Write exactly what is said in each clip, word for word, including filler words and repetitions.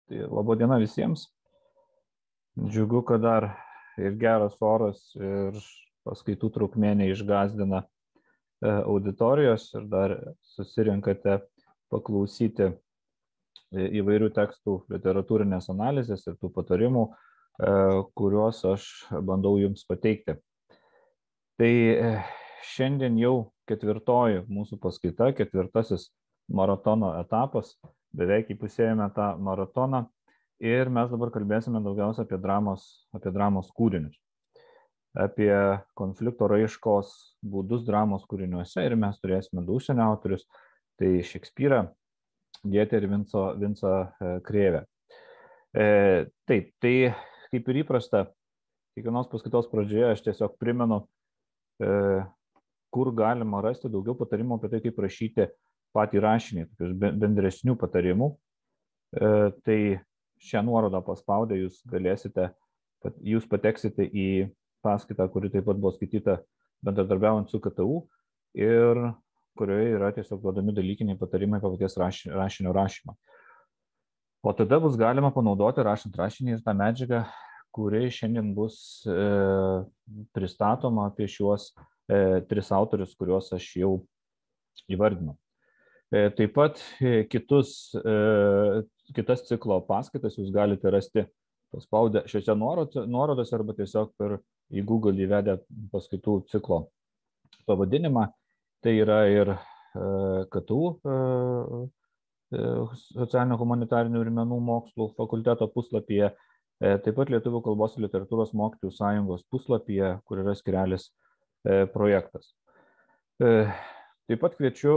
Tai laba diena visiems. Džiugu, kad dar ir geras oras, ir paskaitų trukmė neišgazdina auditorijos ir dar susirinkate paklausyti įvairių tekstų literatūrinės analizės ir tų patarimų, kuriuos aš bandau jums pateikti. Tai šiandien jau ketvirtoji mūsų paskaita, ketvirtasis maratono etapas, beveik įpusėjome tą maratoną. Ir mes dabar kalbėsime daugiausia apie dramos, apie dramos kūrinius, apie konflikto raiškos būdus dramos kūriniuose ir mes turėsime du užsienio autorius, tai Šekspyrą, Gėtę ir Vincą, Vincą Krėvę. E, taip, tai kaip ir įprasta, kiekvienos paskaitos pradžioje aš tiesiog primenu, e, kur galima rasti daugiau patarimų apie tai, kaip rašyti patį rašinį, tokius bendresnių patarimų. E, tai šią nuorodą paspaudę jūs galėsite, jūs pateksite į paskaitą, kuri taip pat buvo skaityta bendradarbiaujant su K T U ir kurioje yra tiesiog duodami dalykiniai patarimai apie paties rašinio rašymą. O tada bus galima panaudoti rašant rašinį ir tą medžiagą, kuri šiandien bus e, pristatoma apie šiuos e, tris autorius, kuriuos aš jau įvardinau. Taip pat kitus, kitas ciklo paskaitas jūs galite rasti paspaudę šiuose nuorodose arba tiesiog per į Google įvedę paskaitų ciklo pavadinimą. Tai yra ir K T U socialinio humanitarinių ir menų mokslų fakulteto puslapyje, taip pat Lietuvių kalbos ir literatūros mokytojų sąjungos puslapyje, kur yra skyrelis projektas. Taip pat kviečiu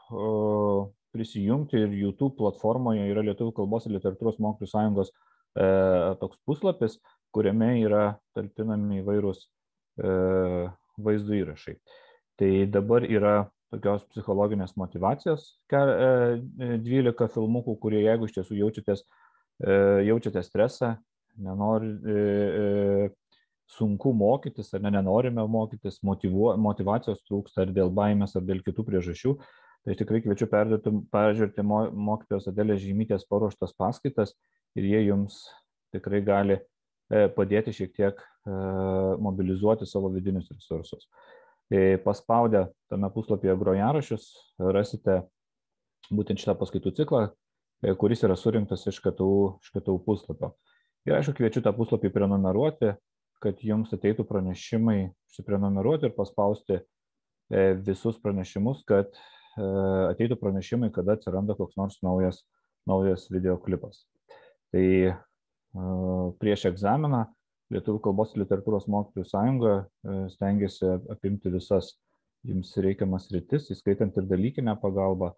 prisijungti ir YouTube platformoje yra Lietuvių kalbos ir literatūros mokytojų sąjungos e, toks puslapis, kuriame yra talpinami įvairūs e, vaizdų įrašai. Tai dabar yra tokios psichologinės motyvacijos dvylika filmukų, kurie jeigu iš tiesų jaučiatės, e, jaučiate stresą, nenori, e, sunku mokytis ar ne, nenorime mokytis, motyvuo, motyvacijos trūksta ar dėl baimės ar dėl kitų priežasčių. Tai tikrai kviečiu peržiūrėti mokytojos Adelės Žeimytės paruoštas paskaitas ir jie jums tikrai gali padėti šiek tiek mobilizuoti savo vidinius resursus. Paspaudę tame puslapyje grojaraščius rasite būtent šitą paskaitų ciklą, kuris yra surinktas iš K T U, iš K T U puslapio. Ir aišku, kviečiu tą puslapį prenumeruoti, kad jums ateitų pranešimai, užsiprenumeruoti ir paspausti visus pranešimus, kad ateitų pranešimai, kada atsiranda koks nors naujas, naujas videoklipas. Tai prieš egzaminą Lietuvių kalbos ir literatūros mokytojų sąjunga stengiasi apimti visas jums reikiamas sritis, įskaitant ir dalykinę pagalbą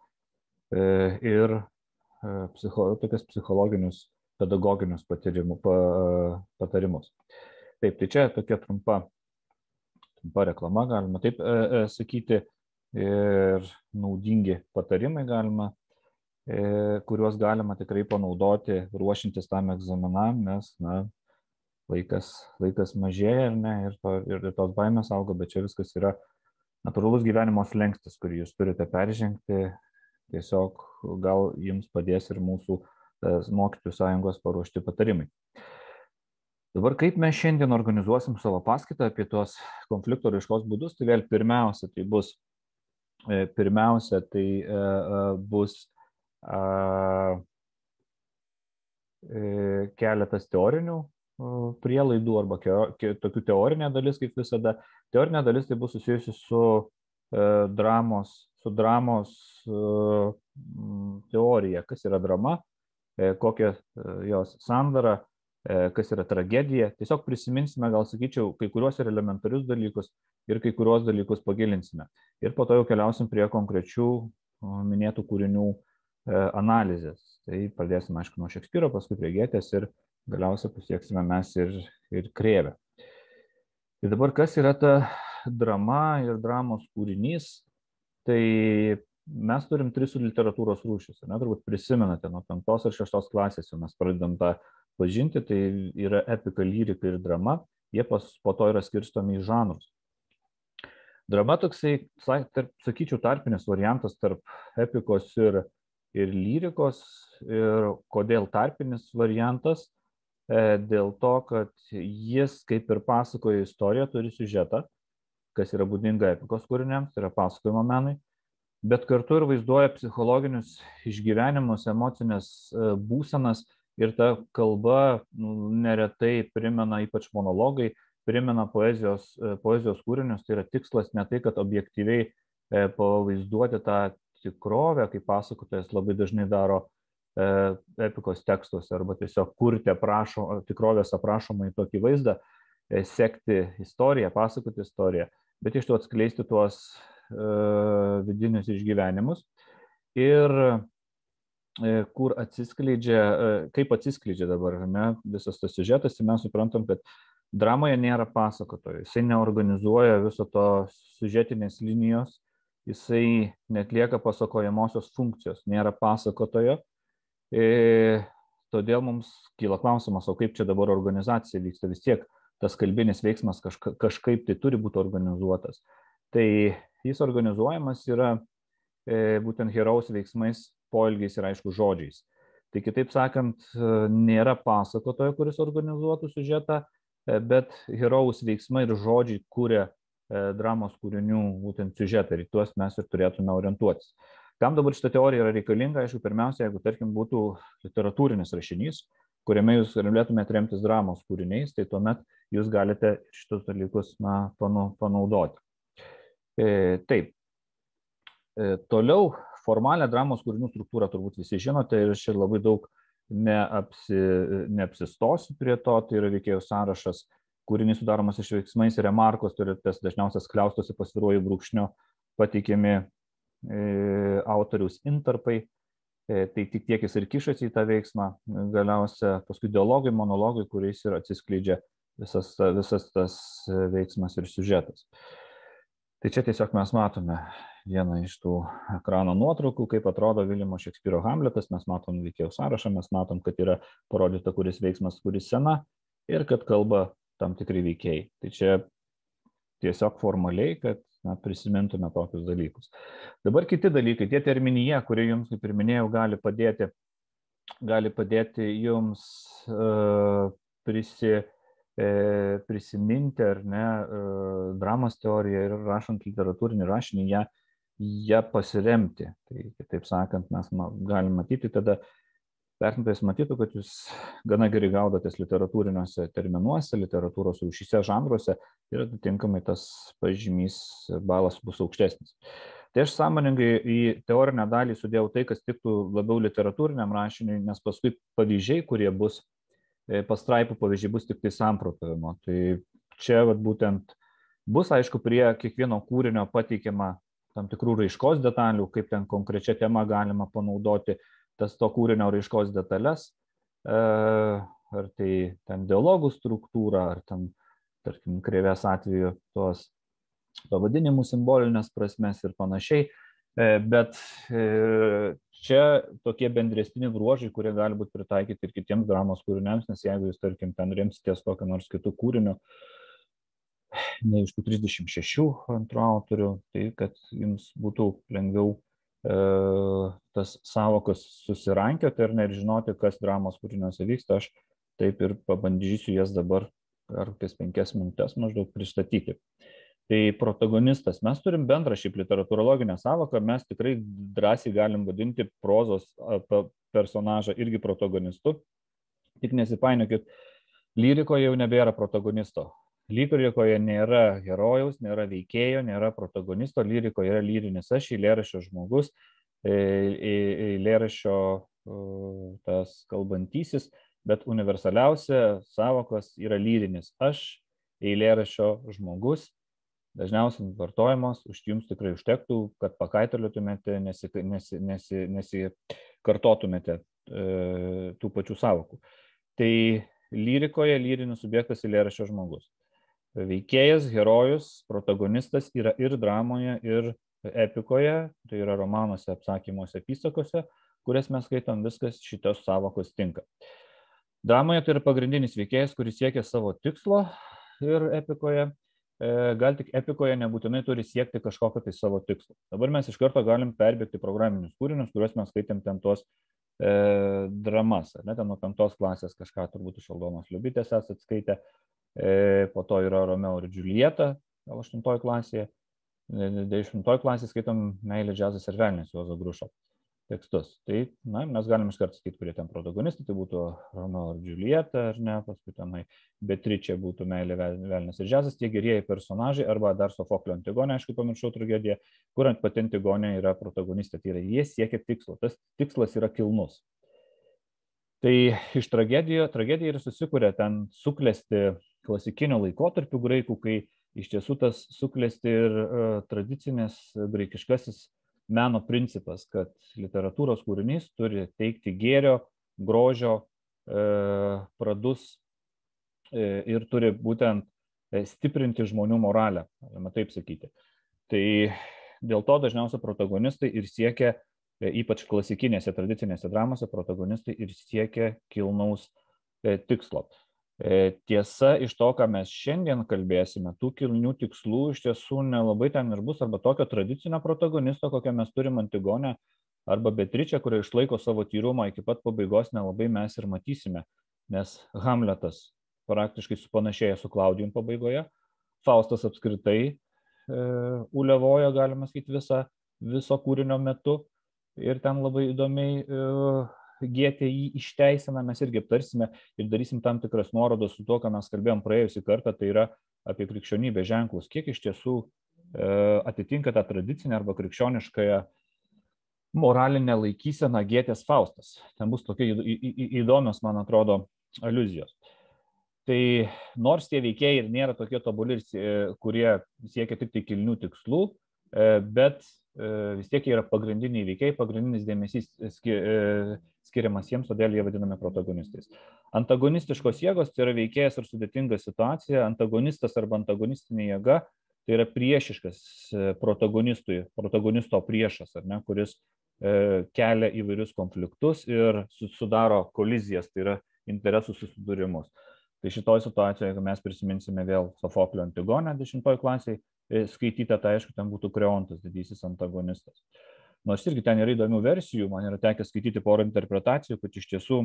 ir psicho, tokias psichologinius, pedagoginius patyrimų, patarimus. Taip, tai čia tokia trumpa, trumpa reklama, galima taip sakyti. Ir naudingi patarimai galima, kuriuos galima tikrai panaudoti ruošintis tam egzaminam, nes na, laikas, laikas mažėja ir, ne, ir, to, ir tos baimės auga, bet čia viskas yra natūralus gyvenimo slenkstis, kurį jūs turite peržengti. Tiesiog gal jums padės ir mūsų mokytojų sąjungos paruošti patarimai. Dabar kaip mes šiandien organizuosim savo paskaitą apie tuos konflikto raiškos būdus, tai vėl pirmiausia, tai bus Pirmiausia, tai bus keletas teorinių prielaidų arba tokių teorinė dalis, kaip visada. Teorinė dalis tai bus susijusi su dramos, su dramos teorija, kas yra drama, kokia jos sandara, kas yra tragedija. Tiesiog prisiminsime, gal sakyčiau, kai kuriuos ir elementarius dalykus ir kai kuriuos dalykus pagilinsime. Ir po to jau keliausim prie konkrečių minėtų kūrinių analizės. Tai pradėsime, aišku, nuo Šekspyro, paskui prie Gėtės ir galiausiai pasieksime mes ir, ir Krėvę. Tai dabar kas yra ta drama ir dramos kūrinys? Tai mes turim tris literatūros rūšis. Ne, turbūt prisimenate, nuo penktos ir šeštos klasės jau mes pradedam tą pažinti, tai yra epika, lyrika ir drama, jie pas, po to yra skirstomi į žanrus. Drama toksai, tarp, sakyčiau, tarpinis variantas tarp epikos ir, ir lyrikos. Ir kodėl tarpinis variantas? Dėl to, kad jis, kaip ir pasakoja istoriją, turi siužetą, kas yra būdinga epikos kūriniams, tai yra pasakojimo menui, bet kartu ir vaizduoja psichologinius išgyvenimus, emocinės būsenas ir ta kalba nu, neretai primena, ypač monologai, primena poezijos, poezijos kūrinius. Tai yra tikslas ne tai, kad objektyviai pavaizduoti tą tikrovę, kaip pasakotojas labai dažnai daro epikos tekstuose, arba tiesiog kurti aprašo, tikrovės aprašomą į tokį vaizdą, sekti istoriją, pasakoti istoriją, bet iš to atskleisti tuos uh, vidinius išgyvenimus ir uh, kur atsiskleidžia, uh, kaip atsiskleidžia dabar ne, visas tas siužetas, ir mes suprantam, kad dramoje nėra pasakotojo, jisai neorganizuoja viso to siužetinės linijos, jisai netlieka pasakojamosios funkcijos, nėra pasakotojo. E, todėl mums kyla klausimas, o kaip čia dabar organizacija vyksta, vis tiek tas kalbinis veiksmas kažka, kažkaip tai turi būti organizuotas. Tai jis organizuojamas yra e, būtent herojaus veiksmais, poelgiais ir aišku žodžiais. Tai kitaip sakant, nėra pasakotojo, kuris organizuotų siužetą, bet herojaus veiksmai ir žodžiai kūrė e, dramos kūrinių būtent siužetą, ir tuos mes ir turėtume orientuotis. Kam dabar šita teorija yra reikalinga? Aišku, pirmiausia, jeigu, tarkim, būtų literatūrinis rašinys, kuriame jūs galėtumėte remtis dramos kūriniais, tai tuomet jūs galite šitus dalykus na, panaudoti. E, taip. E, toliau, formalią dramos kūrinių struktūrą turbūt visi žinote ir čia labai daug neapsi, neapsistosiu prie to, tai yra veikėjų sąrašas, kūrinys sudaromas iš veiksmais ir remarkos, tai yra tas dažniausias kliaustosi pasviruoju brūkšniu pateikiami autoriaus intarpai, tai tik tiek jis ir kišasi į tą veiksmą, galiausia paskui dialogai, monologai, kuriais ir atsiskleidžia visas, visas tas veiksmas ir siužetas. Tai čia tiesiog mes matome vieną iš tų ekrano nuotraukų, kaip atrodo Viljamo Šekspyro Hamletas, mes matom veikėjų sąrašą, mes matom, kad yra parodyta, kuris veiksmas, kuris scena ir kad kalba tam tikri veikėjai. Tai čia tiesiog formaliai, kad na, prisimintume tokius dalykus. Dabar kiti dalykai, tie terminija, kurie jums, kaip ir minėjau, gali padėti, gali padėti jums uh, prisi, uh, prisiminti ar ne uh, dramos teoriją ir rašant literatūrinį rašinį, ją, ją pasiremti. Tai kitaip sakant, mes galime matyti tada, vertintojas matytų, kad jūs gana gerai gaudotės literatūriniuose terminuose, literatūros rūšyse, žanruose ir atitinkamai tas pažymys balas bus aukštesnis. Tai aš sąmoningai į teorinę dalį sudėjau tai, kas tiktų labiau literatūriniam rašiniui, nes paskui pavyzdžiai, kurie bus, pastraipų pavyzdžiai bus tik tai samprotavimo. Tai čia vat, būtent bus, aišku, prie kiekvieno kūrinio pateikiama tam tikrų raiškos detalių, kaip ten konkrečia tema galima panaudoti tas to kūrinio raiškos detalės, ar tai ten dialogų struktūra, ar ten, tarkim, kreivės atveju tos pavadinimų simbolinės prasmes ir panašiai, bet čia tokie bendresni bruožai, kurie gali būti pritaikyti ir kitiems dramos kūriniams, nes jeigu jūs, tarkim, ten remsitės kokio nors kitų kūrinių, ne iš tų trisdešimt šešių antrų autorių, tai kad jums būtų lengviau tas sąvokas susirankioti ir nežinoti, kas dramos kūriniuose vyksta, aš taip ir pabandysiu jas dabar per penkias minutės maždaug pristatyti. Tai protagonistas. Mes turim bendrą šiaip literatūrologinę sąvoką, mes tikrai drąsiai galim vadinti prozos personažą irgi protagonistu, tik nesipainiokit, lyrikoje jau nebėra protagonisto. Lyrikoje nėra herojaus, nėra veikėjo, nėra protagonisto, lyrikoje yra lyrinis aš, eilėraščio žmogus, eilėraščio tas kalbantysis, bet universaliausia sąvokos yra lyrinis aš, eilėraščio žmogus, dažniausiai vartojamos, už jums tikrai užtektų, kad pakaitaliotumėte, nesikartotumėte nesi, nesi e, tų pačių sąvokų. Tai lyrikoje lyrinis subjektas eilėraščio žmogus. Veikėjas, herojus, protagonistas yra ir dramoje, ir epikoje, tai yra romanuose, apsakymuose, apysakose, kurias mes skaitom, viskas šitos sąvokos tinka. Dramoje tai yra pagrindinis veikėjas, kuris siekia savo tikslo ir epikoje gal tik epikoje nebūtinai turi siekti kažkokio tai savo tikslo. Dabar mes iš karto galim perbėgti programinius kūrinius, kuriuos mes skaitėm ten tos e, dramas, ne, ten nuo penktos klasės kažką turbūt iš Aldonos Liubytės esate skaitę, e, po to yra Romeo ir Džiuljeta, gal aštuntoje klasėje, dešimtoje klasėje skaitom Meilė, džiazas ir velnias Juozo Grušo tekstus. Tai, na, mes galim iš karto sakyti, kurie ten protagonistai, tai būtų Romeo ir Džiuljeta, ar ne, paskui tenai Beatričė būtų Meilė, velnias ir džiazas, tie gerieji personažai, arba dar Sofoklio Antigonė, aišku, pamiršau tragediją, kur ant pati Antigonė yra protagonistė, tai yra jie siekia tikslo, tas tikslas yra kilnus. Tai iš tragedijo, tragedija ir susikuria ten suklesti klasikinio laikotarpių graikų, kai iš tiesų tas suklesti ir uh, tradicinės graikiškasis meno principas, kad literatūros kūrinys turi teikti gėrio, grožio e, pradus e, ir turi būtent stiprinti žmonių moralę, galima taip sakyti. Tai dėl to dažniausiai protagonistai ir siekia, e, ypač klasikinėse tradicinėse dramose, protagonistai ir siekia kilnaus e, tikslo. Tiesa, iš to, ką mes šiandien kalbėsime, tų kilnių tikslų iš tiesų nelabai ten ir bus, arba tokio tradicinio protagonisto, kokią mes turim Antigonę, arba Beatričę, kurie išlaiko savo tyrumą iki pat pabaigos, nelabai mes ir matysime, nes Hamletas praktiškai supanašėja su Klaudijum pabaigoje, Faustas apskritai e, ulevoja, galima sakyti, visą, viso kūrinio metu ir ten labai įdomiai e, Gėtė jį išteisina, mes irgi aptarsime ir darysim tam tikras nuorodas su to, ką mes kalbėjom praėjusį kartą, tai yra apie krikščionybės ženklus, kiek iš tiesų e, atitinka tą tradicinę arba krikščioniškąją moralinę laikyseną Gėtės Faustas. Ten bus tokie į, į, į, įdomios, man atrodo, aliuzijos. Tai nors tie veikėjai ir nėra tokie tobuli, kurie siekia tik tai kilnių tikslų, e, bet e, vis tiek yra pagrindiniai veikėjai, pagrindinis dėmesys skir, skiriamas jiems, todėl jie vadinami protagonistais. Antagonistiškos jėgos tai yra veikėjas ir sudėtinga situacija, antagonistas arba antagonistinė jėga tai yra priešiškas protagonistui, protagonisto priešas, ar ne, kuris e, kelia įvairius konfliktus ir sudaro kolizijas, tai yra interesų susidūrimus. Tai šitoj situacijoje, jeigu mes prisiminsime vėl Sofoklio Antigonę dešimtoj klasiai, skaityta, tai aišku, ten būtų Kreontas, didysis antagonistas. Nors irgi ten yra įdomių versijų, man yra tekę skaityti porą interpretacijų, kad iš tiesų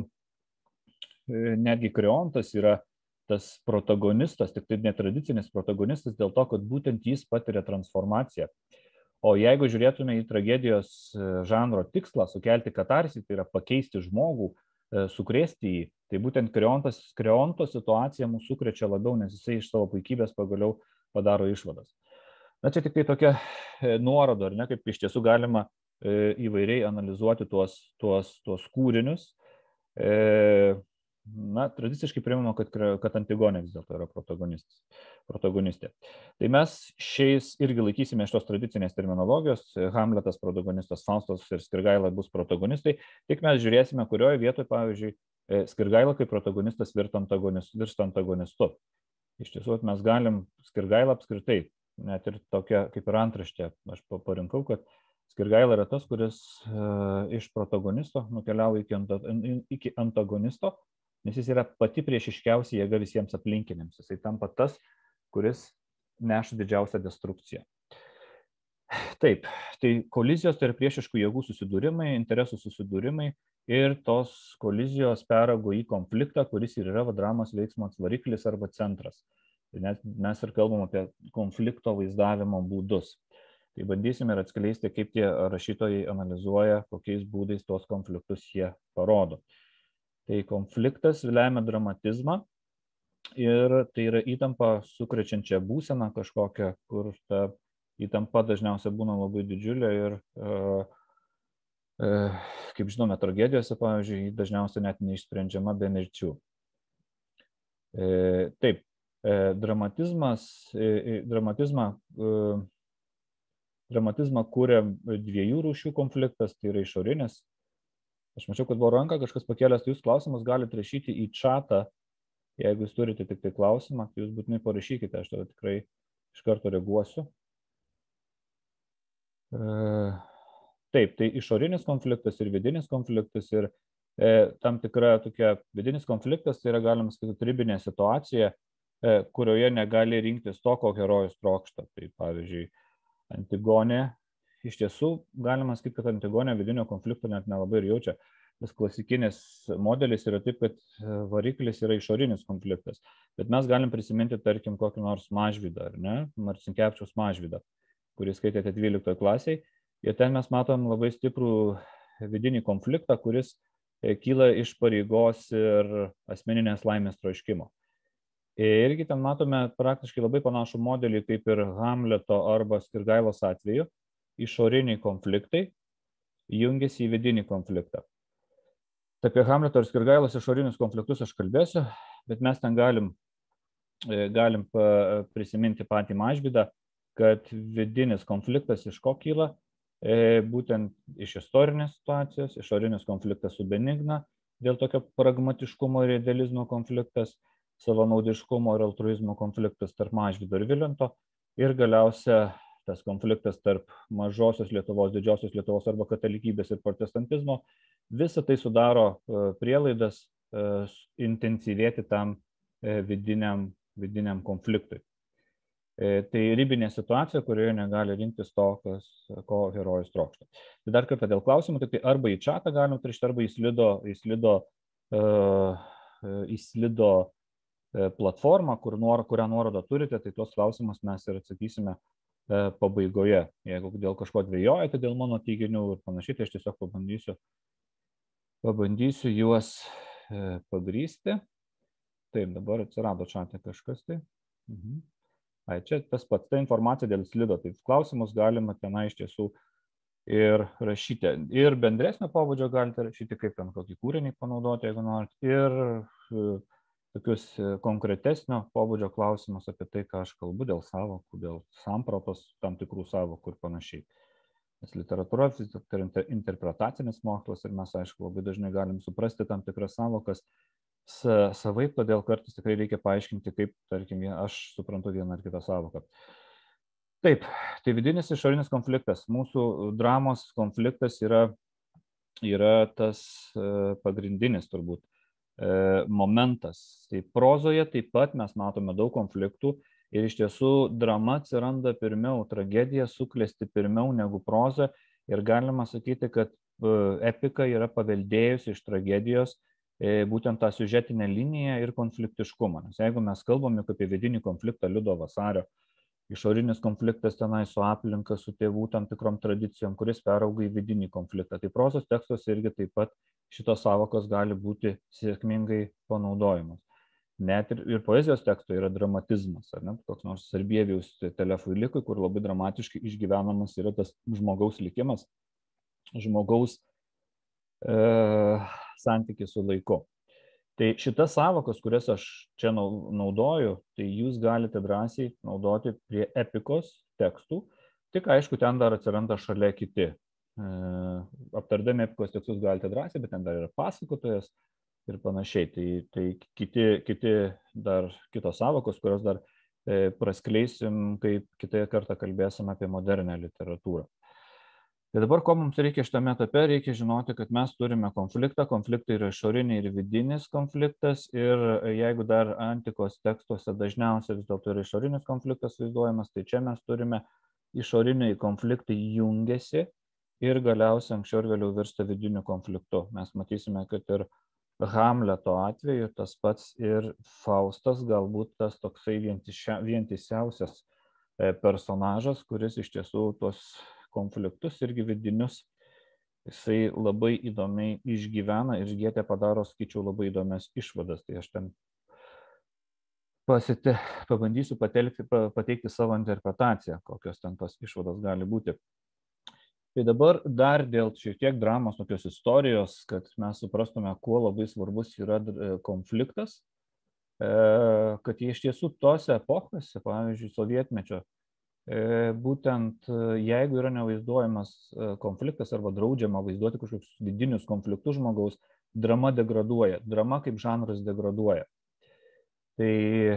netgi Kreontas yra tas protagonistas, tik tai netradicinis protagonistas dėl to, kad būtent jis patiria transformaciją. O jeigu žiūrėtume į tragedijos žanro tikslą, sukelti katarsį, tai yra pakeisti žmogų, sukrėsti jį, tai būtent Kreontas, Kreonto situacija mūsų sukrečia labiau, nes jisai iš savo puikybės pagaliau padaro išvadas. Na čia tik tai tokia nuoroda, ar ne, kaip iš tiesų galima įvairiai analizuoti tuos, tuos, tuos kūrinius. Na, tradiciškai priimama, kad, kad Antigonė vis dėlto yra protagonistas, protagonistė. Tai mes šiais irgi laikysime šios tradicinės terminologijos, Hamletas protagonistas, Faustas ir Skirgaila bus protagonistai, tik mes žiūrėsime, kurioje vietoje, pavyzdžiui, Skirgaila kaip protagonistas virsta antagonistu. Iš tiesų, mes galim Skirgailą apskritai, net ir tokia kaip ir antraštė, aš parinkau, kad Skirgaila yra tas, kuris uh, iš protagonisto nukeliauja iki, anta, iki antagonisto, nes jis yra pati priešiškiausia jėga visiems aplinkiniams. Jisai tampa tas, kuris neša didžiausią destrukciją. Taip, tai kolizijos tai yra priešiškų jėgų susidūrimai, interesų susidūrimai ir tos kolizijos peraugo į konfliktą, kuris ir yra dramos veiksmo variklis arba centras. Net mes ir kalbam apie konflikto vaizdavimo būdus. Tai bandysime ir atskleisti, kaip tie rašytojai analizuoja, kokiais būdais tos konfliktus jie parodo. Tai konfliktas lemia dramatizmą ir tai yra įtampa sukrečiančia būsena kažkokia, kur ta įtampa dažniausiai būna labai didžiulė ir, e, e, kaip žinome, tragedijose, pavyzdžiui, dažniausiai net neišsprendžiama be mirčių. E, taip, e, dramatizmas, e, dramatizmą, e, dramatizmą kūrė dviejų rūšių konfliktas, tai yra išorinis. Aš mačiau, kad buvo ranka, kažkas pakėlęs, tai jūs klausimus galite rašyti į čatą, jeigu jūs turite tik tai klausimą, tai jūs būtinai parašykite, aš tada tikrai iš karto reaguosiu. Taip, tai išorinis konfliktas ir vidinis konfliktas ir e, tam tikra tokia vidinis konfliktas, tai yra, galima sakyti, ribinė situacija, kurioje negali rinktis to, ko herojus trokšta. Tai pavyzdžiui, Antigonė, iš tiesų galima sakyti, kad Antigonė vidinio konflikto net nelabai ir jaučia. Tas klasikinis modelis yra taip, kad variklis yra išorinis konfliktas. Bet mes galim prisiminti, tarkim, kokį nors Mažvydą, ar ne, Marcinkevičiaus Mažvydą, kurį skaitėte dvyliktoje klasėje. Ir ten mes matom labai stiprų vidinį konfliktą, kuris kyla iš pareigos ir asmeninės laimės troškimo. Ir irgi ten matome praktiškai labai panašų modelį kaip ir Hamleto arba Skirgailos atveju. Išoriniai konfliktai jungiasi į vidinį konfliktą. Apie Hamleto ir Skirgailos išorinius konfliktus aš kalbėsiu, bet mes ten galim, galim prisiminti patį Mažvydą, kad vidinis konfliktas iš ko kyla, būtent iš istorinės situacijos, išorinis konfliktas su Benigna, dėl tokio pragmatiškumo ir idealizmo konfliktas, savanaudiškumo ir altruizmo konfliktas tarp Mažvydo ir Vilento ir galiausia tas konfliktas tarp mažosios Lietuvos, didžiosios Lietuvos arba katalikybės ir protestantizmo, visa tai sudaro prielaidas intensyvėti tam vidiniam, vidiniam konfliktui. Tai ribinė situacija, kurioje negali rinktis to, kas, ko herojus trokšta. Tai dar kartą dėl klausimų, tai arba į čatą galim atrišti, arba į slido, į slido, į slido platformą, kur nuor, kurią nuorodą turite, tai tuos klausimus mes ir atsakysime pabaigoje. Jeigu dėl kažko dvejojate, dėl mano teiginių ir panašiai, tai aš tiesiog pabandysiu, pabandysiu juos pagrįsti. Taip, dabar atsirado čate kažkas tai. Mhm. Ai, čia tas pats, ta informacija dėl slido, tai klausimus galima tenai iš tiesų ir rašyti. Ir bendresnio pobūdžio galite rašyti, kaip ten kokį kūrinį panaudoti, jeigu norite. Ir tokius konkretesnio pobūdžio klausimus apie tai, ką aš kalbu dėl sąvokų, dėl sampratos tam tikrų sąvokų ir panašiai. Nes literatūra tai interpretacinis mokslas ir mes, aišku, labai dažnai galim suprasti tam tikras sąvokas savaip, todėl kartais tikrai reikia paaiškinti, kaip, tarkim, aš suprantu vieną ar kitą sąvoką. Taip, tai vidinis išorinis konfliktas. Mūsų dramos konfliktas yra, yra tas pagrindinis turbūt momentas. Tai prozoje taip pat mes matome daug konfliktų ir iš tiesų drama atsiranda pirmiau, tragedija suklesti pirmiau negu proza ir galima sakyti, kad epika yra paveldėjusi iš tragedijos būtent tą siužetinę liniją ir konfliktiškumą. Nes jeigu mes kalbame apie vidinį konfliktą Liudo Vasario, išorinis konfliktas tenai su aplinka, su tėvų tam tikrom tradicijom, kuris perauga į vidinį konfliktą. Tai prozos tekstuose irgi taip pat šitos sąvokos gali būti sėkmingai panaudojimas. Net ir, ir poezijos teksto yra dramatizmas, ar ne? Koks nors Sarbievijaus Telefoilikui, kur labai dramatiškai išgyvenamas yra tas žmogaus likimas, žmogaus e, santykis su laiku. Tai šitas sąvokos, kurias aš čia naudoju, tai jūs galite drąsiai naudoti prie epikos tekstų, tik aišku, ten dar atsiranda šalia kiti. E, aptardami epikos tekstus galite drąsiai, bet ten dar yra pasakotojas ir panašiai. Tai, tai kiti, kiti dar kitos sąvokos, kurios dar e, praskleisim, kai kitą kartą kalbėsim apie modernę literatūrą. Tai dabar, ko mums reikia šitame etape, reikia žinoti, kad mes turime konfliktą, konfliktai yra išoriniai ir vidinis konfliktas ir jeigu dar antikos tekstuose dažniausiai vis dėlto yra išorinis konfliktas vaizduojamas, tai čia mes turime išoriniai konfliktai jungiasi ir galiausiai anksčiau ir vėliau virsta vidiniu konfliktu. Mes matysime, kad ir Hamleto atveju tas pats ir Faustas galbūt tas toksai vientisiausias personažas, kuris iš tiesų tos konfliktus irgi vidinius, jisai labai įdomiai išgyvena ir Gėtė padaro, skaičiau, labai įdomias išvadas. Tai aš ten pasite, pabandysiu patelkti, pateikti savo interpretaciją, kokios ten tos išvados gali būti. Tai dabar dar dėl šiek tiek dramos tokios istorijos, kad mes suprastume, kuo labai svarbus yra konfliktas, kad iš tiesų tose epochose, pavyzdžiui, sovietmečio, būtent jeigu yra nevaizduojamas konfliktas arba draudžiama vaizduoti kažkokius vidinius konfliktus žmogaus, drama degraduoja, drama kaip žanras degraduoja. Tai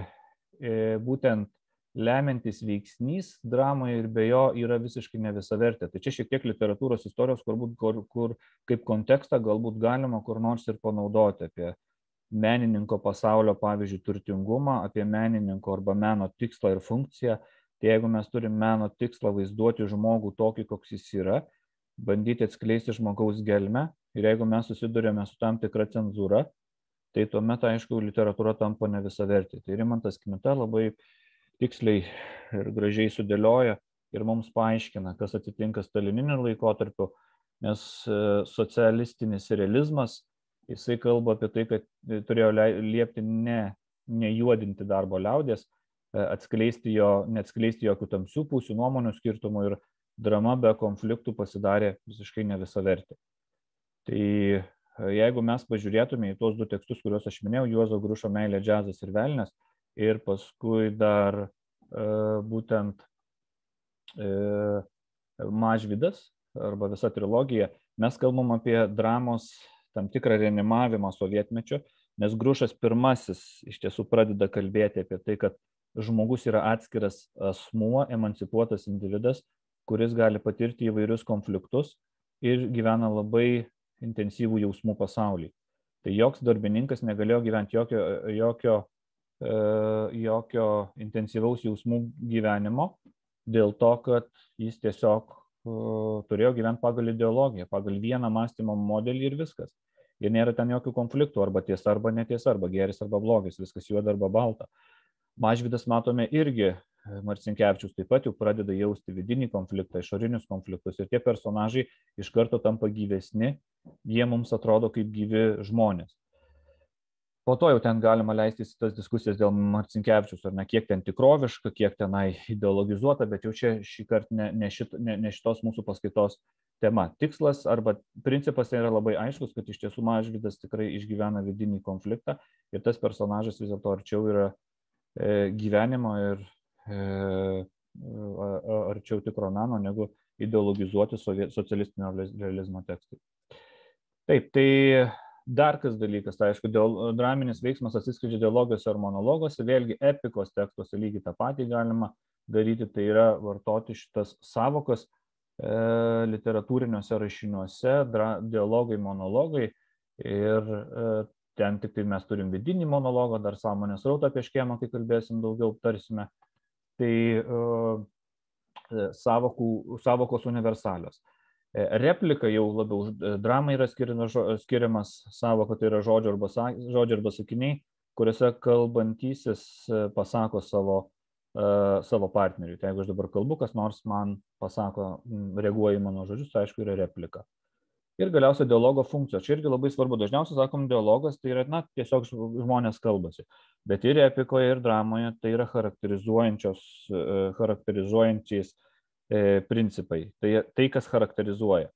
būtent lemiantis veiksnys dramoje ir be jo yra visiškai ne visavertė. Tai čia šiek tiek literatūros istorijos, kur, kur kaip kontekstą galbūt galima kur nors ir panaudoti apie menininko pasaulio, pavyzdžiui, turtingumą, apie menininko arba meno tikslą ir funkciją. Tai jeigu mes turime meno tikslą vaizduoti žmogų tokį, koks jis yra, bandyti atskleisti žmogaus gelmę, ir jeigu mes susidurėme su tam tikra cenzūra, tai tuomet, aišku, literatūra tampa ne visavertė. Tai Rimantas Kmita labai tiksliai ir gražiai sudėlioja ir mums paaiškina, kas atsitinka stalininiu laikotarpiu, nes socialistinis realizmas, jisai kalba apie tai, kad turėjo liepti ne, nejuodinti darbo liaudės, atskleisti jo, neatskleisti jokių tamsių pusių, nuomonių skirtumų, ir drama be konfliktų pasidarė visiškai ne visavertė. Tai jeigu mes pažiūrėtume į tuos du tekstus, kuriuos aš minėjau, Juozo Grušo Meilė, džiazas ir velnias, ir paskui dar e, būtent e, Mažvydas arba visa trilogija, mes kalbam apie dramos tam tikrą reanimavimą sovietmečio, nes Grušas pirmasis iš tiesų pradeda kalbėti apie tai, kad žmogus yra atskiras asmuo, emancipuotas individas, kuris gali patirti įvairius konfliktus ir gyvena labai intensyvų jausmų pasaulį. Tai joks darbininkas negalėjo gyventi jokio, jokio, e, jokio intensyvaus jausmų gyvenimo, dėl to, kad jis tiesiog e, turėjo gyventi pagal ideologiją, pagal vieną mąstymo modelį ir viskas. Ir nėra ten jokių konfliktų, arba tiesa, arba netiesa, arba geris, arba blogis, viskas juoda arba balta. Mažvydas, matome, irgi Marcinkevičius taip pat jau pradeda jausti vidinį konfliktą, išorinius konfliktus, ir tie personažai iš karto tampa gyvesni, jie mums atrodo kaip gyvi žmonės. Po to jau ten galima leistis į tas diskusijas dėl Marcinkevičius, ar ne, kiek ten tikroviška, kiek tenai ideologizuota, bet jau čia šį kartą ne, ne, šit, ne, ne šitos mūsų paskaitos tema. Tikslas arba principas yra labai aiškus, kad iš tiesų Mažvydas tikrai išgyvena vidinį konfliktą ir tas personažas vis dėlto arčiau yra e, gyvenimo ir e, arčiau tikro meno negu ideologizuoti socialistinio realizmo tekstai. Taip, tai dar kas dalykas, tai aišku, draminis veiksmas atsiskleidžia dialoguose ar monologuose, vėlgi epikos tekstuose lygiai tą patį galima daryti, tai yra vartoti šitas savokas e, literatūriniuose rašiniuose, dra, dialogai, monologai, ir e, ten tik tai mes turim vidinį monologą, dar sąmonės rautą apie škėmą, kai kalbėsim daugiau, tarsime, tai e, savokų, savokos universalios. Replika jau labiau dramai yra skiriamas savoka, tai yra žodžio arba, žodžio arba sakiniai, kuriuose kalbantysis pasako savo, uh, savo partneriui. Tai jeigu aš dabar kalbu, kas nors man pasako, reaguoja į mano žodžius, tai aišku yra replika. Ir galiausiai dialogo funkcijos. Čia irgi labai svarbu. Dažniausiai sakom, dialogas tai yra, na, tiesiog žmonės kalbasi. Bet ir epikoje, ir dramoje tai yra charakterizuojančios, uh, charakterizuojančiais principai, tai, tai kas charakterizuoja.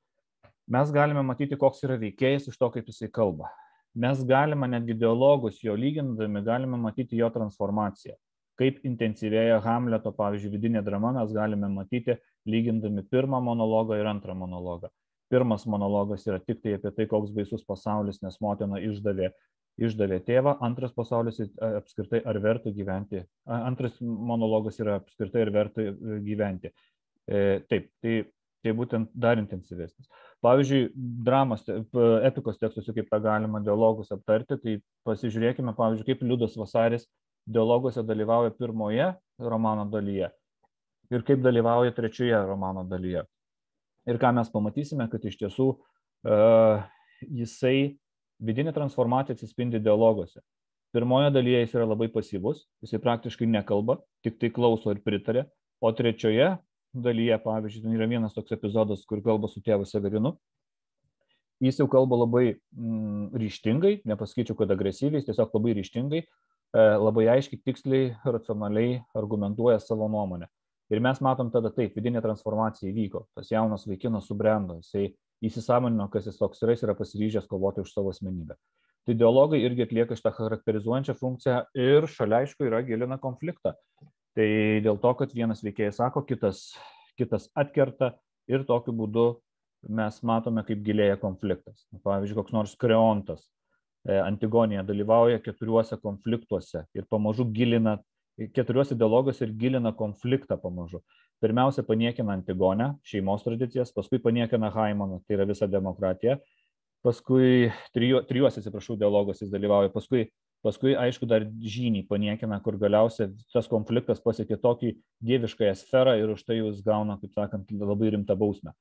Mes galime matyti, koks yra veikėjas iš to, kaip jisai kalba. Mes galime netgi dialogus jo lygindami, galime matyti jo transformaciją. Kaip intensyvėja Hamleto, pavyzdžiui, vidinė drama, mes galime matyti lygindami pirmą monologą ir antrą monologą. Pirmas monologas yra tik tai apie tai, koks baisus pasaulis, nes motina išdavė išdavė tėvą, antras pasaulis apskritai ar verta gyventi, antras monologas yra apskritai ar verta gyventi. E, taip, tai, tai būtent dar intensyvesnis. Pavyzdžiui, dramos, epikos tekstuose, kaip tą galima dialogus aptarti, tai pasižiūrėkime, pavyzdžiui, kaip Liudas Vasaris dialoguose dalyvauja pirmoje romano dalyje ir kaip dalyvauja trečioje romano dalyje. Ir ką mes pamatysime, kad iš tiesų uh, jisai vidinė transformacija atsispindi dialoguose. Pirmoje dalyje jis yra labai pasyvus, jisai praktiškai nekalba, tik tai klauso ir pritarė, o trečioje dalyje, pavyzdžiui, yra vienas toks epizodas, kur kalba su tėvu Severinu. Jis jau kalba labai mm, ryžtingai, nepasakyčiau, kad agresyviai, tiesiog labai ryžtingai, e, labai aiškiai, tiksliai, racionaliai argumentuoja savo nuomonę. Ir mes matom tada taip, vidinė transformacija įvyko, tas jaunas vaikinas subrendo, jisai įsisąmonino, kas jis toks yra, jis yra pasiryžęs kovoti už savo asmenybę. Tai dialogai irgi atlieka šitą charakterizuojančią funkciją ir šalia, aišku, yra gilina konfliktą. Tai dėl to, kad vienas veikėjas sako, kitas, kitas atkerta ir tokiu būdu mes matome, kaip gilėja konfliktas. Pavyzdžiui, koks nors Kreontas Antigonija dalyvauja keturiuose konfliktuose ir pamažu gilina, keturiuose dialoguose ir gilina konfliktą pamažu. Pirmiausia, paniekina Antigonę, šeimos tradicijas, paskui paniekina Haimoną, tai yra visa demokratija. paskui trijuo, trijuose, atsiprašau, dialoguose jis dalyvauja, paskui, paskui, aišku, dar žynį paniekina, kur galiausiai tas konfliktas pasiekė tokį dieviškąją sferą ir už tai jūs gauna, kaip sakant, labai rimtą bausmę.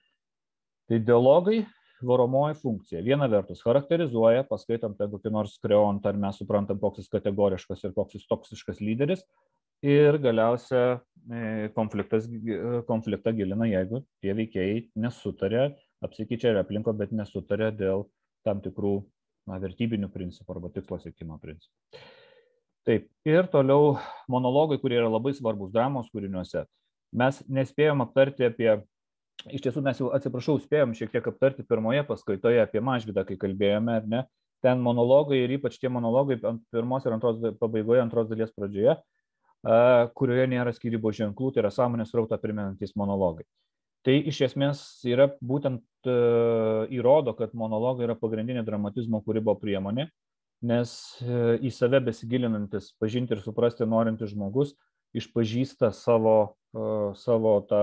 Tai dialogai varomoji funkcija. Viena vertus charakterizuoja, paskaitant kokį nors Kreontą, ar mes suprantam, koks jis kategoriškas ir koks jis toksiškas lyderis. Ir galiausia konfliktas, konfliktą gilina, jeigu tie veikėjai nesutarė, apsikeičia replinko, bet nesutarė dėl tam tikrų na, vertybinių principų arba tikslo siekimo principų. Taip, ir toliau monologai, kurie yra labai svarbus dramos kūriniuose. Mes nespėjom aptarti apie, iš tiesų mes jau, atsiprašau, spėjom šiek tiek aptarti pirmoje paskaitoje apie Mažvydą, kai kalbėjome, ar ne? Ten monologai ir ypač tie monologai ant pirmos ir antros pabaigoje, antros dalies pradžioje, kurioje nėra skyrybos ženklų, tai yra sąmonės srautą primenantys monologai. Tai iš esmės yra būtent uh, įrodo, kad monologai yra pagrindinė dramatizmo kūrybo priemonė, nes uh, į save besigilinantis, pažinti ir suprasti norintis žmogus išpažįsta savo, uh, savo, tą,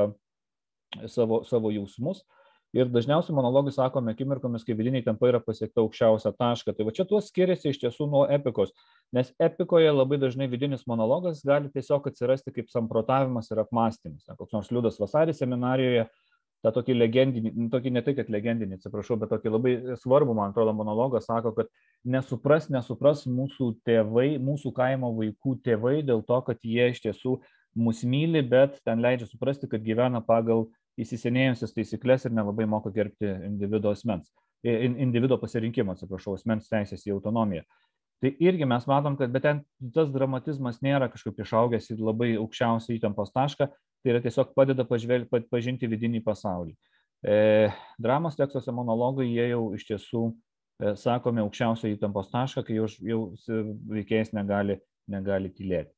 savo, savo jausmus. Ir dažniausiai monologai sakome akimirkomis, kai vidiniai tempai yra pasiekta aukščiausią tašką. Tai va čia tuo skiriasi iš tiesų nuo epikos, nes epikoje labai dažnai vidinis monologas gali tiesiog atsirasti kaip samprotavimas ir apmąstymas. Koks nors Liudas Vasaris seminarijoje, tą tokį legendinį, tokį ne tai, kad legendinį, atsiprašau, bet tokį labai svarbų, man atrodo, monologą sako, kad nesupras, nesupras mūsų tėvai, mūsų kaimo vaikų tėvai dėl to, kad jie iš tiesų mus myli, bet ten leidžia suprasti, kad gyvena pagal įsisenėjusias taisyklės ir nelabai moka gerbti individo asmens, individo pasirinkimo, atsiprašau, asmens teisės į autonomiją. Tai irgi mes matom, kad bet ten tas dramatizmas nėra kažkaip išaugęs į labai aukščiausią įtampos tašką, tai yra tiesiog padeda pažvelgti, pažinti vidinį pasaulį. E, dramos tekstuose monologai, jie jau iš tiesų, e, sakome, aukščiausio įtampos tašką, kai jau, jau veikėjas negali, negali tylėti.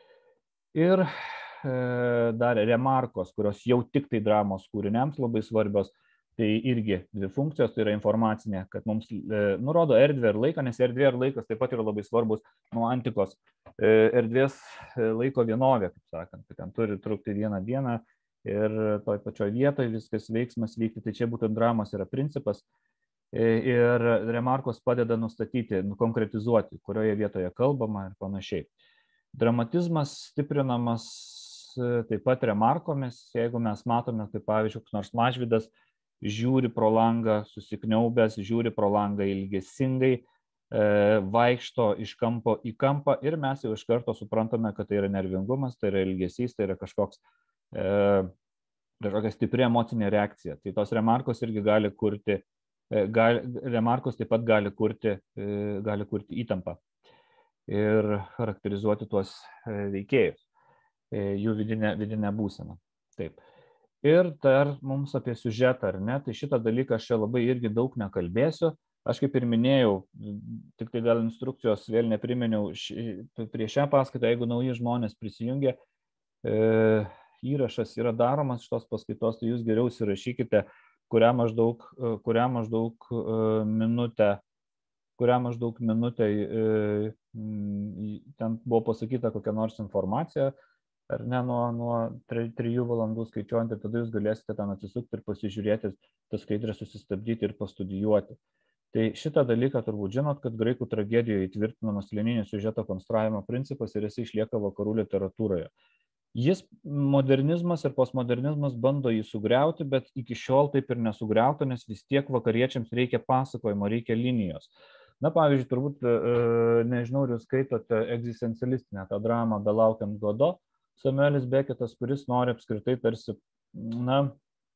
Ir dar remarkos, kurios jau tik tai dramos kūriniams labai svarbios, tai irgi dvi funkcijos, tai yra informacinė, kad mums e, nurodo erdvę ir laiką, nes erdvė ir laikas taip pat yra labai svarbus nuo antikos e, erdvės e, laiko vienovė, kaip sakant, tai ten turi trukti vieną dieną ir toj pačioj vietoje viskas veiksmas vykti, tai čia būtent dramos yra principas e, ir remarkos padeda nustatyti, konkretizuoti, kurioje vietoje kalbama ir panašiai. Dramatizmas stiprinamas taip pat remarkomis, jeigu mes matome, kaip pavyzdžiui, koks nors Mažvydas žiūri pro langą susikniaubęs, žiūri pro langą ilgesingai, e, vaikšto iš kampo į kampą ir mes jau iš karto suprantame, kad tai yra nervingumas, tai yra ilgesys, tai yra kažkoks, e, kažkokia stipri emocinė reakcija. Tai tos remarkos irgi gali kurti, e, gali, remarkos taip pat gali kurti, e, gali kurti įtampą ir charakterizuoti tuos e, veikėjus, jų vidinę, vidinę būseną. Taip. Ir dar mums apie siužetą, ar ne, tai šitą dalyką aš čia labai irgi daug nekalbėsiu. Aš kaip ir minėjau, tik tai gal instrukcijos vėl nepriminiau, ši, prie šią paskaitą, jeigu nauji žmonės prisijungia, e, įrašas yra daromas šitos paskaitos, tai jūs geriau įsirašykite, kurią maždaug, kurią maždaug e, minutę, kurią maždaug minutę e, ten buvo pasakyta kokia nors informacija, ar ne, nuo, nuo trijų valandų skaičiuojant, ir tada jūs galėsite ten atsisukti ir pasižiūrėti, tas skaidrės susistabdyti ir pastudijuoti. Tai šitą dalyką turbūt žinot, kad graikų tragedijoje įtvirtinamas linijinis siužeto konstravimo principas ir jis išlieka vakarų literatūroje. Jis modernizmas ir postmodernizmas bando jį sugriauti, bet iki šiol taip ir nesugriauta, nes vis tiek vakariečiams reikia pasakojimo, reikia linijos. Na, pavyzdžiui, turbūt, nežinau, ar jūs skaitote egzistencialistinę tą dramą Belaukiant Godo, Samuelis Beketas, kuris nori apskritai tarsi, na,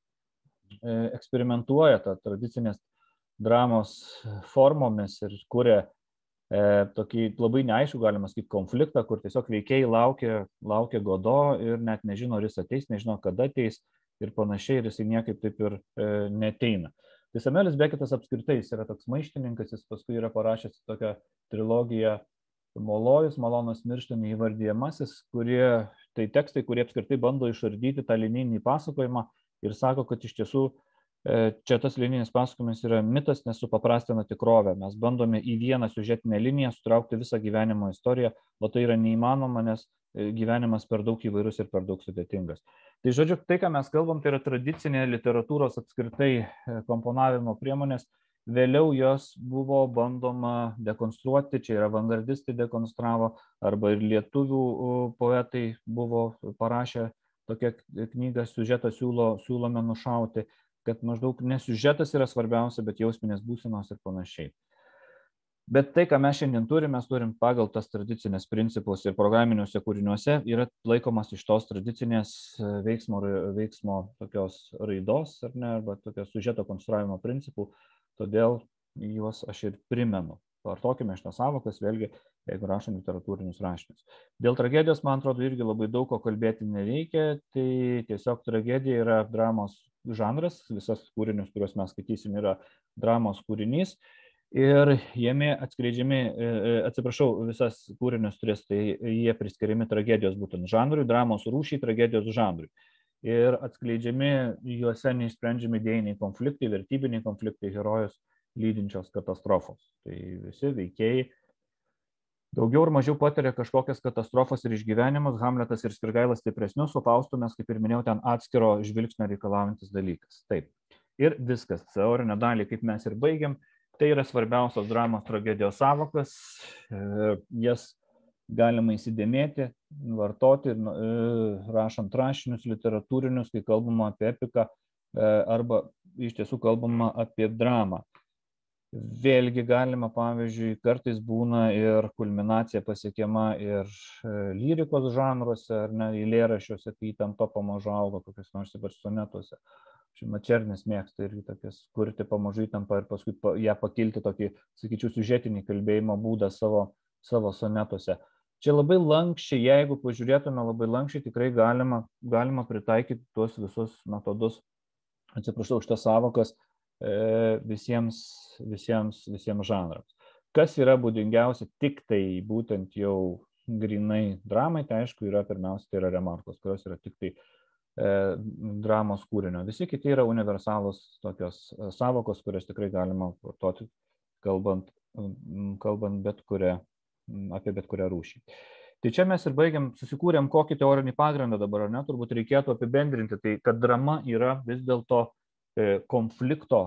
eksperimentuoja tą tradicinės dramos formomis ir kuria e, tokį labai neaišku, galima sakyti, konfliktą, kur tiesiog veikėjai laukia, laukia Godo ir net nežino, ar jis ateis, nežino, kada ateis ir panašiai, ir jisai niekaip taip ir e, neteina. Tai Samuelis Beketas apskritai jis yra toks maištininkas, jis paskui yra parašęs tokią trilogiją Molojus, Malonas mirštami įvardyjamasis, kurie, tai tekstai, kurie apskritai bando išardyti tą linijinį pasakojimą ir sako, kad iš tiesų čia tas linijinis pasakojimas yra mitas, nes supaprastina tikrovę. Mes bandome į vieną siužetinę liniją sutraukti visą gyvenimo istoriją, o tai yra neįmanoma, nes gyvenimas per daug įvairus ir per daug sudėtingas. Tai žodžiu, tai, ką mes kalbam, tai yra tradicinė literatūros apskritai komponavimo priemonės Vėliau jos buvo bandoma dekonstruoti, čia ir avangardistai dekonstravo, arba ir lietuvių poetai buvo parašę tokią knygą, siužetą siūlo, siūlome nušauti, kad maždaug ne siužetas yra svarbiausia, bet jausminės būsenos ir panašiai. Bet tai, ką mes šiandien turime, mes turim pagal tas tradicinės principus ir programiniuose kūriniuose yra laikomas iš tos tradicinės veiksmo, veiksmo tokios raidos, ar ne, arba tokios siužeto konstravimo principų, todėl juos aš ir primenu. Vartokime šitas sąvokas, vėlgi, jeigu rašom literatūrinius rašinius. Dėl tragedijos, man atrodo, irgi labai daug ko kalbėti nereikia, tai tiesiog tragedija yra dramos žanras, visas kūrinius, kuriuos mes skaitysim, yra dramos kūrinys. Ir jame atskleidžiami, atsiprašau, visas kūrinius turės, tai jie priskiriami tragedijos būtent žanrui, dramos rūšiai, tragedijos žanrui. Ir atskleidžiami juose neišsprendžiami idėjiniai konfliktai, vertybiniai konfliktai, herojus lydinčios katastrofos. Tai visi veikėjai daugiau ir mažiau patiria kažkokias katastrofas ir išgyvenimus, Hamletas ir Skrigailas stipresnius, o Faustu mes, kaip ir minėjau, ten atskiro žvilgsnio reikalaujantis dalykas. Taip. Ir viskas, teorinę dalį, kaip mes ir baigiam. Tai yra svarbiausios dramos tragedijos sąvokas, jas galima įsidėmėti, vartoti, rašant rašinius literatūrinius, kai kalbama apie epiką, arba iš tiesų kalbama apie dramą. Vėlgi galima, pavyzdžiui, kartais būna ir kulminacija pasiekiama ir lyrikos žanruose, ar ne, eilėraščiuose, kai įtampa pamažu auga, kokius nors ypač sonetuose. Mačernis mėgsta irgi tokias kurti pamažu įtampą ir paskui ją pakilti tokį, sakyčiau, siužetinį kalbėjimo būdą savo, savo sonetuose. Čia labai lankščiai, jeigu pažiūrėtume labai lankščiai, tikrai galima, galima pritaikyti tuos visus metodus, atsiprašau, šitas sąvokas visiems, visiems, visiems žanrams. Kas yra būdingiausia tik tai būtent jau grinai dramai, tai aišku, yra pirmiausia, tai yra remarkos, kurios yra tik tai dramos kūrinio. Visi kiti yra universalūs tokios sąvokos, kurias tikrai galima vartoti, kalbant, kalbant bet kurią, apie bet kurią rūšį. Tai čia mes ir baigiam, susikūrėm kokį teorinį pagrindą dabar, ar ne, turbūt reikėtų apibendrinti, tai kad drama yra vis dėlto konflikto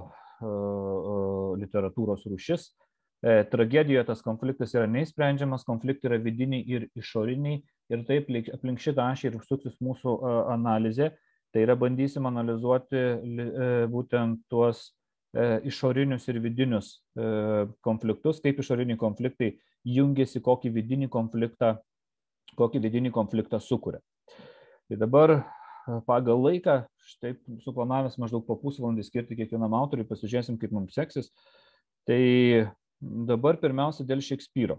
literatūros rūšis. Tragedijoje tas konfliktas yra neįsprendžiamas, konfliktai yra vidiniai ir išoriniai, ir taip aplink šitą ašį ir suksis mūsų analizė. Tai yra bandysim analizuoti būtent tuos išorinius ir vidinius konfliktus, kaip išoriniai konfliktai jungiasi, kokį vidinį konfliktą, kokį vidinį konfliktą sukuria. Tai dabar pagal laiką, štai suplanavęs maždaug po pusvalandį skirti kiekvienam autoriui, pasižiūrėsim, kaip mums seksis. Tai dabar pirmiausia dėl Šekspyro.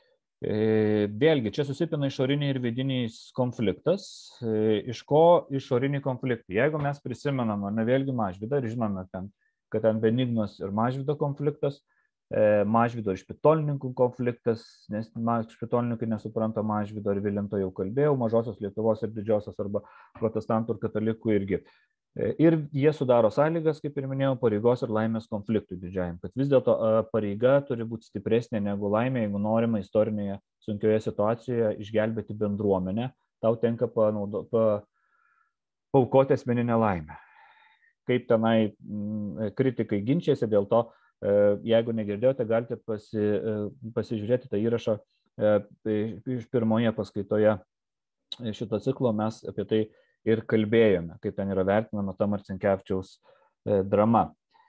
Vėlgi, čia susipina išoriniai ir vidiniais konfliktas. Iš ko išoriniai konfliktai? Jeigu mes prisimenam, ne vėlgi Mažvydą, ir žinome, ten, kad ten Benignos ir Mažvydo konfliktas, Mažvydo ir Špitolininkų konfliktas, nes Špitolininkai nesupranta Mažvydo ir Vilinto jau kalbėjau, Mažosios Lietuvos ir Didžiosios arba protestantų ir katalikų irgi. Ir jie sudaro sąlygas, kaip ir minėjau, pareigos ir laimės konfliktui didžiajam, kad vis dėlto pareiga turi būti stipresnė negu laimė, jeigu norima istorinėje sunkioje situacijoje išgelbėti bendruomenę, tau tenka panaudo, pa, paaukoti asmeninę laimę. Kaip tenai kritikai ginčiasi dėl to, jeigu negirdėjote, galite pasi, pasižiūrėti tą įrašą iš pirmoje paskaitoje šito ciklo, mes apie tai ir kalbėjome, kaip ten yra vertinama ta Marcinkevičiaus drama.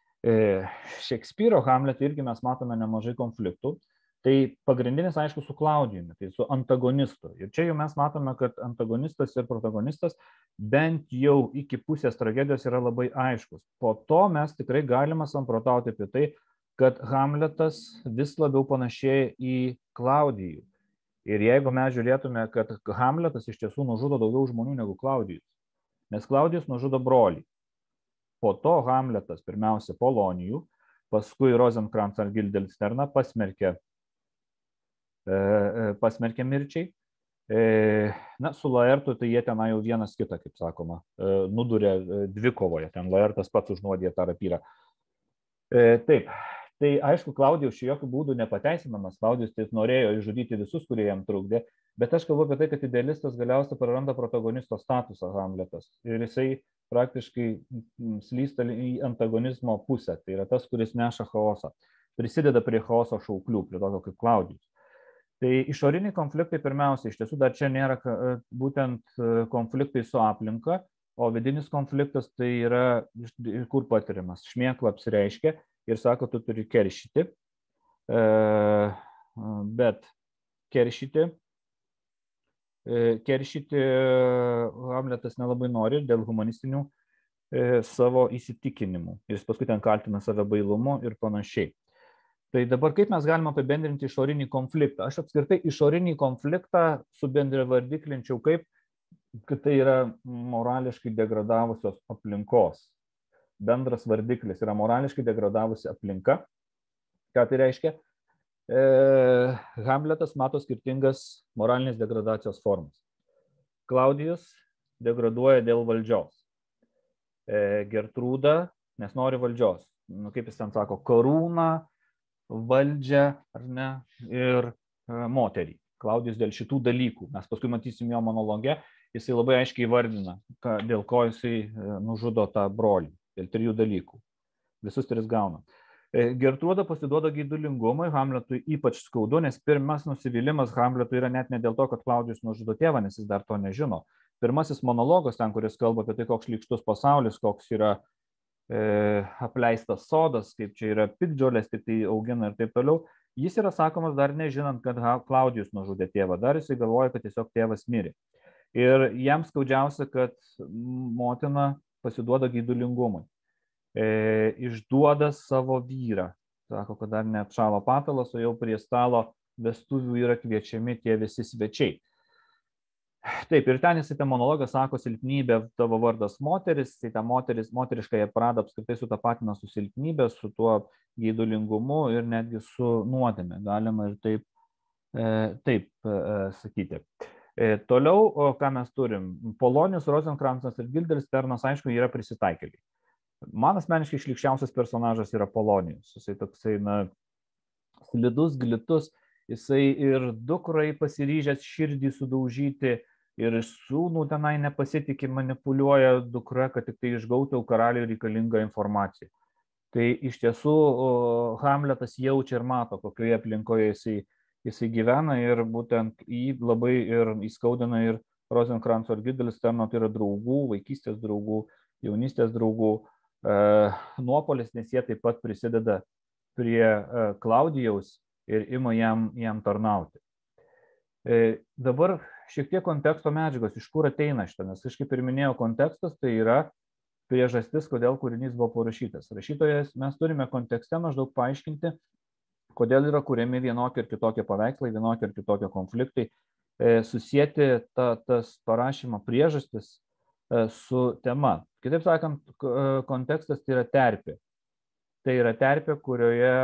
Šekspyro Hamletą irgi mes matome nemažai konfliktų. Tai pagrindinis, aišku, su Klaudijumi, tai su antagonistu. Ir čia jau mes matome, kad antagonistas ir protagonistas bent jau iki pusės tragedijos yra labai aiškus. Po to mes tikrai galime samprotauti apie tai, kad Hamletas vis labiau panašėja į Klaudijų. Ir jeigu mes žiūrėtume, kad Hamletas iš tiesų nužudo daugiau žmonių negu Klaudijus, nes Klaudijus nužudo brolį. Po to Hamletas pirmiausia Polonijų, paskui Rozenkrantz ar Gildensterną pasmerkė, e, pasmerkė mirčiai. E, na, su Laertu tai jie tenai jau vienas kitą, kaip sakoma, e, nudurė dvikovoje, ten Laertas pats užnuodė tą rapyrą. E, taip, Tai aišku, Klaudijus šiuo jokių būdų nepateisinamas, Klaudijus tai norėjo išžudyti visus, kurie jam trukdė, bet aš kalbu apie tai, kad idealistas galiausiai praranda protagonisto statusą Hamletas ir jisai praktiškai slysta į antagonizmo pusę, tai yra tas, kuris neša chaosą, prisideda prie chaoso šauklių, prie tokio kaip Klaudijus. Tai išoriniai konfliktai pirmiausia, iš tiesų dar čia nėra būtent konfliktai su aplinka, o vidinis konfliktas tai yra kur patiriamas, šmėkla apsireiškia ir sako, tu turi keršyti, bet keršyti, keršyti Hamletas nelabai nori dėl humanistinių savo įsitikinimų. Jis paskui ten kaltina save bailumu ir panašiai. Tai dabar kaip mes galime apibendrinti išorinį konfliktą? Aš apskritai išorinį konfliktą subendravardiklinčiau kaip, kad tai yra morališkai degradavusios aplinkos. Bendras vardiklis yra morališkai degradavusi aplinka. Ką tai reiškia? E, Hamletas mato skirtingas moralinės degradacijos formas. Klaudijus degraduoja dėl valdžios. E, Gertrūda, nes nori valdžios. Nu, kaip jis ten sako, karūną, valdžią, ar ne, ir e, moterį. Klaudijus dėl šitų dalykų. Mes paskui matysim jo monologe, jisai labai aiškiai įvardina, dėl ko jisai nužudo tą brolį. Dėl trijų dalykų. Visus tris gauna. Gertrūda pasiduoda geidulingumui, Hamletui ypač skaudu, nes pirmas nusivylimas Hamletui yra net ne dėl to, kad Klaudijus nužudo tėvą, nes jis dar to nežino. Pirmasis monologas ten, kuris kalba apie tai, koks šlykštus pasaulis, koks yra e, apleistas sodas, kaip čia yra piktžolės, tik tai augina ir taip toliau, jis yra sakomas dar nežinant, kad Klaudijus nužudė tėvą. Dar jisai galvoja, kad tiesiog tėvas mirė. Ir jam skaudžiausia, kad motina pasiduoda geidulingumui. E, išduoda savo vyrą. Sako, kad dar neatšalo patalas, o jau prie stalo vestuvių yra kviečiami tie visi svečiai. Taip, ir ten jisai tą monologą sako, silpnybė tavo vardas moteris, tai ta moteris, moteriškąją pradą apskritai sutapatina su silpnybė, su tuo geidulingumu ir netgi su nuodėme. Galima ir taip, e, taip e, sakyti. E, toliau, o, ką mes turim? Polonijus, Rozenkrancas ir Gildensternas, aišku, yra prisitaikėliai. Man asmeniškai šlykščiausias personažas yra Polonijus. Jisai toksai, na, slidus, glitus, jisai ir dukrai pasiryžęs širdį sudaužyti, ir sūnų tenai nepasitikė, manipuliuoja dukra, kad tik tai išgautų karaliui reikalingą informaciją. Tai iš tiesų Hamletas jaučia ir mato, kokioje aplinkoje jisai jisai gyvena ir būtent jį labai ir įskaudina ir Rozenkranco ir Gildensterno, tai yra draugų, vaikystės draugų, jaunystės draugų e, nuopolis, nes jie taip pat prisideda prie e, Klaudijaus ir ima jam, jam tarnauti. E, dabar šiek tiek konteksto medžiagos, iš kur ateina šitą, nes aš kaip ir minėjau, kontekstas tai yra priežastis, kodėl kūrinys buvo parašytas. Rašytojas mes turime kontekste maždaug paaiškinti, kodėl yra kuriami vienokie ir kitokie paveikslai, vienokie ir kitokie konfliktai, e, susijęti ta, tas parašymo priežastis e, su tema. Kitaip sakant, kontekstas tai yra terpė. Tai yra terpė, kurioje,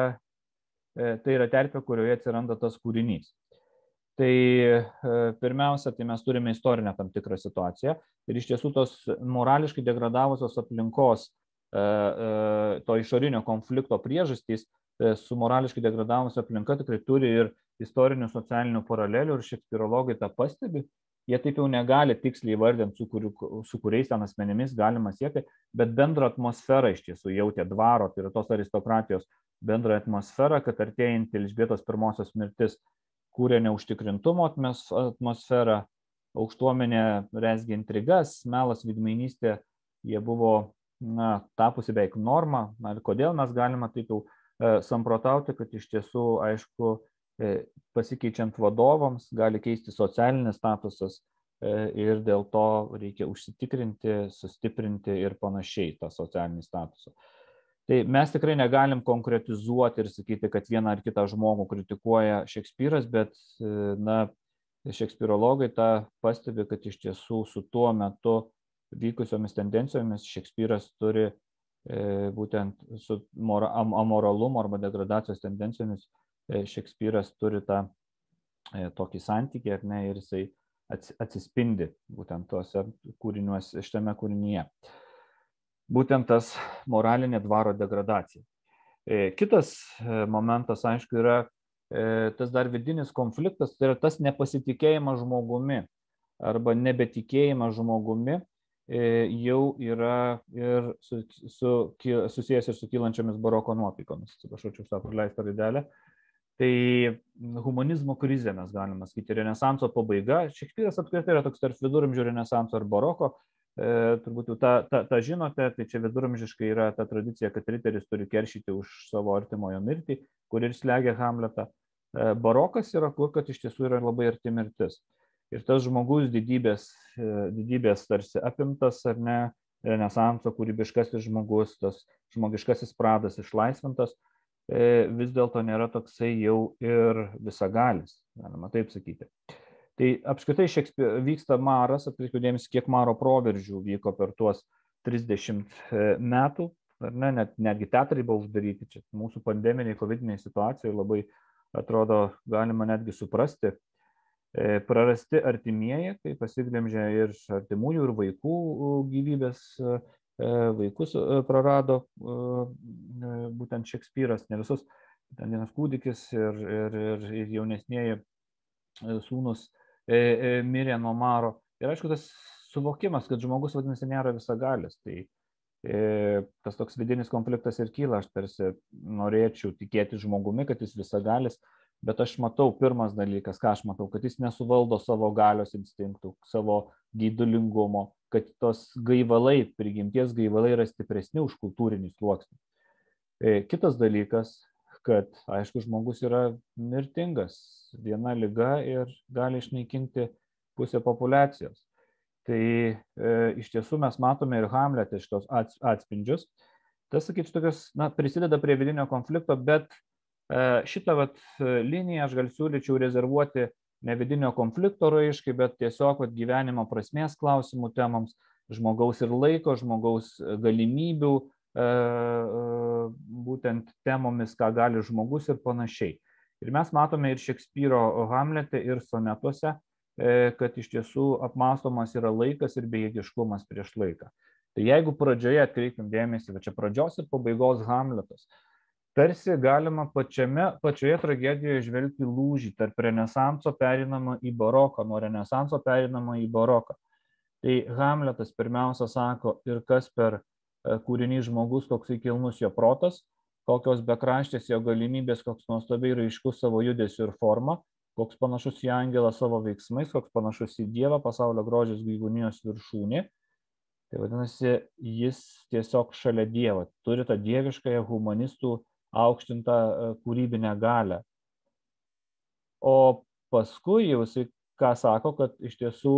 e, tai yra terpė, kurioje atsiranda tas kūrinys. Tai e, pirmiausia, tai mes turime istorinę tam tikrą situaciją ir iš tiesų tos morališkai degradavusios aplinkos, e, e, to išorinio konflikto priežastys su morališkai degradavusia aplinka tikrai turi ir istorinių socialinių paralelių ir šekspirologai tą pastebi. Jie taip jau negali tiksliai įvardinti, su, kuriu, su kuriais ten asmenimis galima siekti, bet bendrą atmosferą iš tiesų jautė dvaro, tai yra tos aristokratijos bendrą atmosferą, kad artėjant Elžbietos pirmosios mirtis kūrė neužtikrintumo atmosferą, aukštuomenė rezgė intrigas, melas, veidmainystė, jie buvo na, tapusi beveik norma. Na, ir kodėl mes galime taip jau samprotauti, kad iš tiesų, aišku, pasikeičiant vadovams gali keisti socialinis statusas ir dėl to reikia užsitikrinti, sustiprinti ir panašiai tą socialinį statusą. Tai mes tikrai negalim konkretizuoti ir sakyti, kad vieną ar kitą žmogų kritikuoja Šekspyras, bet na, šekspirologai tą pastebi, kad iš tiesų su tuo metu vykusiomis tendencijomis Šekspyras turi būtent su amoralumo arba degradacijos tendencijomis Šekspyras turi tą tokį santykį, ar ne, ir jisai atsispindi būtent tuose kūriniuose, šitame kūrinyje. Būtent tas moralinė dvaro degradacija. Kitas momentas, aišku, yra tas dar vidinis konfliktas, tai yra tas nepasitikėjimas žmogumi arba nebetikėjimas žmogumi jau yra ir su, su, susijęs ir su kylančiomis baroko nuotaikomis. Atsiprašau, čia už tą praleistą raidelę. Tai humanizmo krizė, mes galime sakyti, renesanso pabaiga. Šekspyras apskritai yra toks tarp viduramžių renesanso ir baroko. E, turbūt jau tą, tą, tą žinote, tai čia viduramžiškai yra ta tradicija, kad riteris turi keršyti už savo artimojo mirtį, kur ir slegia Hamletą. E, barokas yra kur, kad iš tiesų yra labai arti mirtis. Ir tas žmogus didybės, didybės tarsi apimtas, ar ne, renesanso kūrybiškasis žmogus, tas žmogiškasis pradas išlaisvintas, vis dėlto nėra toksai jau ir visagalis, galima taip sakyti. Tai apskritai vyksta maras, atkreipiu dėmesį, kiek maro proveržių vyko per tuos trisdešimt metų, ar ne, net, netgi teatrai buvo uždaryti, čia mūsų pandeminiai, covidiniai situacijai labai atrodo galima netgi suprasti. Prarasti artimieji, tai pasiglemžė ir artimųjų, ir vaikų gyvybės, vaikus prarado būtent Šekspyras, ne visus, ten vienas kūdikis ir, ir, ir, ir jaunesnėji sūnus mirė nuo maro. Ir aišku, tas suvokimas, kad žmogus vadinasi nėra visagalis, tai tas toks vidinis konfliktas ir kyla, aš tarsi norėčiau tikėti žmogumi, kad jis visagalis, bet aš matau, pirmas dalykas, ką aš matau, kad jis nesuvaldo savo galios instinktų, savo geidulingumo, kad tos gaivalai, prigimties gaivalai yra stipresni už kultūrinį sluoksnį. Kitas dalykas, kad, aišku, žmogus yra mirtingas, viena liga ir gali išnaikinti pusę populiacijos. Tai e, iš tiesų mes matome ir Hamlete šitos atspindžius. Tas, sakyčiau, tokios, na, prisideda prie vidinio konflikto, bet šitą vat, liniją aš gal siūlyčiau rezervuoti ne vidinio konflikto raiškai, bet tiesiog vat, gyvenimo prasmės klausimų temams, žmogaus ir laiko, žmogaus galimybių, būtent temomis, ką gali žmogus ir panašiai. Ir mes matome ir Šekspyro Hamlete, ir sonetuose, kad iš tiesų apmąstomas yra laikas ir bejėgiškumas prieš laiką. Tai jeigu pradžioje atkreipim dėmesį, va čia pradžios ir pabaigos Hamletas, tarsi galima pačiame, pačioje tragedijoje žvelgti lūžį tarp renesanso perinamo į baroką, nuo renesanso perinamo į baroką. Tai Hamletas pirmiausia sako, ir kas per kūrinį žmogus, koks įkilnus jo protas, kokios bekraštės jo galimybės, koks nuostabiai raiškus savo judesiu ir forma, koks panašus į angelą savo veiksmais, koks panašus į Dievą, pasaulio grožis gyvūnijos viršūnė. Tai vadinasi, jis tiesiog šalia Dievo, turi tą dieviškąją humanistų aukštintą kūrybinę galę. O paskui jau jisai ką sako, kad iš tiesų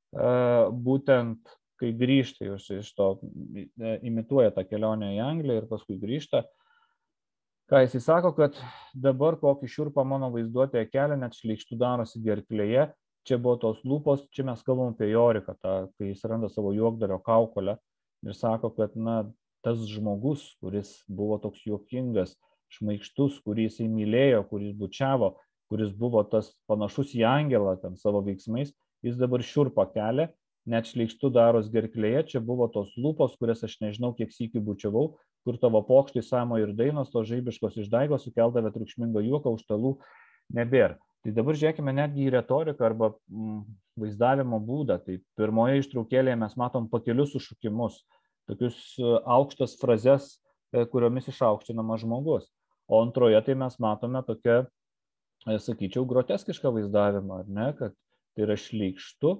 būtent kai grįžta, iš to imituoja tą kelionę į Angliją ir paskui grįžta, ką jisai sako, kad dabar kokį šiurpą mano vaizduotėje kelia, net šleikštų darosi gerklėje, čia buvo tos lūpos, čia mes kalbam apie Joriką, tą, kai jis randa savo juokdario kaukolę ir sako, kad na, tas žmogus, kuris buvo toks juokingas, šmaikštus, kurį jisai mylėjo, kuris bučiavo, kuris buvo tas panašus į angelą ten savo veiksmais, jis dabar šiurpą kelia, net šleikštų daros gerklėje, čia buvo tos lūpos, kurias aš nežinau, kiek sykių bučiavau, kur tavo pokštai, samo ir dainos, tos žaibiškos išdaigos sukeldavę triukšmingą juoką, už talų nebėra. Tai dabar žiūrėkime netgi į retoriką arba mm, vaizdavimo būdą. Tai pirmoje ištraukėlėje mes matom pakelius sušukimus, tokius aukštas frazes, kuriomis išaukštinamas žmogus. O antroje tai mes matome tokią, sakyčiau, groteskišką vaizdavimą, ar ne, kad tai yra šleikštu.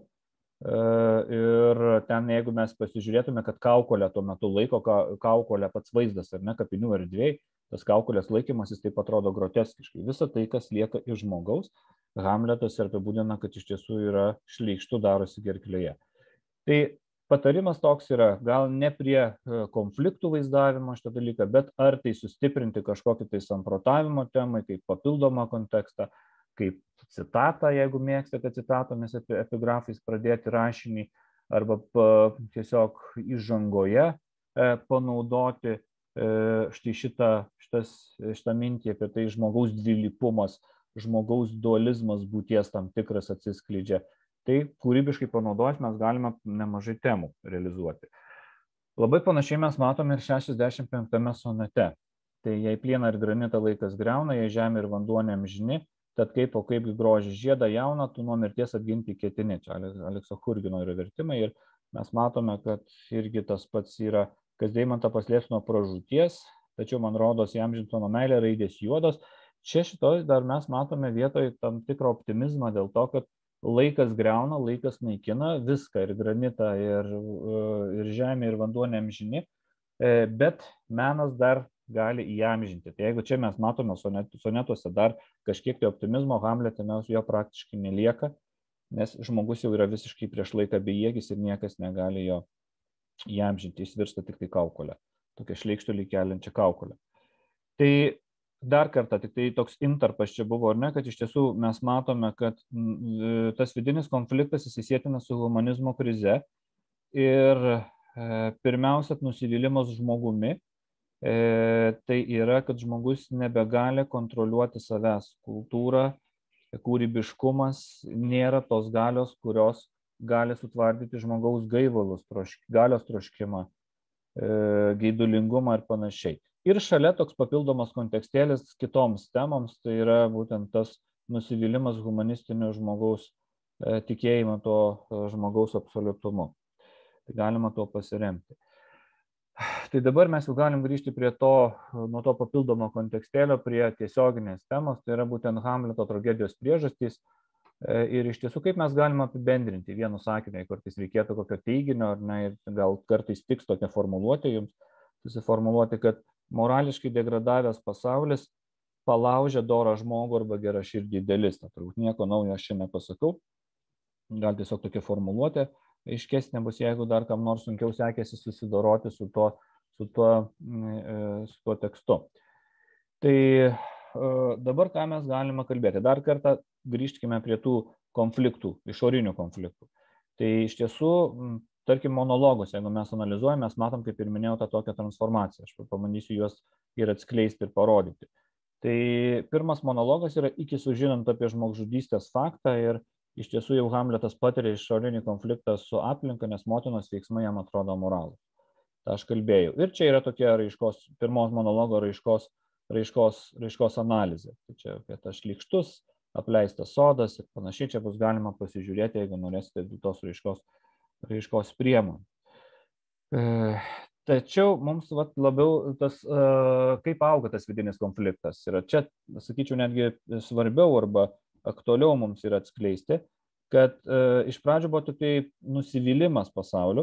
Ir ten, jeigu mes pasižiūrėtume, kad kaukolę tuo metu laiko kaukolę pats vaizdas, ar ne, kapinių erdvėj, tas kaukolės laikymasis taip atrodo groteskiškai. Visa tai, kas lieka iš žmogaus, Hamletas ir apibūdina, kad iš tiesų yra šleikštu darosi gerklėje. Tai patarimas toks yra, gal ne prie konfliktų vaizdavimo šitą dalyką, bet ar tai sustiprinti kažkokį tai samprotavimo temai, kaip papildomą kontekstą, kaip citatą, jeigu mėgstate citatomis epigrafais pradėti rašinį, arba tiesiog įžangoje panaudoti štai šitą, šitas, šitą mintį apie tai žmogaus dvilypumas, žmogaus dualizmas būties tam tikras atsiskleidžia. Tai kūrybiškai panaudojant mes galime nemažai temų realizuoti. Labai panašiai mes matome ir šešiasdešimt penktame sonete. Tai jei plieną ir granitą laikas greuna, jei žemė ir vanduo neamžini, tad kaip o kaip grožį žiedą jauną, tu nuo mirties apginti ketini. Čia Alekso Churgino yra vertimai ir mes matome, kad irgi tas pats yra, kas deimantą paslėps nuo pražūties, tačiau man rodos įamžinto nuo meilė raidės juodos. Čia šitoj dar mes matome vietoj tam tikrą optimizmą dėl to, kad laikas greuna, laikas naikina viską, ir granitą, ir, ir žemė, ir vanduo neamžini, bet menas dar gali įamžinti. Tai jeigu čia mes matome sonetuose dar kažkiek tai optimizmo, Hamlete mes jo praktiškai nelieka, nes žmogus jau yra visiškai prieš laiką bejėgis ir niekas negali jo įamžinti, jis virsta tik tai kaukolę, tokia šleikštulį keliančia kaukolė. Tai dar kartą, tik tai toks intarpas čia buvo, ar ne, kad iš tiesų mes matome, kad tas vidinis konfliktas įsisėtina su humanizmo krize ir e, pirmiausia, nusivylimas žmogumi, e, tai yra, kad žmogus nebegali kontroliuoti savęs. Kultūra, kūrybiškumas nėra tos galios, kurios gali sutvardyti žmogaus gaivalus, trošk, galios troškimą, e, geidulingumą ir panašiai. Ir šalia toks papildomas kontekstėlis kitoms temoms, tai yra būtent tas nusivylimas humanistiniu žmogaus e, tikėjimo to e, žmogaus absoliutumu. Tai galima tuo pasiremti. Tai dabar mes jau galim grįžti prie to, nuo to papildomo kontekstėlio prie tiesioginės temos, tai yra būtent Hamleto tragedijos priežastys. E, ir iš tiesų, kaip mes galime apibendrinti vienu sakiniu, kartais reikėtų kokio teiginio, ar ne, ir gal kartais tiks tokia formuluotė jums susiformuluoti, kad morališkai degradavęs pasaulis palaužia dorą žmogų arba gerą širdį idealistą. Turbūt nieko naujo aš čia nepasakau. Gal tiesiog tokia formuluotė aiškesnė bus, jeigu dar kam nors sunkiau sekėsi susidoroti su tuo, su tuo, su tuo tekstu. Tai dabar ką mes galime kalbėti? Dar kartą grįžkime prie tų konfliktų, išorinių konfliktų. Tai iš tiesų, tarkim, monologus, jeigu mes analizuojame, mes matom, kaip ir minėjau, tą tokią transformaciją. Aš pabandysiu juos ir atskleisti ir parodyti. Tai pirmas monologas yra iki sužinant apie žmogžudystės faktą ir iš tiesų jau Hamletas patiria išorinį konfliktą su aplinka, nes motinos veiksmai jam atrodo moralūs. Tai aš kalbėjau. Ir čia yra tokia raiškos, pirmos monologo raiškos, raiškos, raiškos analizė. Tai čia apie tas šlykštus, apleistas sodas ir panašiai, čia bus galima pasižiūrėti, jeigu norėsite tos raiškos raiškos priemonių. E, tačiau mums vat, labiau tas, e, kaip auga tas vidinis konfliktas. Ir čia, sakyčiau, netgi svarbiau arba aktualiau mums yra atskleisti, kad e, iš pradžių buvo tokiai nusivylimas pasauliu,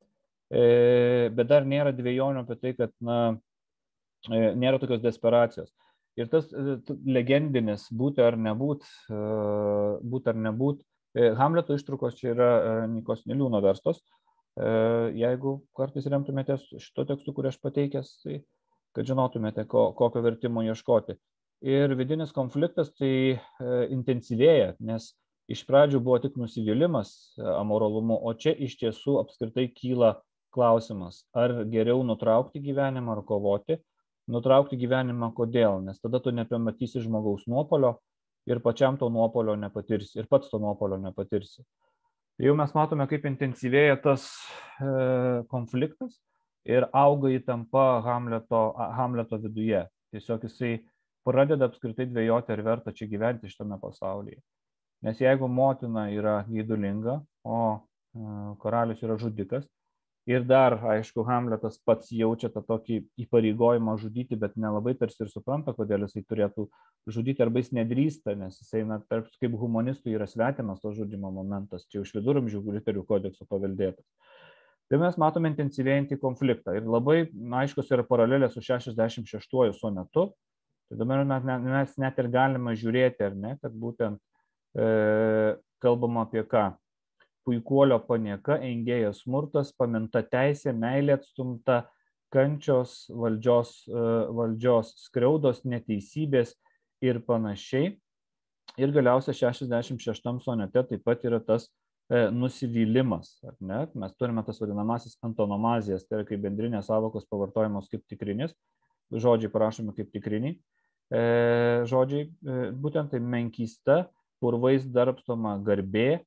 e, bet dar nėra dvejonių apie tai, kad na, e, nėra tokios desperacijos. Ir tas e, legendinis būti ar nebūt, e, būt ar nebūt, Hamleto ištraukos čia yra Nykos Niliūno verstos. Jeigu kartais remtumėtės šito tekstu, kurį aš pateikęs, tai kad žinotumėte, ko, kokio vertimo ieškoti. Ir vidinis konfliktas tai intensyvėja, nes iš pradžių buvo tik nusivylimas amoralumu, o čia iš tiesų apskritai kyla klausimas, ar geriau nutraukti gyvenimą ar kovoti. Nutraukti gyvenimą kodėl? Nes tada tu nepamatysi žmogaus nuopolio, ir pačiam to nuopolio nepatirsi, ir pats to nuopolio nepatirsi. Jau mes matome, kaip intensyvėja tas e, konfliktas ir auga įtampa Hamleto, Hamleto viduje. Tiesiog jisai pradeda apskritai dvejoti, ar verta čia gyventi šitame pasaulyje. Nes jeigu motina yra geidulinga, o e, karalius yra žudikas, ir dar, aišku, Hamletas pats jaučia tą tokį įpareigojimą žudyti, bet nelabai tarsi ir supranta, kodėl jisai turėtų žudyti, arba jis nedrįsta, nes jisai, na, tarp, kaip humanistų yra svetimas to žudimo momentas, čia iš viduramžių riterių kodekso paveldėtas. Tai mes matome intensyvėjantį konfliktą ir labai na, aiškus yra paralelė su šešiasdešimt šeštuoju sonetu. Tai dabar mes net ir galime žiūrėti, ar ne, kad būtent e, kalbama apie ką? Puikuolio panieka, engėjas smurtas, paminta teisė, meilė atstumta, kančios, valdžios, valdžios skriaudos, neteisybės ir panašiai. Ir galiausiai šešiasdešimt šeštam sonete taip pat yra tas e, nusivylimas. Ar ne? Mes turime tas vadinamasis antonomazijas, tai yra kaip bendrinės sąvokos pavartojamos kaip tikrinis, žodžiai parašomi kaip tikriniai. E, žodžiai, e, būtent tai menkysta, purvais darbstoma garbė,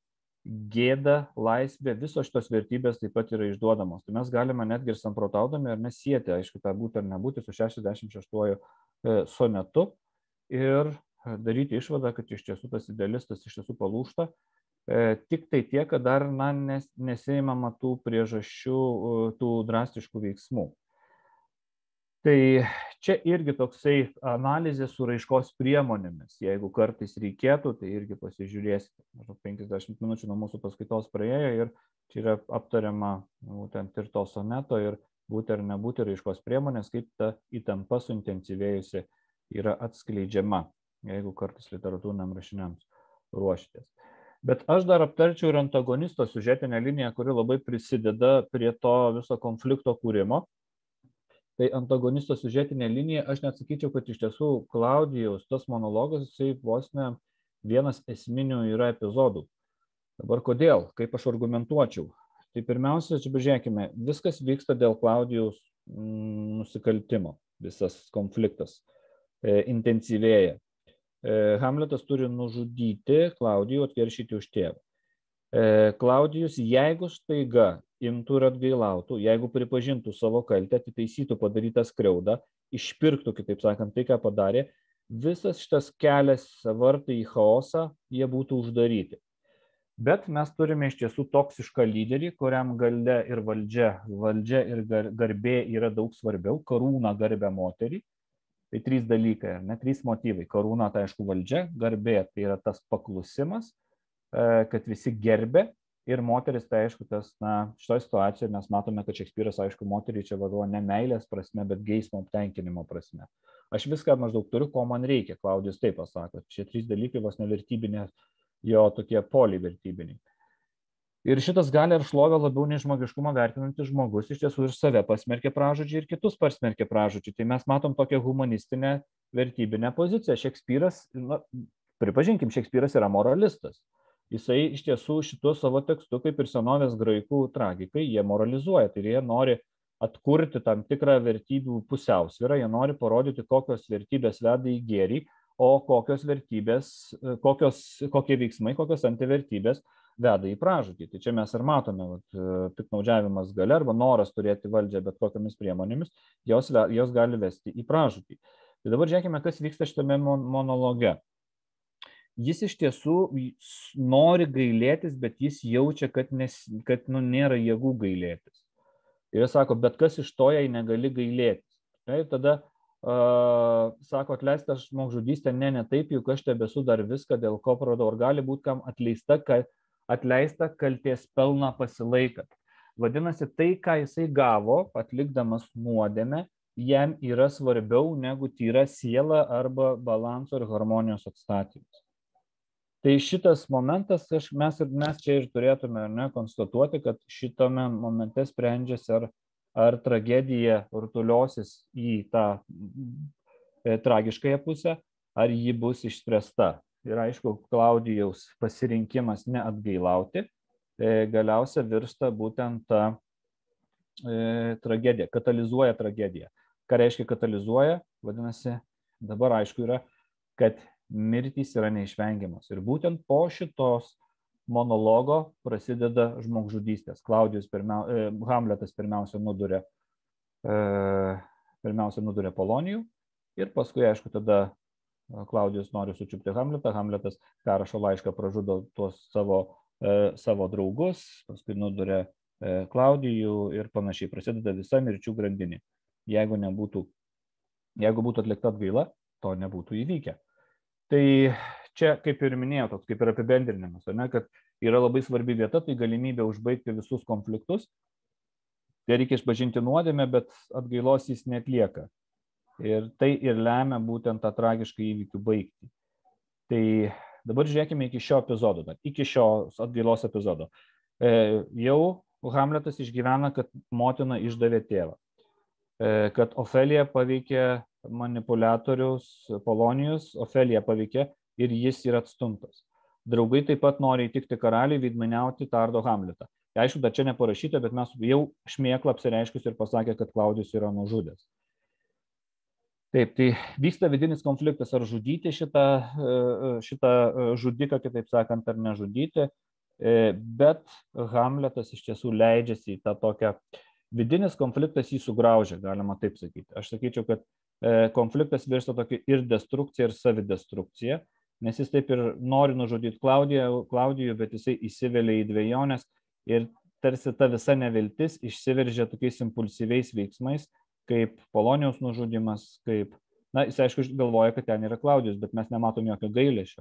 gėda, laisvė, visos šitos vertybės taip pat yra išduodamos. Tai mes galime netgi ir samprotaudami ar nesėti, aišku, tą būti ar nebūti su šešiasdešimt šeštuoju sonetu ir daryti išvadą, kad iš tiesų tas idealistas iš tiesų palūšta. Tik tai tiek, kad dar na, nes, nesėimama tų priežasčių, tų drastiškų veiksmų. Tai čia irgi toksai analizės su raiškos priemonėmis. Jeigu kartais reikėtų, tai irgi pasižiūrėsite. Maždaug penkiasdešimt minučių nuo mūsų paskaitos praėjo ir čia yra aptariama būtent ir to soneto ir būti ar nebūti raiškos priemonės, kaip ta įtampa suintensyvėjusi yra atskleidžiama, jeigu kartais literatūriniam rašiniams ruošitės. Bet aš dar aptarčiau ir antagonisto siužetinę liniją, kuri labai prisideda prie to viso konflikto kūrimo. Tai antagonisto siužetinė linija, aš net sakyčiau, kad iš tiesų Klaudijaus tas monologas, jisai vos ne vienas esminių yra epizodų. Dabar kodėl, kaip aš argumentuočiau? Tai pirmiausia, čia pažiūrėkime, viskas vyksta dėl Klaudijaus mm, nusikaltimo, visas konfliktas e, intensyvėja. E, Hamletas turi nužudyti Klaudijų, atkeršyti už tėvą. E, Klaudijus, jeigu staiga imtų ir atgailautų, jeigu pripažintų savo kaltę, atitaisytų padarytą skriaudą, išpirktų, kitaip sakant, tai, ką padarė, visas šitas kelias vartai į chaosą, jie būtų uždaryti. Bet mes turime iš tiesų toksišką lyderį, kuriam galia ir valdžia, valdžia ir garbė yra daug svarbiau, karūna garbė moterį. Tai trys dalykai, ne trys motyvai. Karūna, tai aišku, valdžia, garbė, tai yra tas paklusimas, kad visi gerbė. Ir moteris, tai aišku, tas, na, šitoje situacijoje mes matome, kad Šekspyras, aišku, moterį čia vadovauja ne meilės prasme, bet geismo aptenkinimo prasme. Aš viską maždaug turiu, ko man reikia, Klaudijus taip pasako. Šie trys dalykai vos nevertybinė, jo tokie polivertybiniai. Ir šitas gali ir šlovę labiau nei žmogiškumą vertinantis žmogus iš tiesų ir save pasmerkė pražudžiai ir kitus pasmerkė pražudžiai. Tai mes matom tokią humanistinę vertybinę poziciją. Šekspyras, na, pripažinkim, Šekspyras yra moralistas. Jisai iš tiesų šituo savo tekstu, kaip ir senovės graikų tragikai, jie moralizuoja, tai jie nori atkurti tam tikrą vertybių pusiausvyrą, jie nori parodyti, kokios vertybės veda į gėrį, o kokios vertybės, kokios, kokie veiksmai, kokios antivertybės veda į pražūtį. Tai čia mes ir matome, piktnaudžiavimas galia arba noras turėti valdžią bet kokiamis priemonėmis, jos, jos gali vesti į pražūtį. Tai dabar žiūrėkime, kas vyksta šitame monologe. Jis iš tiesų nori gailėtis, bet jis jaučia, kad, nes, kad nu, nėra jėgų gailėtis. Ir jis sako, bet kas iš to, jei negali gailėtis. Ir tada uh, sako, atleista žmogžudystė, ne, ne taip, juk aš tebesu dar viską, dėl ko pradau. Ar gali būti kam atleista, kad atleista kalties pelną pasilaikat. Vadinasi, tai, ką jisai gavo, atlikdamas nuodėmę, jam yra svarbiau negu tyra siela arba balanso ir harmonijos atstatymas. Tai šitas momentas, aš, mes, mes čia ir turėtume ne, konstatuoti, kad šitame momente sprendžiasi, ar, ar tragedija rutuliosis į tą e, tragiškąją pusę, ar ji bus išspręsta. Ir aišku, Klaudijaus pasirinkimas neatgailauti e, galiausia virsta būtent tą e, tragediją, katalizuoja tragediją. Ką reiškia katalizuoja? Vadinasi, dabar aišku yra, kad mirtys yra neišvengiamos. Ir būtent po šitos monologo prasideda žmogžudystės. Klaudijus pirmia, e, Hamletas pirmiausia nuduria, e, pirmiausia nuduria Polonijų ir paskui, aišku, tada Klaudijus nori sučiupti Hamletą. Hamletas perrašo laišką, pražudo tuos savo, e, savo draugus, paskui nuduria e, Klaudijų ir panašiai. Prasideda visa mirčių grandinė. Jeigu nebūtų, jeigu būtų atlikta atgaila, to nebūtų įvykę. Tai čia, kaip ir minėjau, toks kaip ir apibendrinimas, ne, kad yra labai svarbi vieta, tai galimybė užbaigti visus konfliktus. Tai reikia išpažinti nuodėmę, bet atgailos jis neatlieka. Ir tai ir lemia būtent tą tragišką įvykių baigtį. Tai dabar žiūrėkime iki šio epizodo, iki šio atgailos epizodo. E, jau Hamletas išgyvena, kad motina išdavė tėvą, e, kad Ofelija paveikė manipuliatorius Polonijus, Ofelija paveikė ir jis yra atstumtas. Draugai taip pat nori įtikti karaliui, veidmainiauti, tardo Hamletą. Tai aišku, dar čia neparašyta, bet mes jau šmėklą apsireiškus ir pasakė, kad Klaudijus yra nužudęs. Taip, tai vyksta vidinis konfliktas, ar žudyti šitą, šitą žudiką, kitaip sakant, ar nežudyti. bet Hamletas iš tiesų leidžiasi į tą tokią, vidinis konfliktas jį sugraužia, galima taip sakyti. Aš sakyčiau, kad konfliktas virsta tokia ir destrukcija, ir savidestrukcija, nes jis taip ir nori nužudyti Klaudijų, Klaudijų, bet jisai įsivelia į dvejonės ir tarsi ta visa neviltis išsiveržia tokiais impulsyviais veiksmais, kaip Polonijaus nužudimas, kaip, na, jis aišku galvoja, kad ten yra Klaudijus, bet mes nematom jokio gailesčio.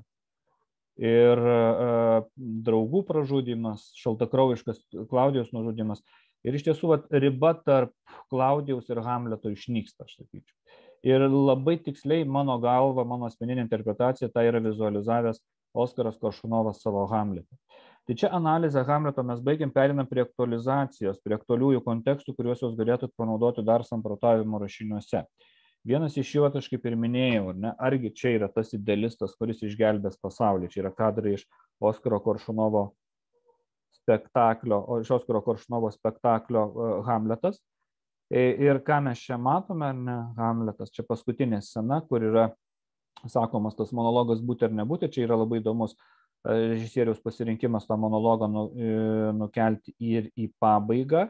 Ir uh, draugų pražudimas, šaltakraujiškas Klaudijos nužudimas. Ir iš tiesų vat, riba tarp Klaudijaus ir Hamleto išnyksta, aš sakyčiau. Ir labai tiksliai mano galva, mano asmeninė interpretacija, tai yra vizualizavęs Oskaras Koršunovas savo Hamletą. Tai čia analizę Hamleto mes baigiam, perinam prie aktualizacijos, prie aktualiųjų kontekstų, kuriuos jūs galėtumėt panaudoti dar samprotavimo rašiniuose. Vienas iš jų, aš kaip ir minėjau, ne, argi čia yra tas idealistas, kuris išgelbės pasaulį. Čia yra kadrai iš Oskaro Koršunovo spektaklio, iš Oskaro Koršunovo spektaklio uh, Hamletas. Ir ką mes čia matome, ne, Hamletas, čia paskutinė scena, kur yra sakomas tas monologas būti ar nebūti. Čia yra labai įdomus režisieriaus pasirinkimas tą monologą nu, nukelti ir į pabaigą.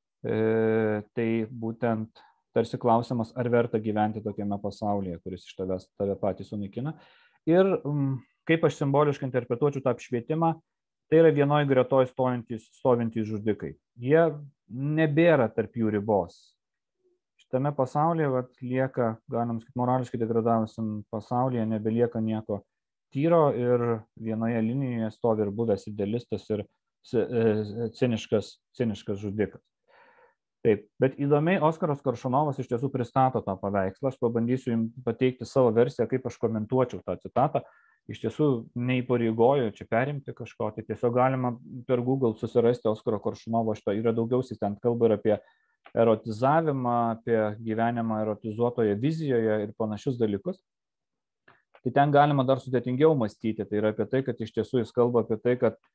E, tai būtent tarsi klausimas, ar verta gyventi tokiame pasaulyje, kuris iš tavęs tave patį sunaikina. Ir um, kaip aš simboliškai interpretuočiau tą apšvietimą, tai yra vienoj gretoj stovintys, stovintys žudikai. Jie nebėra tarp jų ribos. Šitame pasaulyje vat, lieka, galim sakyti, morališkai degradavusiam pasaulyje, nebelieka nieko tyro ir vienoje linijoje stovi ir buvęs idealistas ir ciniškas, ciniškas žudikas. Taip, bet įdomiai Oskaras Koršunovas iš tiesų pristato tą paveikslą. Aš pabandysiu jums pateikti savo versiją, kaip aš komentuočiau tą citatą. Iš tiesų neįpareigoju čia perimti kažko, tai tiesiog galima per Google susirasti Oskaro Koršunovo, šitą yra daugiau, jis ten kalba ir apie erotizavimą, apie gyvenimą erotizuotoje vizijoje ir panašius dalykus. Tai ten galima dar sudėtingiau mąstyti, tai yra apie tai, kad iš tiesų jis kalba apie tai, kad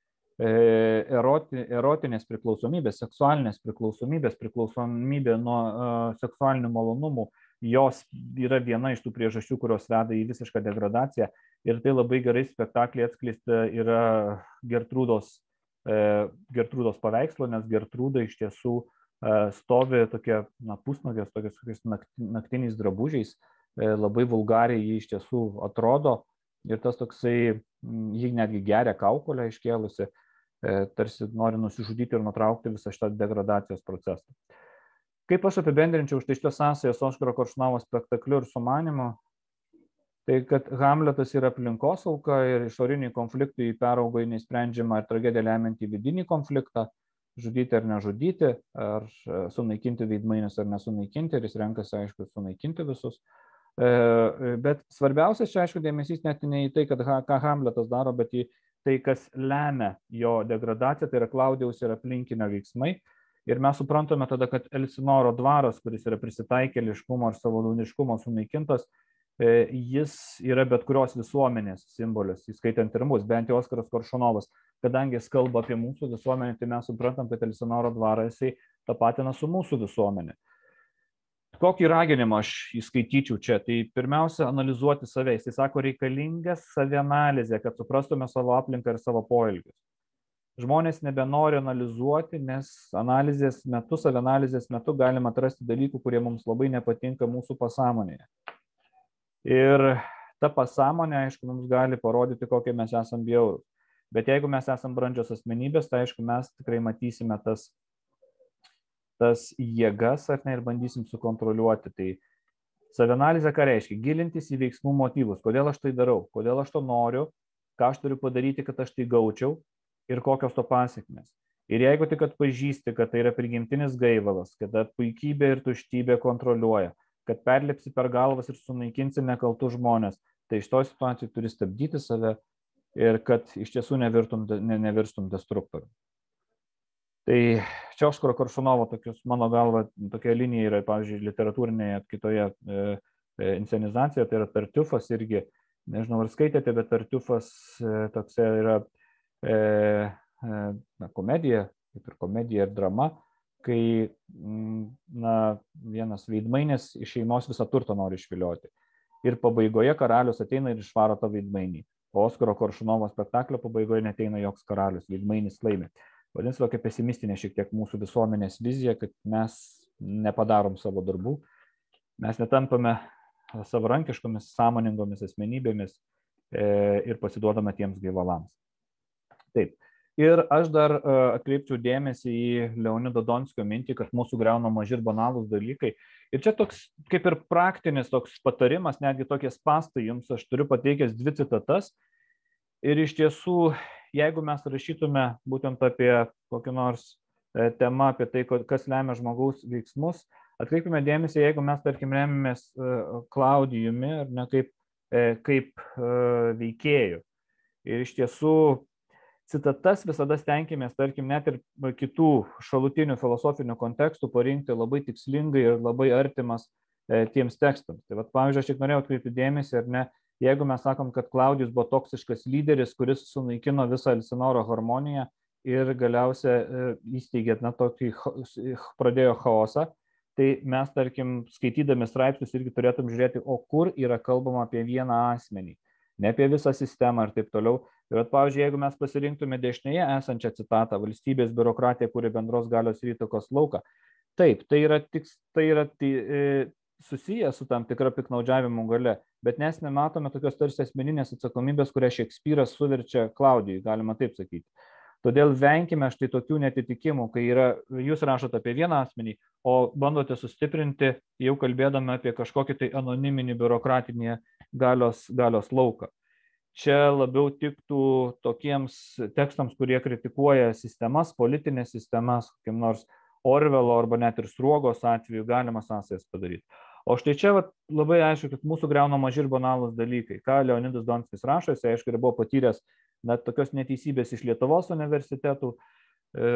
Eroti, erotinės priklausomybės, seksualinės priklausomybės, priklausomybė nuo uh, seksualinių malonumų, jos yra viena iš tų priežasčių, kurios veda į visišką degradaciją. Ir tai labai gerai spektaklį atskleista yra Gertrūdos, uh, Gertrūdos paveikslo, nes Gertrūda iš tiesų uh, stovi tokie na, pusnuogės, tokiais naktiniais drabužiais, uh, labai vulgariai jį iš tiesų atrodo. Ir tas toksai, jį netgi geria kaukolę iškėlusi, tarsi nori nusižudyti ir nutraukti visą šitą degradacijos procesą. Kaip aš apibendrinčiau štai šitas sąsajas Oskaro Koršunovo spektakliu ir sumanymu, tai kad Hamletas yra aplinkos auka ir išoriniai konfliktai perauga į neįsprendžiamą ir tragediją lemiantį vidinį konfliktą, žudyti ar nežudyti, ar sunaikinti veidmainius ar nesunaikinti, ir jis renkasi, aišku, sunaikinti visus. Bet svarbiausias čia, aišku, dėmesys net ne į tai, kad ką Hamletas daro, bet į tai, kas lemia jo degradaciją, tai yra Klaudijaus ir aplinkinio veiksmai. Ir mes suprantame tada, kad Elsinoro dvaras, kuris yra prisitaikėliškumo ir savadūniškumo sunaikintas, jis yra bet kurios visuomenės simbolis, įskaitant ir mus, bent jau Oskaras Koršunovas. Kadangi jis kalba apie mūsų visuomenę, tai mes suprantam, kad Elsinoro dvarą jisai tapatina su mūsų visuomenė. Kokį raginimą aš įskaityčiau čia? Tai pirmiausia, analizuoti save. Jis sako, reikalingas savianalizė, kad suprastume savo aplinką ir savo poelgius. Žmonės nebenori analizuoti, nes analizės metu, savianalizės metu galima atrasti dalykų, kurie mums labai nepatinka mūsų pasąmonėje. Ir ta pasąmonė, aišku, mums gali parodyti, kokie mes esam bjaurūs. Bet jeigu mes esam brandžios asmenybės, tai aišku, mes tikrai matysime tas tas jėgas, ar ne, ir bandysim sukontroliuoti. Tai savianalizė ką reiškia? Gilintis į veiksmų motyvus. Kodėl aš tai darau? Kodėl aš to noriu? Ką aš turiu padaryti, kad aš tai gaučiau? Ir kokios to pasiekmes? Ir jeigu tik atpažįsti, kad tai yra prigimtinis gaivalas, kad puikybė ir tuštybė kontroliuoja, kad perlipsi per galvas ir sunaikinsi nekaltus žmonės, tai iš to situacijų turi stabdyti save ir kad iš tiesų nevirtum, ne, nevirstum destruktorium. Tai čia Oskaro Koršunovo tokius, mano galva, tokia linija yra, pavyzdžiui, literatūrinėje kitoje e, e, inscenizacijoje, tai yra Tartiufas irgi, nežinau, ar skaitėte, bet Tartiufas e, toks yra e, e, na, komedija, kaip ir komedija ir drama, kai na, vienas veidmainis iš šeimos visą turtą nori išvilioti. Ir pabaigoje karalius ateina ir išvaro tą veidmainį. o Oskaro Koršunovo spektaklio pabaigoje neteina joks karalius, veidmainis laimi. Vadinasi, tokia pesimistinė šiek tiek mūsų visuomenės vizija, kad mes nepadarom savo darbų, mes netampame savarankiškomis, sąmoningomis asmenybėmis ir pasiduodame tiems gaivalams. Taip. Ir aš dar atkreipčiau dėmesį į Leonido Donskio mintį, kad mūsų greuna maži ir banalūs dalykai. Ir čia toks kaip ir praktinis toks patarimas, netgi tokie spastai jums, aš turiu pateikęs dvi citatas. Ir iš tiesų, jeigu mes rašytume būtent apie kokį nors temą, apie tai, kas lemia žmogaus veiksmus, atkreipime dėmesį, jeigu mes, tarkim, remiamės Klaudijumi, ar ne kaip, kaip veikėjų. Ir iš tiesų, citatas visada stenkimės, tarkim, net ir kitų šalutinių filosofinių kontekstų parinkti labai tikslingai ir labai artimas e, tiems tekstams. Tai vat, pavyzdžiui, aš tik norėjau atkreipti dėmesį, ar ne, jeigu mes sakom, kad Klaudijus buvo toksiškas lyderis, kuris sunaikino visą Elsinoro harmoniją ir galiausia e, įsteigė, na, tokį, pradėjo chaosą, tai mes, tarkim, skaitydami straipsnius irgi turėtum žiūrėti, o kur yra kalbama apie vieną asmenį, ne apie visą sistemą ir taip toliau. Ir, pavyzdžiui, jeigu mes pasirinktume dešinėje esančią citatą, valstybės biurokratija kūrė bendros galios ir įtakos lauką, taip, tai yra, tik, tai yra tai, e, susiję su tam tikra piknaudžiavimo gale, bet mes nematome tokios tarsi asmeninės atsakomybės, kurią Šekspyras suverčia Klaudijui, galima taip sakyti. Todėl venkime štai tokių netitikimų, kai yra, jūs rašote apie vieną asmenį, o bandote sustiprinti, jau kalbėdami apie kažkokį tai anoniminį biurokratinį galios, galios lauką. Čia labiau tiktų tokiems tekstams, kurie kritikuoja sistemas, politinės sistemas, kokiam nors Orvelo arba net ir Sruogos atveju galima sąsajas padaryti. O štai čia vat, labai aišku, kad mūsų greuna maži ir banalūs dalykai. Ką Leonidas Donskis rašo, jis aišku ir buvo patyręs net tokios neteisybės iš Lietuvos universitetų, e,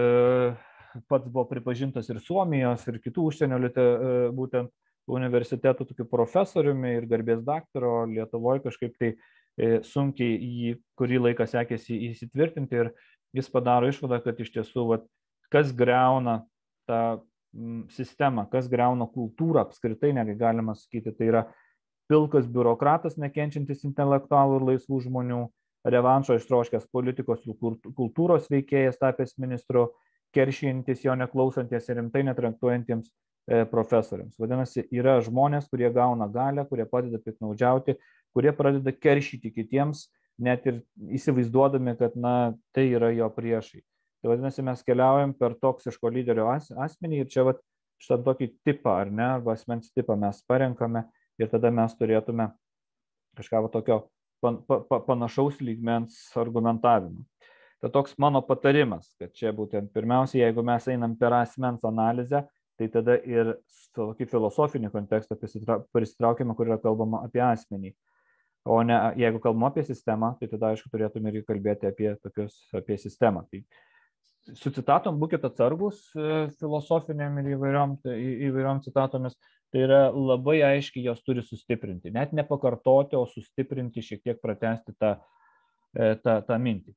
pats buvo pripažintas ir Suomijos, ir kitų užsienio e, būtent universitetų tokiu profesoriumi ir garbės daktaro, Lietuvoje kažkaip tai sunkiai jį kurį laiką sekėsi įsitvirtinti ir jis padaro išvadą, kad iš tiesų, vat, kas greuna tą m, sistemą, kas greuna kultūrą apskritai, negi galima sakyti, tai yra pilkas biurokratas, nekenčiantis intelektualų ir laisvų žmonių, revanšo ištroškęs politikos ir kultūros veikėjas tapęs ministru, keršijantis jo neklausanties ir rimtai netraktuojantiems e, profesoriams. Vadinasi, yra žmonės, kurie gauna galią, kurie padeda piknaudžiauti, kurie pradeda keršyti kitiems, net ir įsivaizduodami, kad na, tai yra jo priešai. Tai vadinasi, mes keliaujam per toksiško lyderio as, asmenį ir čia vat, šitą tokį tipą, ar ne, arba asmens tipą mes parenkame ir tada mes turėtume kažką va, tokio pan, pa, pa, panašaus lygmens argumentavimą. Tai toks mano patarimas, kad čia būtent pirmiausia, jeigu mes einam per asmens analizę, tai tada ir tokį filosofinį kontekstą prisitraukime, kur yra kalbama apie asmenį. O ne, jeigu kalbame apie sistemą, tai tada, aišku, turėtume ir kalbėti apie, tokius, apie sistemą. Tai su citatom būkite atsargus filosofiniam ir įvairiom, įvairiom citatomis, tai yra labai aiškiai jos turi sustiprinti. Net nepakartoti, o sustiprinti, šiek tiek pratęsti tą, tą, tą mintį.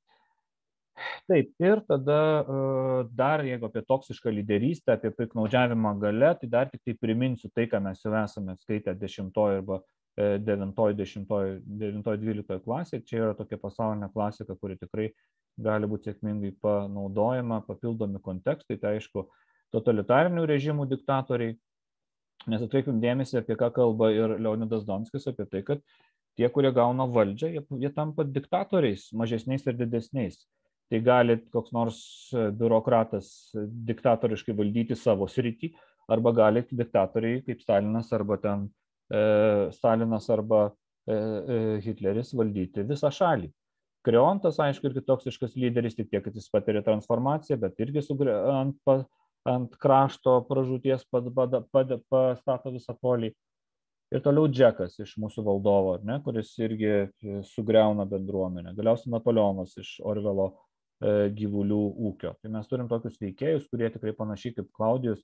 Taip, ir tada dar, jeigu apie toksišką lyderystę, apie piknaudžiavimą gale, tai dar tik tai priminsiu tai, ką mes jau esame skaitę dešimtoje arba devintoje, dešimtoje, devintoje, dvyliktoje klasėje. Čia yra tokia pasaulinė klasika, kuri tikrai gali būti sėkmingai panaudojama, papildomi kontekstai, tai aišku, totalitarinių režimų diktatoriai. Nes atkreipim dėmesį, apie ką kalba ir Leonidas Donskis, apie tai, kad tie, kurie gauna valdžią, jie, jie tampa diktatoriais, mažesniais ir didesniais. Tai gali koks nors biurokratas diktatoriškai valdyti savo sritį, arba gali diktatoriai kaip Stalinas arba ten e, Stalinas arba e, e, Hitleris valdyti visą šalį. Kreontas, aišku, irgi toksiškas lyderis, tik tiek, kad jis patiria transformaciją, bet irgi sugre, ant, ant krašto pražūties pastato visą polį. Ir toliau Džekas iš mūsų valdovo, ne, kuris irgi sugriauna bendruomenę. Galiausiai Napoleonas iš Orvelo gyvulių ūkio. Tai mes turim tokius veikėjus, kurie tikrai panašiai kaip Klaudijus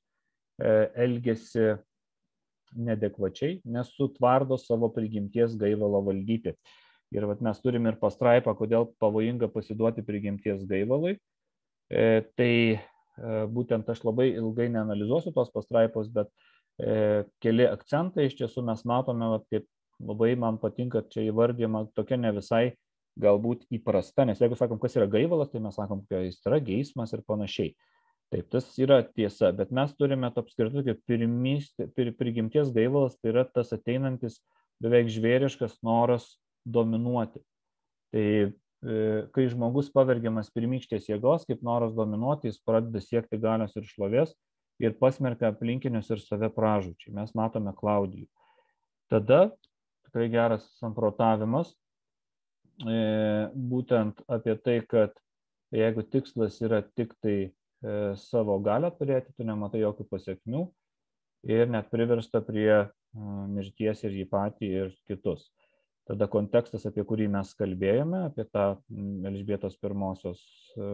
elgesi neadekvačiai, nes sutvardo savo prigimties gaivalo valdyti. Ir vat, mes turim ir pastraipą, kodėl pavojinga pasiduoti prigimties gaivalui. E, tai e, būtent aš labai ilgai neanalizuosiu tos pastraipos, bet e, keli akcentai iš tiesų mes matome, vat, kaip labai man patinka čia įvardyma tokia ne visai galbūt įprasta, nes jeigu sakom, kas yra gaivalas, tai mes sakom, kad jis yra geismas ir panašiai. Taip, tas yra tiesa, bet mes turime apskritai, kad pir, prigimties gaivalas tai yra tas ateinantis beveik žvėriškas noras dominuoti. Tai e, kai žmogus pavergiamas pirmykštės jėgos, kaip noras dominuoti, jis pradeda siekti galios ir šlovės ir pasmerkia aplinkinius ir save pražūčiai. Mes matome Klaudijų. Tada tikrai geras samprotavimas, e, būtent apie tai, kad jeigu tikslas yra tik tai savo galią turėti, tu nematai jokių pasiekmių ir net priversta prie mirties ir jį patį ir kitus. Tada kontekstas, apie kurį mes kalbėjome, apie tą Elžbietos pirmosios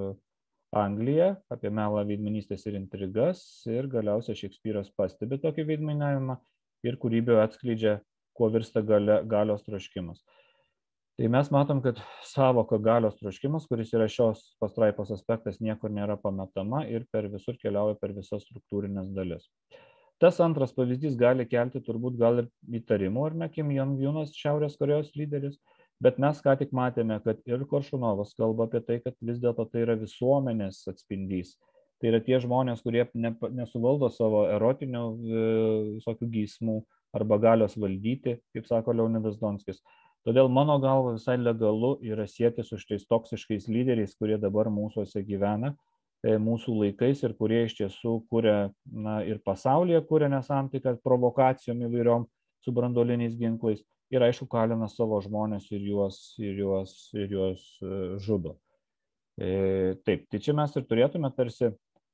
Angliją, apie melą, veidmainystės ir intrigas ir galiausiai Šekspyras pastebi tokį veidmainiavimą ir kūryboje atskleidžia, kuo virsta galia, galios troškimas. Tai mes matom, kad savoka galios troškimas, kuris yra šios pastraipos aspektas, niekur nėra pametama ir per visur keliauja per visas struktūrinės dalis. Tas antras pavyzdys gali kelti turbūt gal ir įtarimų, ar ne, Kim Jong-unas, Šiaurės Korėjos lyderis, bet mes ką tik matėme, kad ir Koršunovas kalba apie tai, kad vis dėlto tai yra visuomenės atspindys. Tai yra tie žmonės, kurie ne, nesuvaldo savo erotinių visokių geismų arba galios valdyti, kaip sako Leonidas Donskis. Todėl mano galva visai legalu yra sieti su šitais toksiškais lyderiais, kurie dabar mūsųse gyvena, mūsų laikais ir kurie iš tiesų kuria, na, ir pasaulyje kuria nesantaiką provokacijom įvairiom su branduoliniais ginklais ir aišku kalina savo žmonės ir juos, ir juos, ir juos žudo. E, taip, tai čia mes ir turėtume tarsi,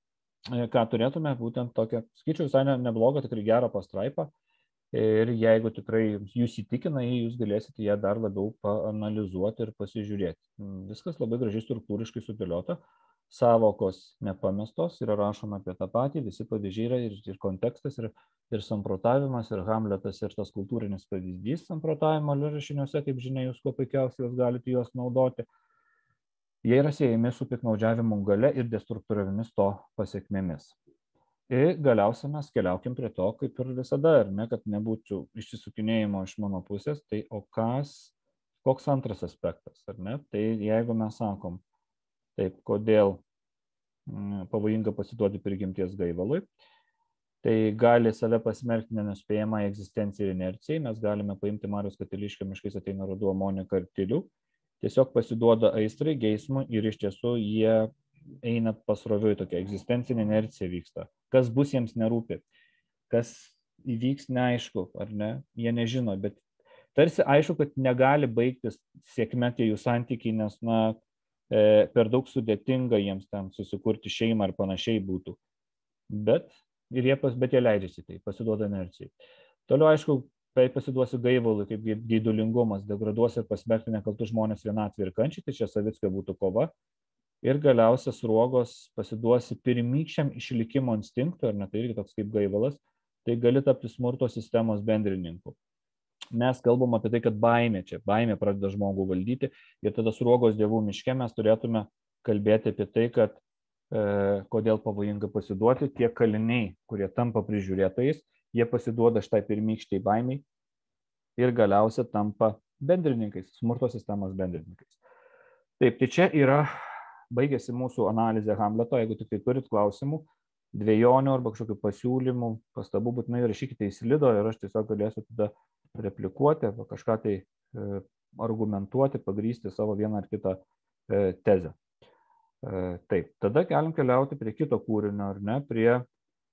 ką turėtume, būtent tokią, skaičiau visai neblogą, tikrai gerą pastraipą. Ir jeigu tikrai jūs įtikina, jūs galėsite ją dar labiau paanalizuoti ir pasižiūrėti. Viskas labai gražiai struktūriškai sudėliota, savokos nepamestos, yra rašoma apie tą patį, visi pavyzdžiai yra ir, ir kontekstas, ir, ir samprotavimas, ir Hamletas, ir tas kultūrinis pavyzdys samprotavimo rašiniuose, kaip žinia, jūs kuo puikiausiai jūs galite juos naudoti. Jie yra siejami su piktnaudžiavimu galia ir destruktūriomis to pasiekmėmis. Ir galiausiai mes keliaukim prie to, kaip ir visada, ar ne, kad nebūtų išsisukinėjimo iš mano pusės, tai o kas, koks antras aspektas, ar ne? Tai jeigu mes sakom, taip, kodėl pavojinga pasiduoti prigimties gaivalui, tai gali save pasmerkti nenuspėjamą egzistenciją ir inercijai, mes galime paimti Mariaus Katiliškio Miškais ateina ruduo, Monika ir Tilių, tiesiog pasiduoda aistrai, geismui ir iš tiesų jie eina pasroviui, tokia egzistencinė inercija vyksta. Kas bus jiems nerūpi, kas įvyks neaišku, ar ne, jie nežino, bet tarsi aišku, kad negali baigtis sėkme tie jų santykiai, nes na, e, per daug sudėtinga jiems ten susikurti šeimą ar panašiai būtų. Bet, ir jie, pas, bet jie leidžiasi tai, pasiduoda inercijai. Toliau aišku, tai pasiduosiu gaivalui, kaip geidulingumas, degraduos ir pasmerkti nekaltus žmonės vienatvė ir kančiai, tai čia Savickio būtų kova. Ir galiausiai sruogos pasiduosi pirmykščiam išlikimo instinktui, ar ne, tai irgi toks kaip gaivalas, tai gali tapti smurto sistemos bendrininku. Mes kalbam apie tai, kad baimė čia, baimė pradeda žmogų valdyti ir tada sruogos dievų miške mes turėtume kalbėti apie tai, kad e, kodėl pavojinga pasiduoti tie kaliniai, kurie tampa prižiūrėtojais, jie pasiduoda štai pirmykščiai baimiai ir galiausiai tampa bendrininkais, smurto sistemos bendrininkais. Taip, tai čia yra baigėsi mūsų analizė Hamleto. Jeigu tik tai turit klausimų, dviejonių arba kažkokių pasiūlymų, pastabų, būtinai rašykite į Slido ir aš tiesiog galėsiu tada replikuoti arba kažką tai e, argumentuoti, pagrysti savo vieną ar kitą e, tezę. E, taip, tada galim keliauti prie kito kūrinio, ar ne, prie e,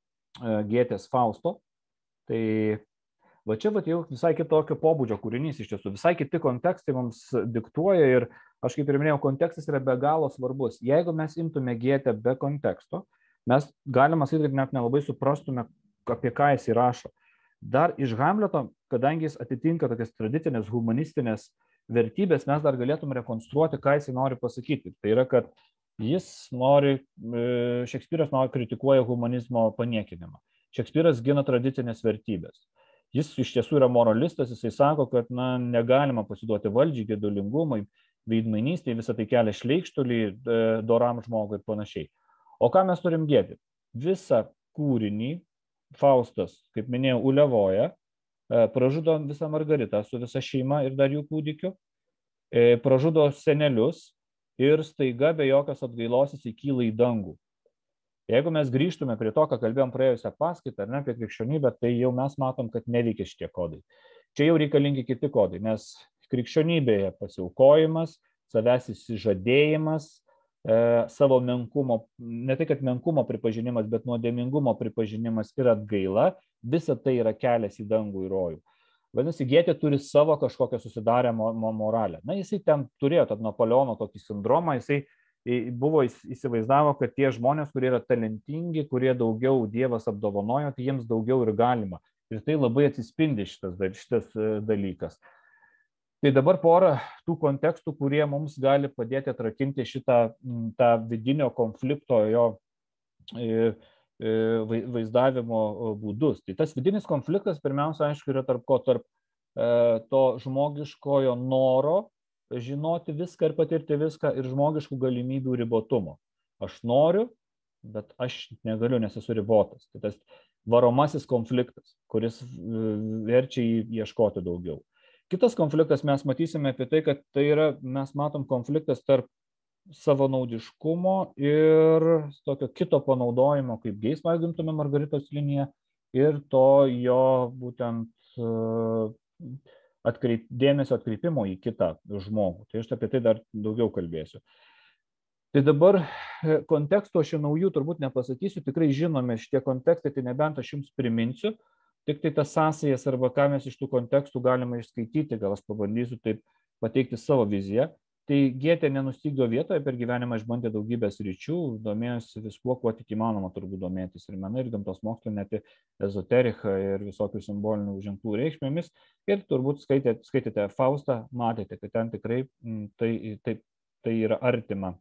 Gėtės Fausto. Tai va čia va, jau visai kitokio pobūdžio kūrinys, iš tiesų visai kiti kontekstai mums diktuoja ir aš kaip ir minėjau, kontekstas yra be galo svarbus. Jeigu mes imtume Gėtę be konteksto, mes galima sakyti, kad net nelabai suprastume, apie ką jis įrašo. Dar iš Hamleto, kadangi jis atitinka tokias tradicinės humanistinės vertybės, mes dar galėtume rekonstruoti, ką jis nori pasakyti. Tai yra, kad jis nori, Šekspyras nori kritikuoja humanizmo paniekinimą. Šekspyras gina tradicinės vertybės. Jis iš tiesų yra moralistas, jisai sako, kad na, negalima pasiduoti valdžiai, gedulingumui, veidmainystė, visą tai kelia šleikštulį, doram žmogui ir panašiai. O ką mes turim Gėtį? Visą kūrinį Faustas, kaip minėjau, ulevoja, pražudo visą Margaritą su visa šeima ir dar jų kūdikiu. pražudo senelius ir staiga be jokios atgailos įsikyla į dangų. Jeigu mes grįžtume prie to, ką kalbėjom praėjusią paskaitą, ar ne, apie krikščionybę, tai jau mes matom, kad neveikia šitie kodai. Čia jau reikalingi kiti kodai, nes krikščionybėje pasiaukojimas, savęs įsižadėjimas, e, savo menkumo, ne tai, kad menkumo pripažinimas, bet nuodėmingumo pripažinimas ir atgaila, visa tai yra kelias į dangų ir rojų. Vadinasi, Gėtė turi savo kažkokią susidarę moralę. Na, jisai ten turėjo tą Napoleono tokį sindromą, jisai buvo įsivaizdavo, kad tie žmonės, kurie yra talentingi, kurie daugiau Dievas apdovanojo, tai jiems daugiau ir galima. Ir tai labai atsispindi šitas, šitas dalykas. Tai dabar porą tų kontekstų, kurie mums gali padėti atrakinti šitą tą vidinio konflikto jo vaizdavimo būdus. Tai tas vidinis konfliktas pirmiausia, aišku, yra tarp ko, tarp e, to žmogiškojo noro žinoti viską ir patirti viską ir žmogiškų galimybių ribotumo. Aš noriu, bet aš negaliu, nes esu ribotas. Tai tas varomasis konfliktas, kuris verčia jį ieškoti daugiau. Kitas konfliktas mes matysime apie tai, kad tai yra, mes matom konfliktas tarp savanaudiškumo ir tokio kito panaudojimo, kaip geismą gimtume Margaritos liniją, ir to jo būtent atkreip, dėmesio atkreipimo į kitą žmogų. Tai aš apie tai dar daugiau kalbėsiu. Tai dabar konteksto aš naujų turbūt nepasakysiu, tikrai žinome šitie kontekstai, tai nebent aš jums priminsiu, tik tai tas sąsajas arba ką mes iš tų kontekstų galime išskaityti, gal aš pabandysiu taip pateikti savo viziją. Tai Gėtė nenustygdo vietoje, per gyvenimą išbandė daugybės ryčių, domėjosi viskuo, kuo tik įmanoma turbūt domėtis, ir menai, ir gamtos mokslo, net ezoteriką ir visokių simbolinių ženklų reikšmėmis. Ir turbūt skaitėte, skaitėte Faustą, matėte, kad ten tikrai tai, tai, tai yra artima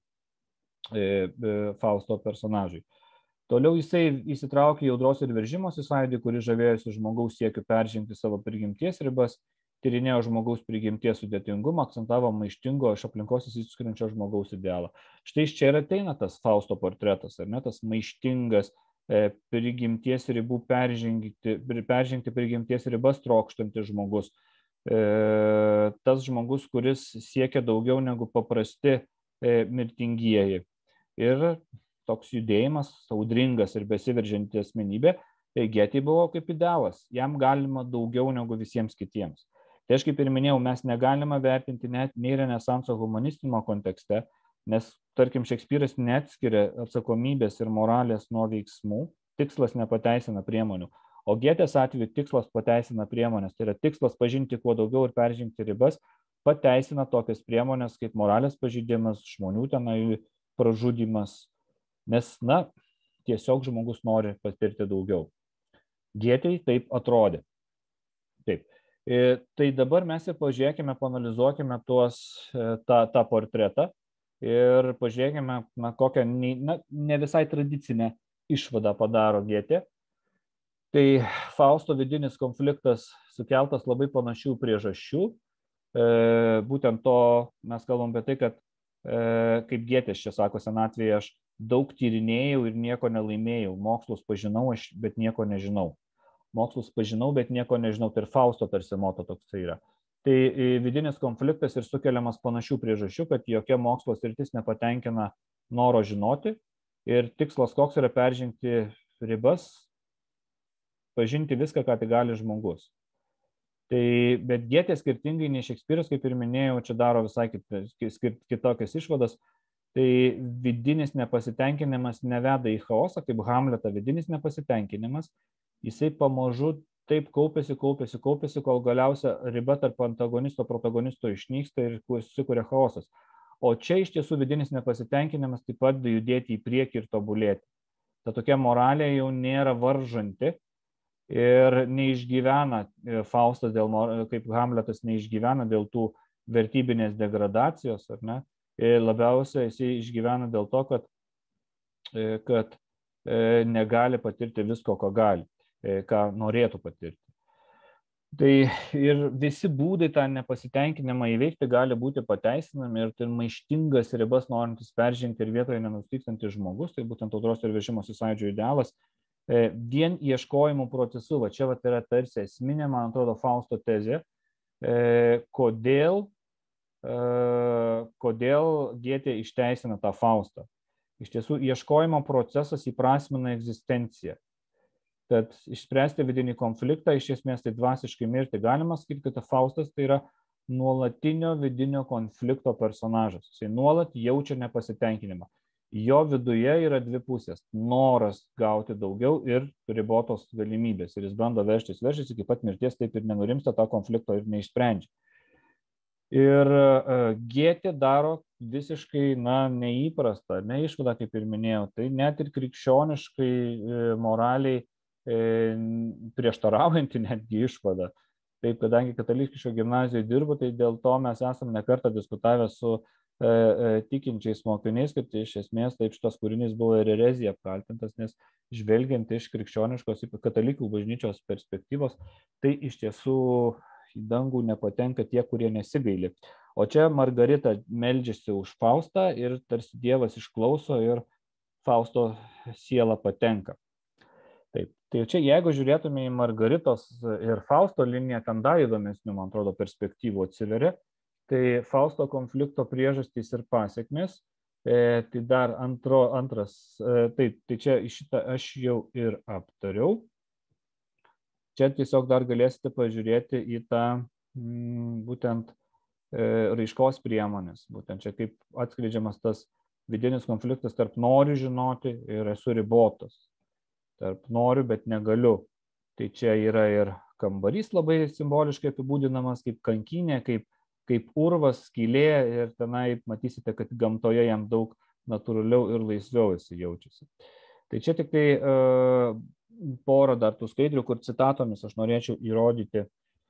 Fausto personažui. Toliau jisai įsitraukė į audros ir veržimosi sąjūdį, kuris žavėjosi žmogaus siekiu peržengti savo prigimties ribas, tyrinėjo žmogaus prigimties sudėtingumą, akcentavo maištingo iš aplinkos įsiskiriančio žmogaus idealą. Štai iš čia ir ateina tas Fausto portretas, ar ne, tas maištingas e, prigimties ribų peržengti, peržengti prigimties ribas trokštantis žmogus. E, tas žmogus, kuris siekia daugiau negu paprasti e, mirtingieji. Ir toks judėjimas, audringas ir besiveržianti asmenybė, tai Gėtei buvo kaip idealas. Jam galima daugiau negu visiems kitiems. Tai aš kaip ir minėjau, mes negalime vertinti net nei renesanso humanistinio kontekste, nes, tarkim, Šekspyras neatskiria atsakomybės ir moralės nuo veiksmų, tikslas nepateisina priemonių, o Gėtės atveju tikslas pateisina priemonės, tai yra tikslas pažinti kuo daugiau ir peržengti ribas, pateisina tokias priemonės kaip moralės pažeidimas, žmonių tenai pražudymas, nes, na, tiesiog žmogus nori patirti daugiau. Gėtei taip atrodė. Taip. E, tai dabar mes ir pažiūrėkime, panalizuokime tuos, e, tą, tą portretą ir pažiūrėkime, na, kokią na, ne visai tradicinę išvadą padaro Gėtė. Tai Fausto vidinis konfliktas sukeltas labai panašių priežasčių. E, būtent to mes kalbam apie tai, kad e, kaip Gėtės čia sako senatvėje, aš daug tyrinėjau ir nieko nelaimėjau. Mokslus pažinau, aš, bet nieko nežinau. Mokslus pažinau, bet nieko nežinau. Tai ir Fausto tarsi moto toks yra. Tai vidinis konfliktas ir sukeliamas panašių priežasčių, kad jokia mokslo sritis nepatenkina noro žinoti. Ir tikslas koks yra peržengti ribas, pažinti viską, ką tik gali žmogus. Tai, bet Gėtė skirtingai nei Šekspyras, kaip ir minėjau, čia daro visai kitokias išvadas. Tai vidinis nepasitenkinimas neveda į chaosą, kaip Hamletą vidinis nepasitenkinimas. Jisai pamažu taip kaupėsi, kaupėsi, kaupėsi, kol galiausia riba tarp antagonisto, protagonisto išnyksta ir susikuria chaosas. O čia iš tiesų vidinis nepasitenkinimas taip pat judėti į priekį ir tobulėti. Ta tokia moralė jau nėra varžanti ir neišgyvena Faustas, dėl, kaip Hamletas neišgyvena dėl tų vertybinės degradacijos, ar ne? Ir labiausiai jisai išgyvena dėl to, kad, kad negali patirti visko, ko gali, ką norėtų patirti. Tai ir visi būdai tą nepasitenkinimą įveikti gali būti pateisinami ir tai maištingas ribas norintis peržengti ir vietoje nenustykstantis žmogus, tai būtent audros ir veržimosi sąjūdžio idealas, vien ieškojimų procesu, va čia va yra tarsi esminė, man atrodo, Fausto tezė, kodėl kodėl Gėtė išteisina tą Faustą. Iš tiesų, ieškojimo procesas įprasmina egzistenciją. Kad išspręsti vidinį konfliktą, iš esmės tai dvasiškai mirti. Galima sakyti, kad Faustas tai yra nuolatinio vidinio konflikto personažas. Jis nuolat jaučia nepasitenkinimą. Jo viduje yra dvi pusės. Noras gauti daugiau ir ribotos galimybės. Ir jis bando vežtis, vežtis iki pat mirties, taip ir nenurimsta tą konflikto ir neišsprendžia. Ir Gėtė daro visiškai na, neįprastą, neišvadą, kaip ir minėjau. Tai net ir krikščioniškai moraliai prieštaraujantį netgi išvadą. Taip, kadangi katalikiško gimnazijoje dirbu, tai dėl to mes esame nekartą diskutavę su e, e, tikinčiais mokiniais, kad iš esmės taip šitas kūrinys buvo ir erezija apkaltintas, nes žvelgiant iš krikščioniškos katalikų bažnyčios perspektyvos, tai iš tiesų į dangų nepatenka tie, kurie nesigaili. O čia Margarita meldžiasi už Faustą ir tarsi Dievas išklauso ir Fausto siela patenka. Taip, tai čia jeigu žiūrėtume į Margaritos ir Fausto liniją, ten dar įdomesnių, man atrodo, perspektyvų atsiveria, tai Fausto konflikto priežastys ir pasiekmes, e, tai dar antro, antras, e, taip, tai čia šitą aš jau ir aptariau. Čia tiesiog dar galėsite pažiūrėti į tą m, būtent e, raiškos priemonės, būtent čia kaip atskleidžiamas tas vidinis konfliktas tarp noriu žinoti ir esu ribotas. Tarp noriu, bet negaliu. Tai čia yra ir kambarys labai simboliškai apibūdinamas kaip kankinė, kaip, kaip urvas, skylė ir tenai matysite, kad gamtoje jam daug natūraliau ir laisviau jis jaučiasi. Tai čia tik tai uh, porą dar tų skaidrių, kur citatomis aš norėčiau įrodyti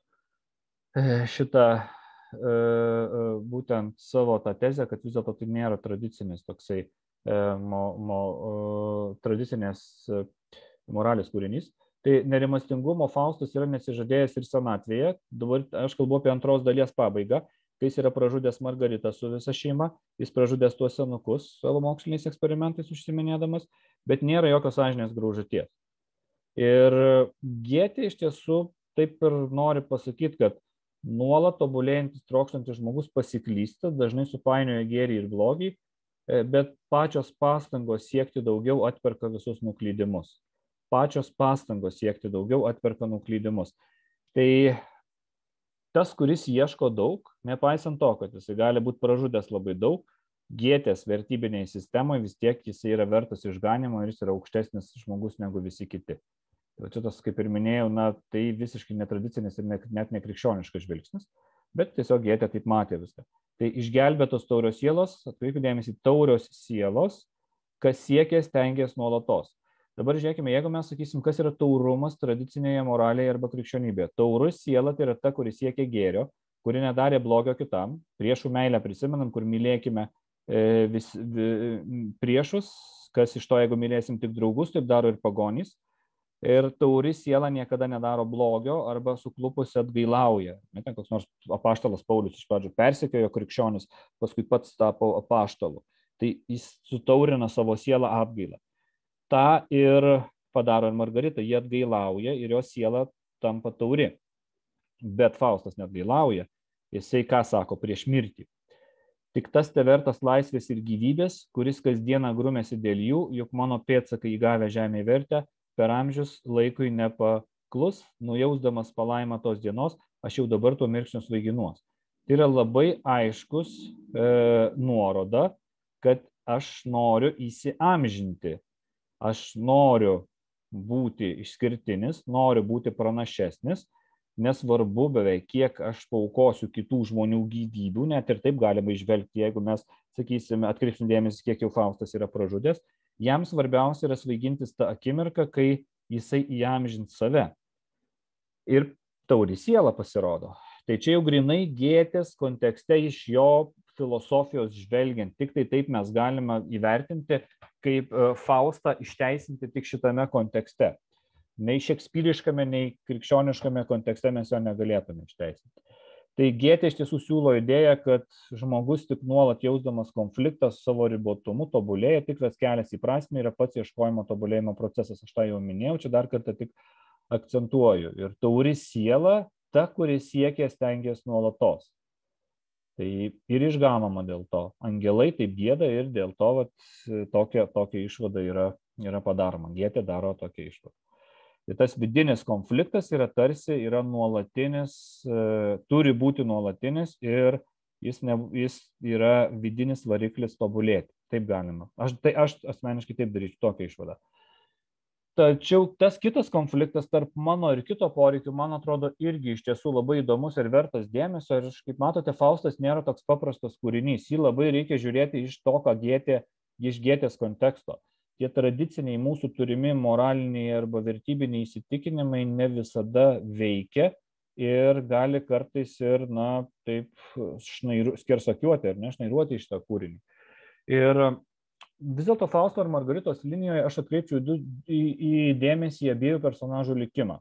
šitą uh, būtent savo tą tezę, kad vis dėlto tai nėra tradicinis toksai uh, mo, mo, uh, tradicinės uh, moralės kūrinys. Tai nerimastingumo Faustas yra nesižadėjęs ir senatvėje. Dabar aš kalbu apie antros dalies pabaigą, kai jis yra pražudęs Margaritą su visa šeima, jis pražudęs tuos senukus savo moksliniais eksperimentais užsiminėdamas, bet nėra jokios sąžinės graužaties. Ir Gėtė iš tiesų taip ir nori pasakyti, kad nuolat tobulėjantis, trokštantis žmogus pasiklysta, dažnai supainioja gėrį ir blogį, bet pačios pastangos siekti daugiau atperka visus nuklydimus. Pačios pastangos siekti daugiau atperka nuklydimus. Tai tas, kuris ieško daug, nepaisant to, kad jis gali būti pražudęs labai daug, Gėtės vertybiniai sistemoje vis tiek jis yra vertas išganimo ir jis yra aukštesnis žmogus negu visi kiti. Tai čia tas, kaip ir minėjau, na, tai visiškai netradicinis ir net nekrikščioniškas žvilgsnis, bet tiesiog Gėtė taip matė viską. Tai išgelbėtos taurios sielos, atkreipiu dėmesį, taurios sielos, kas siekia, stengiasi nuolatos. Dabar žiūrėkime, jeigu mes sakysim, kas yra taurumas tradicinėje moralėje arba krikščionybėje. Taurus siela tai yra ta, kuri siekia gėrio, kuri nedarė blogio kitam. Priešų meilę prisimenam, kur mylėkime e, vis, vi, priešus, kas iš to, jeigu mylėsim tik draugus, taip daro ir pagonys. Ir tauri siela niekada nedaro blogio arba suklupusi atgailauja. Net koks nors apaštalas Paulius iš pradžių persekiojo krikščionis, paskui pats tapo apaštalu. Tai jis sutaurina savo sielą atgailą. Ta ir padaro ir Margarita, jie atgailauja ir jo siela tampa tauri. Bet Faustas neatgailauja, jisai ką sako prieš mirtį. Tik tas te vertas laisvės ir gyvybės, kuris kasdieną grumėsi dėl jų, juk mano pėdsakai įgavę žemėje vertę, per amžius laikui nepaklus, nujausdamas palaimą tos dienos, aš jau dabar tuo mirksniu svaiginuos. Tai yra labai aiškus e, nuoroda, kad aš noriu įsiamžinti. Aš noriu būti išskirtinis, noriu būti pranašesnis, nesvarbu beveik, kiek aš paaukosiu kitų žmonių gyvybių, net ir taip galima išvelgti, jeigu mes, sakysime, atkreipsim dėmesį, kiek jau Faustas yra pražudęs, jam svarbiausia yra svaigintis tą akimirką, kai jisai įamžins save. Ir tauri siela pasirodo. Tai čia jau grinai Gėtės kontekste iš jo filosofijos žvelgiant, tik tai taip mes galime įvertinti, kaip Faustą išteisinti tik šitame kontekste. Nei šekspyriškame, nei krikščioniškame kontekste mes jo negalėtume išteisinti. Tai Gėtė iš tiesų siūlo idėją, kad žmogus tik nuolat jausdamas konfliktą su savo ribotumu tobulėja, tikras kelias į prasmę yra pats ieškojimo tobulėjimo procesas. Aš tą jau minėjau, čia dar kartą tik akcentuoju. Ir tauri siela, ta, kuri siekia, stengiasi nuolatos. Tai ir išganoma dėl to. Angelai taip gėda ir dėl to vat, tokia, tokia išvada yra, yra padaroma. Gėtė daro tokią išvadą. Tai tas vidinis konfliktas yra tarsi yra nuolatinis, e, turi būti nuolatinis ir jis, ne, jis yra vidinis variklis tobulėti. Taip galima. Aš, tai, aš asmeniškai taip daryčiau tokią išvadą. Tačiau tas kitas konfliktas tarp mano ir kito poreikių, man atrodo, irgi iš tiesų labai įdomus ir vertas dėmesio. Ir kaip matote, Faustas nėra toks paprastas kūrinys. Jį labai reikia žiūrėti iš to, ką Gėtė, iš Gėtės konteksto. Tie tradiciniai mūsų turimi moraliniai arba vertybiniai įsitikinimai ne visada veikia ir gali kartais ir, na, taip šnairu, skersakiuoti ar nešnairuoti iš tą kūrinį. Ir vis dėlto Fausto ir Margaritos linijoje aš atkreipčiau į, į dėmesį į abiejų personažų likimą.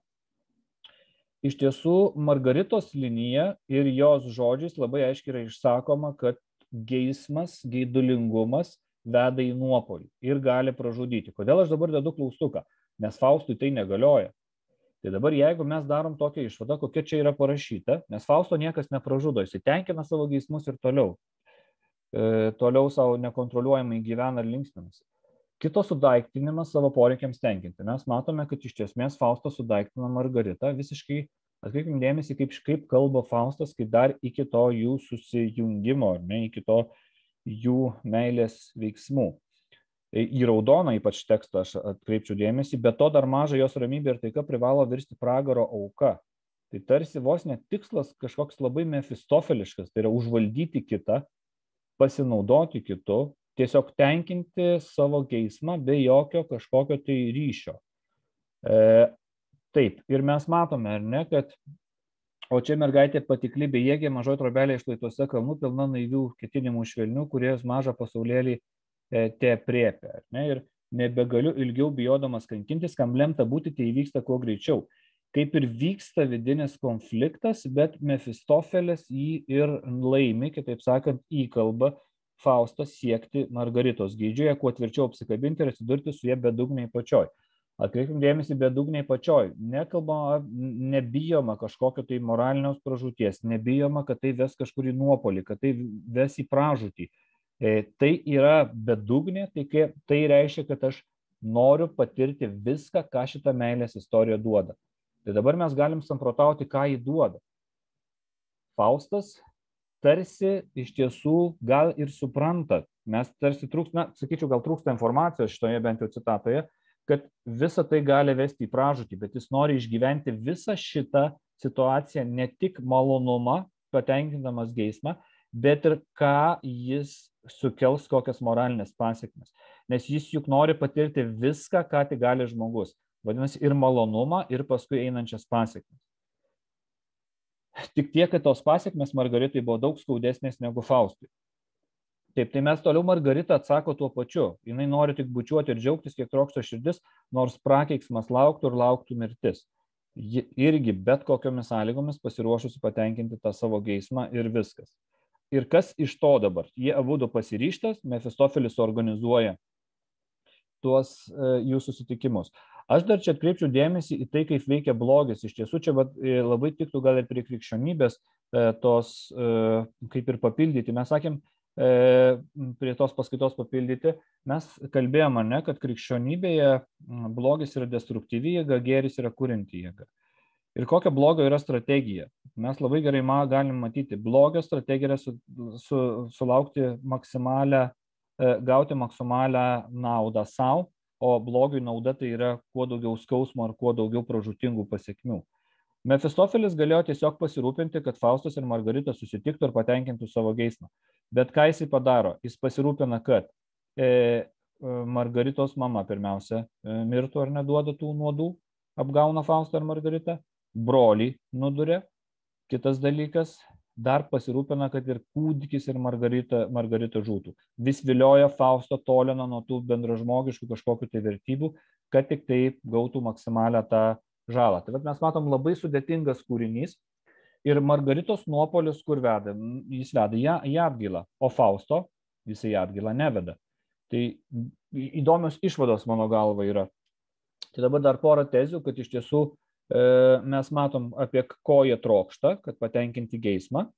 Iš tiesų, Margaritos linija ir jos žodžiais labai aiškiai yra išsakoma, kad geismas, geidulingumas veda į nuopolį ir gali pražudyti. Kodėl aš dabar dedu klaustuką? Nes Faustui tai negalioja. Tai dabar jeigu mes darom tokią išvadą, kokia čia yra parašyta, nes Fausto niekas nepražudo, jis tenkina savo geismus ir toliau. E, toliau savo nekontroliuojamai gyvena ir linksminasi. Kito sudaiktinimas savo poreikiams tenkinti. Mes matome, kad iš esmės Faustas sudaiktina Margaritą visiškai, atkreipkim dėmesį, kaip, kaip kalba Faustas, kai dar iki to jų susijungimo, ar ne, iki to jų meilės veiksmų. Į raudoną ypač tekstą aš atkreipčiau dėmesį, bet to dar maža jos ramybė ir taika privalo virsti pragaro auka. Tai tarsi vos net tikslas kažkoks labai mefistofeliškas, tai yra užvaldyti kitą, pasinaudoti kitu, tiesiog tenkinti savo geismą be jokio kažkokio tai ryšio. E, taip, ir mes matome, ar ne, kad o čia mergaitė patikli bejėgė mažoji trobelė išlaituose kalnų pilna naivių ketinimų švelnių, kurie mažą pasaulėlį te priepia. Ne? Ir nebegaliu ilgiau bijodamas kankintis, kam lemta būti, tai įvyksta kuo greičiau. Kaip ir vyksta vidinis konfliktas, bet Mefistofelės jį ir laimi, kitaip sakant, įkalba Faustas siekti Margaritos geidžioje, kuo tvirčiau apsikabinti ir atsidurti su jie bedugniai pačioj. Atkreipkim dėmesį bedugniai pačioj. Nekalbama, nebijoma kažkokio tai moralinios pražūties, nebijoma, kad tai ves kažkur į nuopolį, kad tai ves į pražūtį. E, tai yra bedugnė, tai, tai reiškia, kad aš noriu patirti viską, ką šitą meilės istorija duoda. Tai dabar mes galim samprotauti, ką jį duoda. Faustas tarsi iš tiesų gal ir supranta, mes tarsi trūksta, na, sakyčiau, gal trūksta informacijos šitoje bent jau citatoje, kad visa tai gali vesti į pražūtį, bet jis nori išgyventi visą šitą situaciją, ne tik malonumą, patenkindamas geismą, bet ir ką jis sukels kokias moralinės pasiekmes. Nes jis juk nori patirti viską, ką tik gali žmogus. Vadinasi, ir malonumą, ir paskui einančias pasiekmes. Tik tiek, kad tos pasiekmes Margaritai buvo daug skaudesnės negu Faustui. Taip, tai mes toliau Margarita atsako tuo pačiu. Jinai nori tik bučiuoti ir džiaugtis, kiek trokšta širdis, nors prakeiksmas lauktų ir lauktų mirtis. Ji irgi bet kokiomis sąlygomis pasiruošusi patenkinti tą savo geismą ir viskas. Ir kas iš to dabar? Jie abudu pasiryštas, Mefistofelis organizuoja tuos e, jų susitikimus. Aš dar čia atkreipčiau dėmesį į tai, kaip veikia blogis. Iš tiesų, čia bet, e, labai tiktų gal ir prie krikščionybės e, tos e, kaip ir papildyti. Mes sakėm, e, prie tos paskaitos papildyti, mes kalbėjome, ne, kad krikščionybėje blogis yra destruktyvi jėga, gėris yra kurianti jėga. Ir kokia blogio yra strategija? Mes labai gerai ma, galim matyti, blogio strategija yra su, su, sulaukti maksimalę, e, gauti maksimalią naudą savo, o blogiui nauda tai yra kuo daugiau skausmo ar kuo daugiau pražūtingų pasiekmių. Mefistofelis galėjo tiesiog pasirūpinti, kad Faustas ir Margarita susitiktų ir patenkintų savo geismą. Bet ką jisai padaro? Jis pasirūpina, kad e, Margaritos mama pirmiausia e, mirtų ar neduoda tų nuodų, apgauna Faustą ir Margaritą. Brolį nuduria. Kitas dalykas, dar pasirūpina, kad ir kūdikis ir Margarita, Margarita žūtų. Vis vilioja Faustą tolina nuo tų bendražmogiškų kažkokių tai vertybių, kad tik tai gautų maksimalią tą žalą. Tai mes matom labai sudėtingas kūrinys ir Margaritos nuopolis kur veda? Jis veda ją į atgailą, o Fausto jisai į atgailą neveda. Tai įdomios išvados mano galva yra. Tai dabar dar porą tezių, kad iš tiesų mes matom, apie ko jie trokšta, kad patenkinti geismą.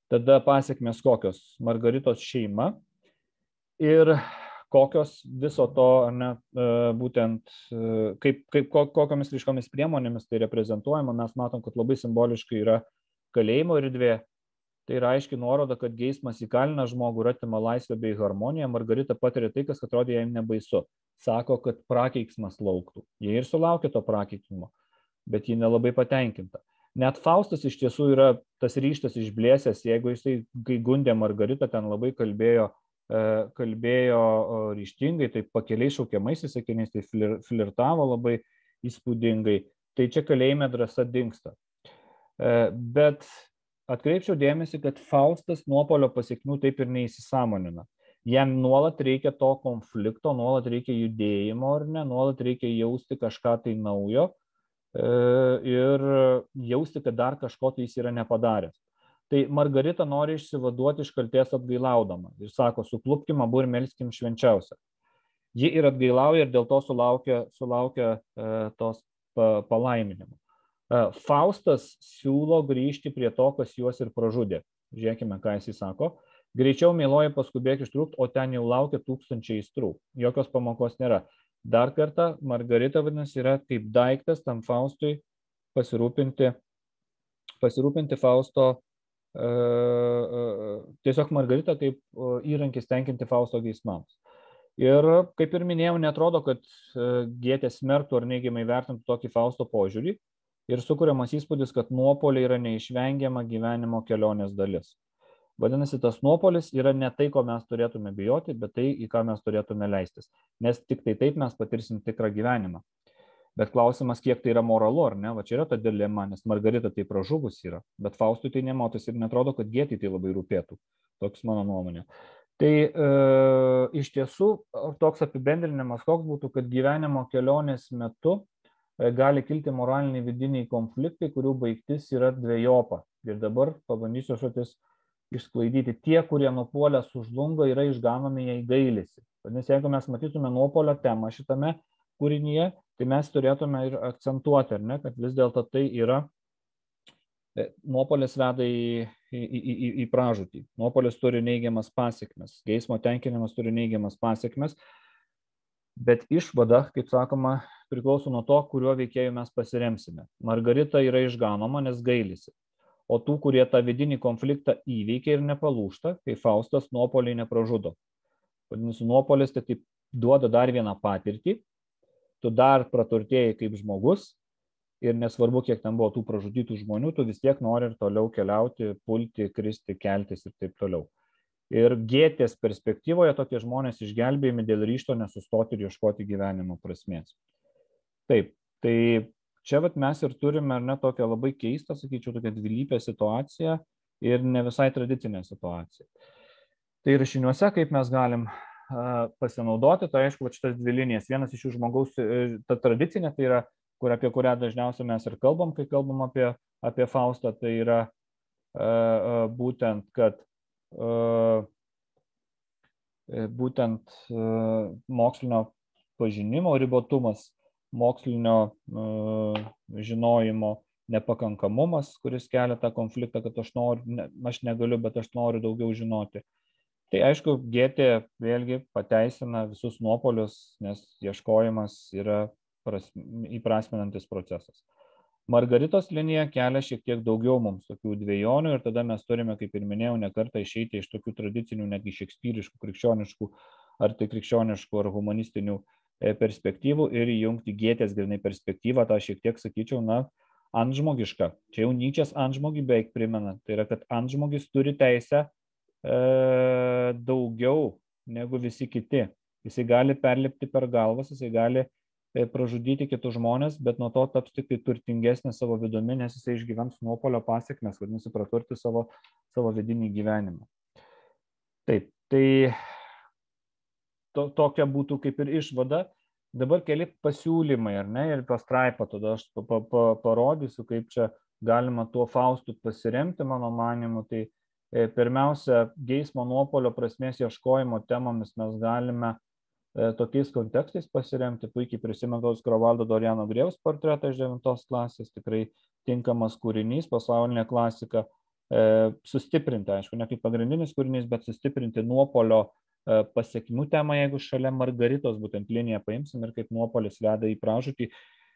tada pasiekmės kokios? Margaritos šeima ir kokios viso to, ne, būtent, kaip, kaip, kokiamis ryškomis priemonėmis tai reprezentuojama, mes matom, kad labai simboliškai yra kalėjimo erdvė. Tai yra aiškiai nuoroda, kad geismas įkalina žmogų ir atima laisvę bei harmoniją. Margarita patiria tai, kas atrodė jai nebaisu. Sako, kad prakeiksmas lauktų. Jie ir sulaukė to prakeiksmo, bet ji nelabai patenkinta. Net Faustas iš tiesų yra tas ryštas išblėsęs, jeigu jisai, kai gundė Margaritą, ten labai kalbėjo, kalbėjo ryštingai, tai pakeliais šaukiamais įsakiniais, tai flirtavo labai įspūdingai. Tai čia kalėjime drąsa dingsta. Bet atkreipčiau dėmesį, kad Faustas nuopuolio pasiekmių taip ir neįsisąmonina. Jam nuolat reikia to konflikto, nuolat reikia judėjimo, ar ne, nuolat reikia jausti kažką tai naujo ir jausti, kad dar kažko tai jis yra nepadaręs. Tai Margarita nori išsivaduoti iš kaltės atgailaudama ir sako, suklupkim abu ir melskim švenčiausią. Ji ir atgailauja ir dėl to sulaukia, sulaukia tos palaiminimo. Faustas siūlo grįžti prie to, kas juos ir pražudė. Žiūrėkime, ką jis sako. Greičiau, meiloji, paskubėk ištrūkti, o ten jau laukia tūkstančiai aistrų. Jokios pamokos nėra. Dar kartą, Margarita, vadinasi, yra kaip daiktas tam Faustui pasirūpinti, pasirūpinti Fausto, uh, tiesiog Margarita kaip įrankis tenkinti Fausto geismams. Ir, kaip ir minėjau, netrodo, kad Gėtė smerktų ar neigiamai vertintų tokį Fausto požiūrį. Ir sukuriamas įspūdis, kad nuopoliai yra neišvengiama gyvenimo kelionės dalis. Vadinasi, tas nuopolis yra ne tai, ko mes turėtume bijoti, bet tai, į ką mes turėtume leistis. Nes tik tai taip mes patirsim tikrą gyvenimą. Bet klausimas, kiek tai yra moralu, ar ne? Va čia yra ta dilema, nes Margarita tai pražuvus yra, bet Faustui tai nematos ir netrodo, kad Gėtei tai labai rūpėtų. Toks mano nuomonė. Tai e, iš tiesų toks apibendrinimas koks būtų, kad gyvenimo kelionės metu gali kilti moraliniai vidiniai konfliktai, kurių baigtis yra dvejopa. Ir dabar pabandysiu šatis išsklaidyti. Tie, kurie nupuolę sužlunga, yra išganomi, jei gailisi. Vadinasi, jeigu mes matytume nuopuolio temą šitame kūrinyje, tai mes turėtume ir akcentuoti, ar ne, kad vis dėlto tai yra nuopuolis veda į, į, į, į, į pražūtį. Nuopuolis turi neigiamas pasiekmes. Geismo tenkinimas turi neigiamas pasiekmes. Bet išvada, kaip sakoma, priklauso nuo to, kuriuo veikėju mes pasiremsime. Margarita yra išganoma, nes gailisi. O tų, kurie tą vidinį konfliktą įveikia ir nepalūžta, kai Faustas nuopoliai nepražudo. Vadinasi, nuopolis tai taip duoda dar vieną patirtį, tu dar praturtėjai kaip žmogus ir nesvarbu, kiek ten buvo tų pražudytų žmonių, tu vis tiek nori ir toliau keliauti, pulti, kristi, keltis ir taip toliau. Ir Gėtės perspektyvoje tokie žmonės išgelbėjami dėl ryžto nesustoti ir ieškoti gyvenimo prasmės. Taip, tai čia vat, mes ir turime ar ne tokią labai keistą, sakyčiau, tokią dvilypę situaciją ir ne visai tradicinę situaciją. Tai rašiniuose, kaip mes galim uh, pasinaudoti, tai aišku, šitas dvi linijas. Vienas iš jų žmogaus, ta tradicinė, tai yra, kur, apie kurią dažniausiai mes ir kalbam, kai kalbam apie, apie Faustą, tai yra uh, būtent, kad uh, būtent uh, mokslinio pažinimo ribotumas, mokslinio uh, žinojimo nepakankamumas, kuris kelia tą konfliktą, kad aš, noriu, ne, aš negaliu, bet aš noriu daugiau žinoti. Tai aišku, Gėtė vėlgi pateisina visus nuopolius, nes ieškojimas yra įprasminantis procesas. Margaritos linija kelia šiek tiek daugiau mums tokių dvejonių ir tada mes turime, kaip ir minėjau, ne kartą išeiti iš tokių tradicinių, netgi šekspyriškų, krikščioniškų ar tai krikščioniškų ar humanistinių perspektyvų ir įjungti Gėtės grynai perspektyvą, tą šiek tiek, sakyčiau, na, antžmogišką. Čia jau Nyčės antžmogį beveik primena. Tai yra, kad antžmogis turi teisę e, daugiau negu visi kiti. Jisai gali perlipti per galvas, jisai gali e, pražudyti kitus žmonės, bet nuo to taps tik tai turtingesnė savo vidumi, nes jisai išgyvens nuopolio pasiekmes, vadinasi, praturti savo, savo vidinį gyvenimą. Taip, tai To, tokia būtų kaip ir išvada. Dabar keli pasiūlymai, ar ne, ir pastraipą, tada aš pa, pa, parodysiu, kaip čia galima tuo Faustu pasiremti, mano manimu. Tai e, pirmiausia, geismo nuopolio prasmės ieškojimo temomis mes galime e, tokiais kontekstais pasiremti. Puikiai prisimenu Skrovaldo Doriano Grėjaus portretą iš devintos klasės, tikrai tinkamas kūrinys, pasaulinė klasika. sustiprinti, aišku, ne kaip pagrindinis kūrinys, bet sustiprinti nuopolio pasiekmių temą, jeigu šalia Margaritos būtent liniją paimsim ir kaip nuopolis veda į pražūtį.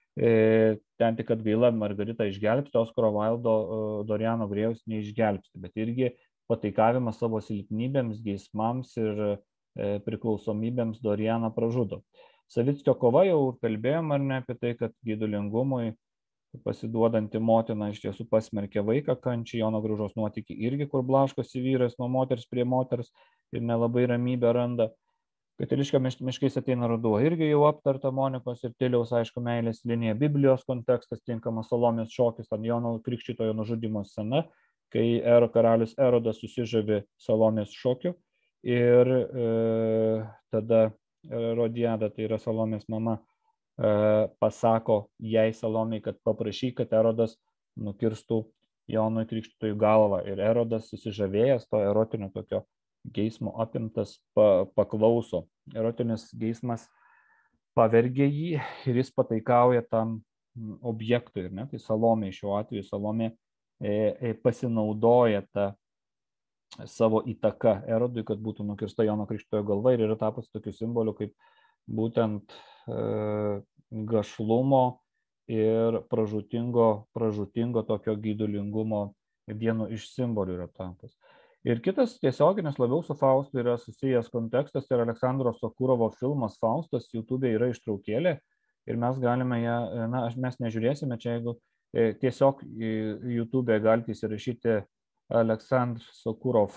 Ten tik, kad gaila Margarita išgelbsti, Oskaro Vaildo Doriano Grėjaus neišgelbsti, bet irgi pataikavimas savo silpnybėms, geismams ir priklausomybėms Dorianą pražudo. Savickio kova jau kalbėjom, ar ne, apie tai, kad geidulingumui pasiduodanti motina iš tiesų pasmerkė vaiką kančiai, Jono Gružos nuotykį irgi, kur blaškosi vyras nuo moters prie moters ir nelabai ramybę randa. Katiliškio miškais ateina ruduo, irgi jau aptarta Monikos ir Tiliaus, aišku, meilės linija, Biblijos kontekstas, tinkamas Salomės šokis, ant Jono Krikštytojo nužudymo scena, kai Ero karalius Erodas susižavi Salomės šokiu ir e, tada Rodiada, tai yra Salomės mama, e, pasako jai Salomei, kad paprašy, kad Erodas nukirstų Jonui Krikštytojui galvą. Ir Erodas susižavėjęs to erotinio tokio geismo apimtas pa, paklauso. Erotinis geismas pavergia jį ir jis pataikauja tam objektui. Ne? Tai Salomė šiuo atveju, Salomė e, pasinaudoja tą savo įtaką Erodui, kad būtų nukirsta Jono Krikštytojo galva ir yra tapęs tokiu simboliu kaip būtent e, gašlumo ir pražūtingo, pražūtingo tokio geidulingumo vienu iš simbolių yra tapęs. Ir kitas tiesioginis labiau su Faustu yra susijęs kontekstas, tai yra Aleksandro Sokurovo filmas Faustas, YouTube yra ištraukėlė ir mes galime ją, na, mes nežiūrėsime čia, jeigu e, tiesiog YouTube galite įsirašyti Aleksandr Sokurov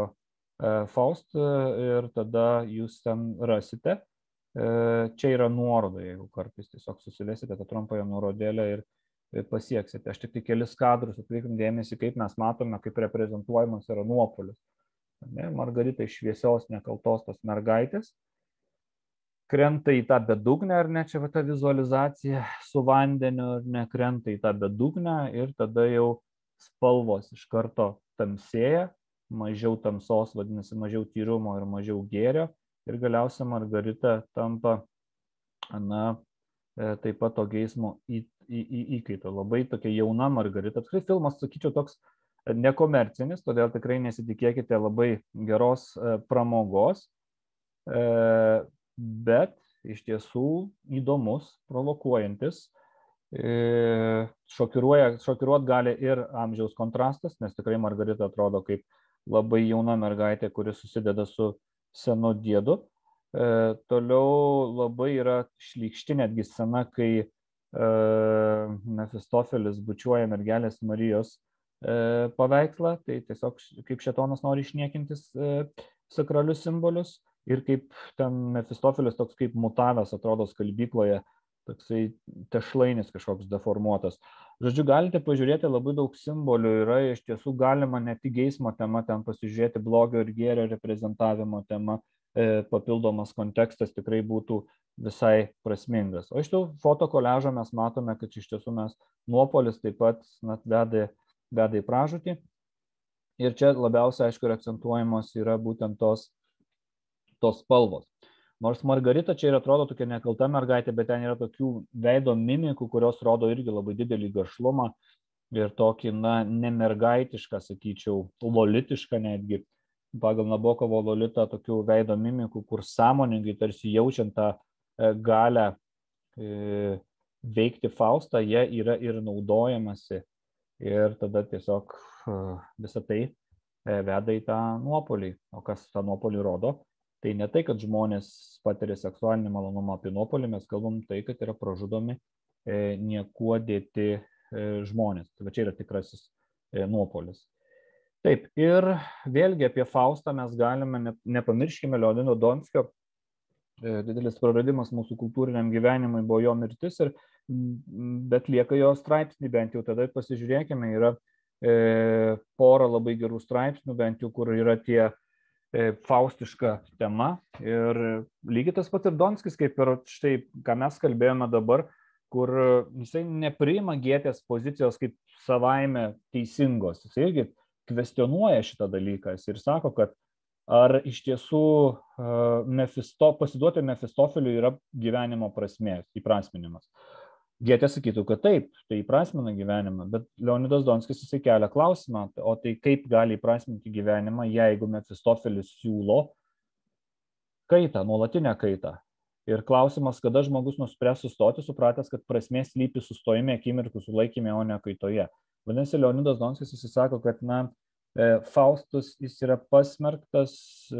Faust ir tada jūs ten rasite. Čia yra nuoroda, jeigu kartais tiesiog susivesite tą trumpąją nuorodėlę ir pasieksite. Aš tik tai kelis kadrus atkreipim dėmesį, kaip mes matome, kaip reprezentuojamas yra nuopolis. Margarita iš šviesios, nekaltos tos mergaitės krenta į tą bedugnę, ar ne, čia va ta vizualizacija su vandeniu, ar ne, krenta į tą bedugnę ir tada jau spalvos iš karto tamsėja, mažiau tamsos, vadinasi, mažiau tyrumo ir mažiau gėrio ir galiausiai Margarita tampa, na, taip pat to geismo į, į, į, įkaito. Labai tokia jauna Margarita. Tikrai filmas, sakyčiau, toks nekomercinis, todėl tikrai nesitikėkite labai geros pramogos, bet iš tiesų įdomus, provokuojantis. Šokiruoja, šokiruot gali ir amžiaus kontrastas, nes tikrai Margarita atrodo kaip labai jauna mergaitė, kuri susideda su senu diedu. E, toliau labai yra šlykšti netgi scena, kai e, Mefistofelis bučiuoja mergelės Marijos e, paveikslą, tai tiesiog kaip šėtonas nori išniekintis e, sakralius simbolius ir kaip ten Mefistofelis toks kaip mutavęs atrodo skalbykloje, toksai tešlainis kažkoks deformuotas. Žodžiu, galite pažiūrėti, labai daug simbolių yra, iš tiesų galima ne tik geismo tema, ten pasižiūrėti blogio ir gėrio reprezentavimo tema, e, papildomas kontekstas tikrai būtų visai prasmingas. O iš tų fotokoležo mes matome, kad iš tiesų mes nuopolis taip pat net veda, veda į pražūtį. Ir čia labiausiai, aišku, ir akcentuojamos yra būtent tos, tos spalvos. Nors Margarita čia ir atrodo tokia nekalta mergaitė, bet ten yra tokių veido mimikų, kurios rodo irgi labai didelį gašlumą ir tokį, na, nemergaitišką, sakyčiau, lolitišką netgi. Pagal Nabokovo Lolitą tokių veido mimikų, kur sąmoningai tarsi jaučiant tą galę e, veikti Faustą, jie yra ir naudojamasi. Ir tada tiesiog visą tai veda į tą nuopolį. O kas tą nuopolį rodo? Tai ne tai, kad žmonės patiria seksualinį malonumą apie nuopolį, mes kalbam tai, kad yra pražudomi e, niekuo dėti e, žmonės. Tai va čia yra tikrasis e, nuopolis. Taip, ir vėlgi apie Faustą mes galime, ne, nepamirškime Leonido Donskio, e, didelis praradimas mūsų kultūriniam gyvenimui buvo jo mirtis, ir, bet lieka jo straipsnį, bent jau tada pasižiūrėkime, yra e, pora labai gerų straipsnių, bent jau kur yra tie faustiška tema ir lygiai tas pats ir Donskis, kaip ir štai, ką mes kalbėjome dabar, kur jisai nepriima Gėtės pozicijos kaip savaime teisingos. Jis irgi kvestionuoja šitą dalyką ir sako, kad ar iš tiesų uh, Mefisto, pasiduoti Mefistofeliui yra gyvenimo prasmės, įprasminimas. Gėtė sakytų, kad taip, tai įprasmina gyvenimą, bet Leonidas Donskis jisai kelia klausimą, o tai kaip gali įprasminti gyvenimą, jeigu Mefistofelis siūlo kaitą, nuolatinę kaitą. Ir klausimas, kada žmogus nuspręs sustoti, supratęs, kad prasmė slypi sustojime, akimirkų sulaikime, o ne kaitoje. Vadinasi, Leonidas Donskis jis sako, kad na, Faustus jis yra pasmerktas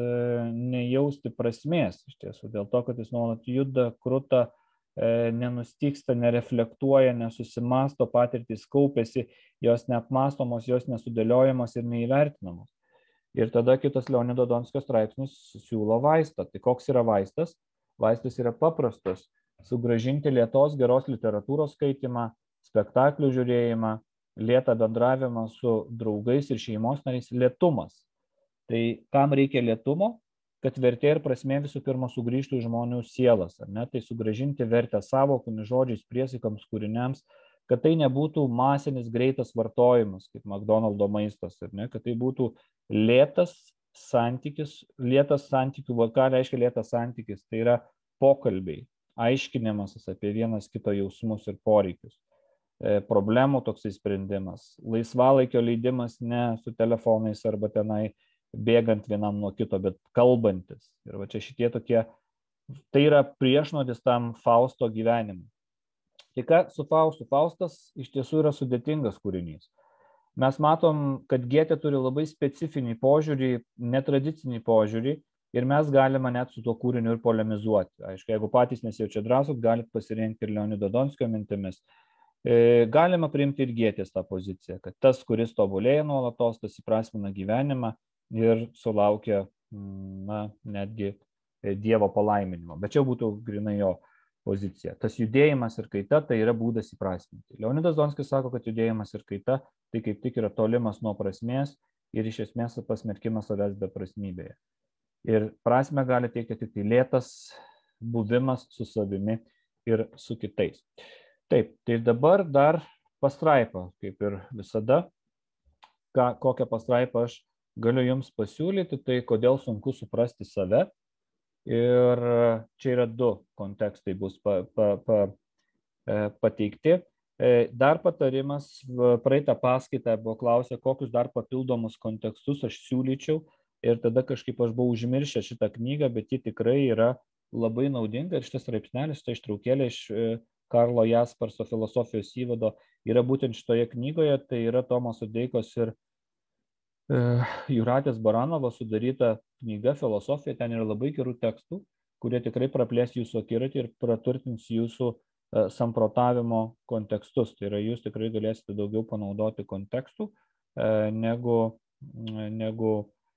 nejausti prasmės, iš tiesų, dėl to, kad jis nuolat juda, kruta, nenustyksta, nereflektuoja, nesusimasto, patirtys kaupėsi, jos neapmastomos, jos nesudėliojamos ir neįvertinamos. Ir tada kitas Leonido Donskio straipsnis siūlo vaistą. Tai koks yra vaistas? Vaistas yra paprastas - sugrąžinti lėtos geros literatūros skaitimą, spektaklių žiūrėjimą, lėtą bendravimą su draugais ir šeimos nariais, lėtumas. Tai kam reikia lėtumo? Kad vertė ir prasmė visų pirma sugrįžtų į žmonių sielas, ar ne? Tai sugrąžinti vertę savokomis, žodžiais, priesaikoms, kūriniams, kad tai nebūtų masinis greitas vartojimas, kaip McDonald's maistas, ar ne? Kad tai būtų lėtas santykis, lėtas santykių, ką reiškia lėtas santykis, tai yra pokalbiai, aiškinimasis apie vienas kito jausmus ir poreikius, e, problemų toksai sprendimas, laisvalaikio leidimas ne su telefonais arba tenai bėgant vienam nuo kito, bet kalbantis. Ir va čia šitie tokie, tai yra priešnodis tam Fausto gyvenimui. Tai ką su Faustu? Faustas iš tiesų yra sudėtingas kūrinys. Mes matom, kad Gėtė turi labai specifinį požiūrį, netradicinį požiūrį ir mes galime net su tuo kūriniu ir polemizuoti. Aišku, jeigu patys nesijaučia drąsūs, galite pasirinkti ir Leonido Donskio mintimis. E, galima priimti ir Gėtės tą poziciją, kad tas, kuris tobulėja nuolatos, tas įprasmina gyvenimą ir sulaukia, na, netgi Dievo palaiminimo. Bet čia būtų grinai jo pozicija. Tas judėjimas ir kaita tai yra būdas įprasminti. Leonidas Donskis sako, kad judėjimas ir kaita tai kaip tik yra tolimas nuo prasmės ir iš esmės pasmerkimas savęs beprasmybėje. Ir prasmę gali teikti tik tai lėtas buvimas su savimi ir su kitais. Taip, tai dabar dar pastraipa, kaip ir visada. Ką, kokią pastraipą aš galiu jums pasiūlyti, tai kodėl sunku suprasti save. Ir čia yra du kontekstai bus pa, pa, pa, pateikti. Dar patarimas, praeitą paskaitą buvo klausę, kokius dar papildomus kontekstus aš siūlyčiau. Ir tada kažkaip aš buvau užmiršęs šitą knygą, bet ji tikrai yra labai naudinga. Ir šitas straipsnelis, šitą ištraukėlė iš Karlo Jasperso filosofijos įvado yra būtent šitoje knygoje. Tai yra Tomaso Deikos ir Jūratės Baranovos sudaryta knyga Filosofija. Ten yra labai gerų tekstų, kurie tikrai praplės jūsų akiratį ir praturtins jūsų samprotavimo kontekstus. Tai yra, jūs tikrai galėsite daugiau panaudoti kontekstų negu, negu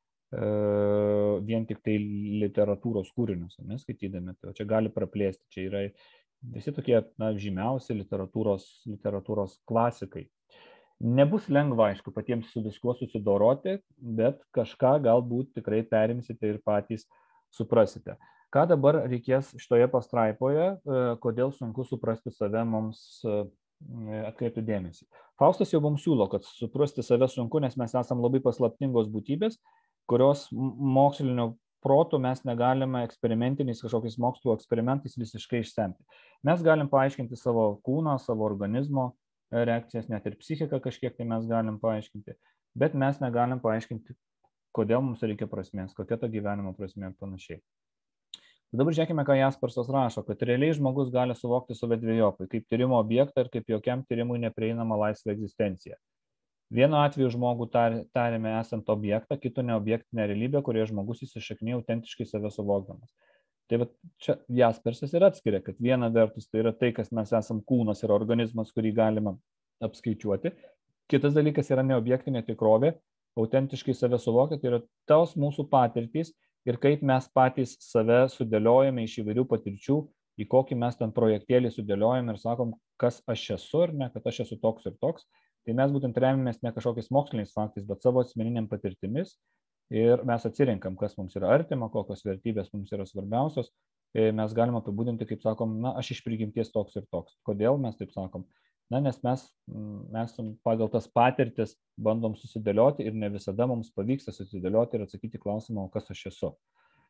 vien tik tai literatūros kūrinius, neskaitydami. Tai čia gali praplėsti. Čia yra visi tokie, na, žymiausi literatūros, literatūros klasikai. Nebus lengva, aišku, patiems su viskuo susidoroti, bet kažką galbūt tikrai perimsite ir patys suprasite. Ką dabar reikės šitoje pastraipoje, kodėl sunku suprasti save, mums atkreipti dėmesį. Faustas jau mums siūlo, kad suprasti save sunku, nes mes esame labai paslaptingos būtybės, kurios mokslinio protų mes negalime eksperimentiniais kažkokiais mokslo eksperimentais visiškai išsemti. Mes galim paaiškinti savo kūną, savo organizmo reakcijas, net ir psichiką kažkiek tai mes galim paaiškinti, bet mes negalim paaiškinti, kodėl mums reikia prasmės, kokia ta gyvenimo prasmė ir panašiai. Dabar žiūrėkime, ką Jaspersas rašo, kad realiai žmogus gali suvokti save dviejopai, kaip tyrimo objektą ir kaip jokiam tyrimui neprieinama laisva egzistencija. Vienu atveju žmogų tar, tarėme esant objektą, kito neobjektinę realybę, kurioje žmogus įsišaknija autentiškai save suvokdamas. Tai va, čia Jaspersas ir atskiria, kad viena vertus tai yra tai, kas mes esam kūnas ir organizmas, kurį galima apskaičiuoti. Kitas dalykas yra neobjektinė tikrovė, autentiškai save suvokia, tai yra tos mūsų patirtys ir kaip mes patys save sudėliojame iš įvairių patirčių, į kokį mes ten projektėlį sudėliojame ir sakom, kas aš esu ir ne, kad aš esu toks ir toks. Tai mes būtent remiamės ne kažkokiais moksliniais faktais, bet savo asmeniniam patirtimis. Ir mes atsirinkam, kas mums yra artima, kokios vertybės mums yra svarbiausios. Mes galime apibūdinti, kaip sakom, na, aš iš prigimties toks ir toks. Kodėl mes taip sakom? Na, nes mes, mes pagal tas patirtis bandom susidėlioti ir ne visada mums pavyksta susidėlioti ir atsakyti klausimą, kas aš esu.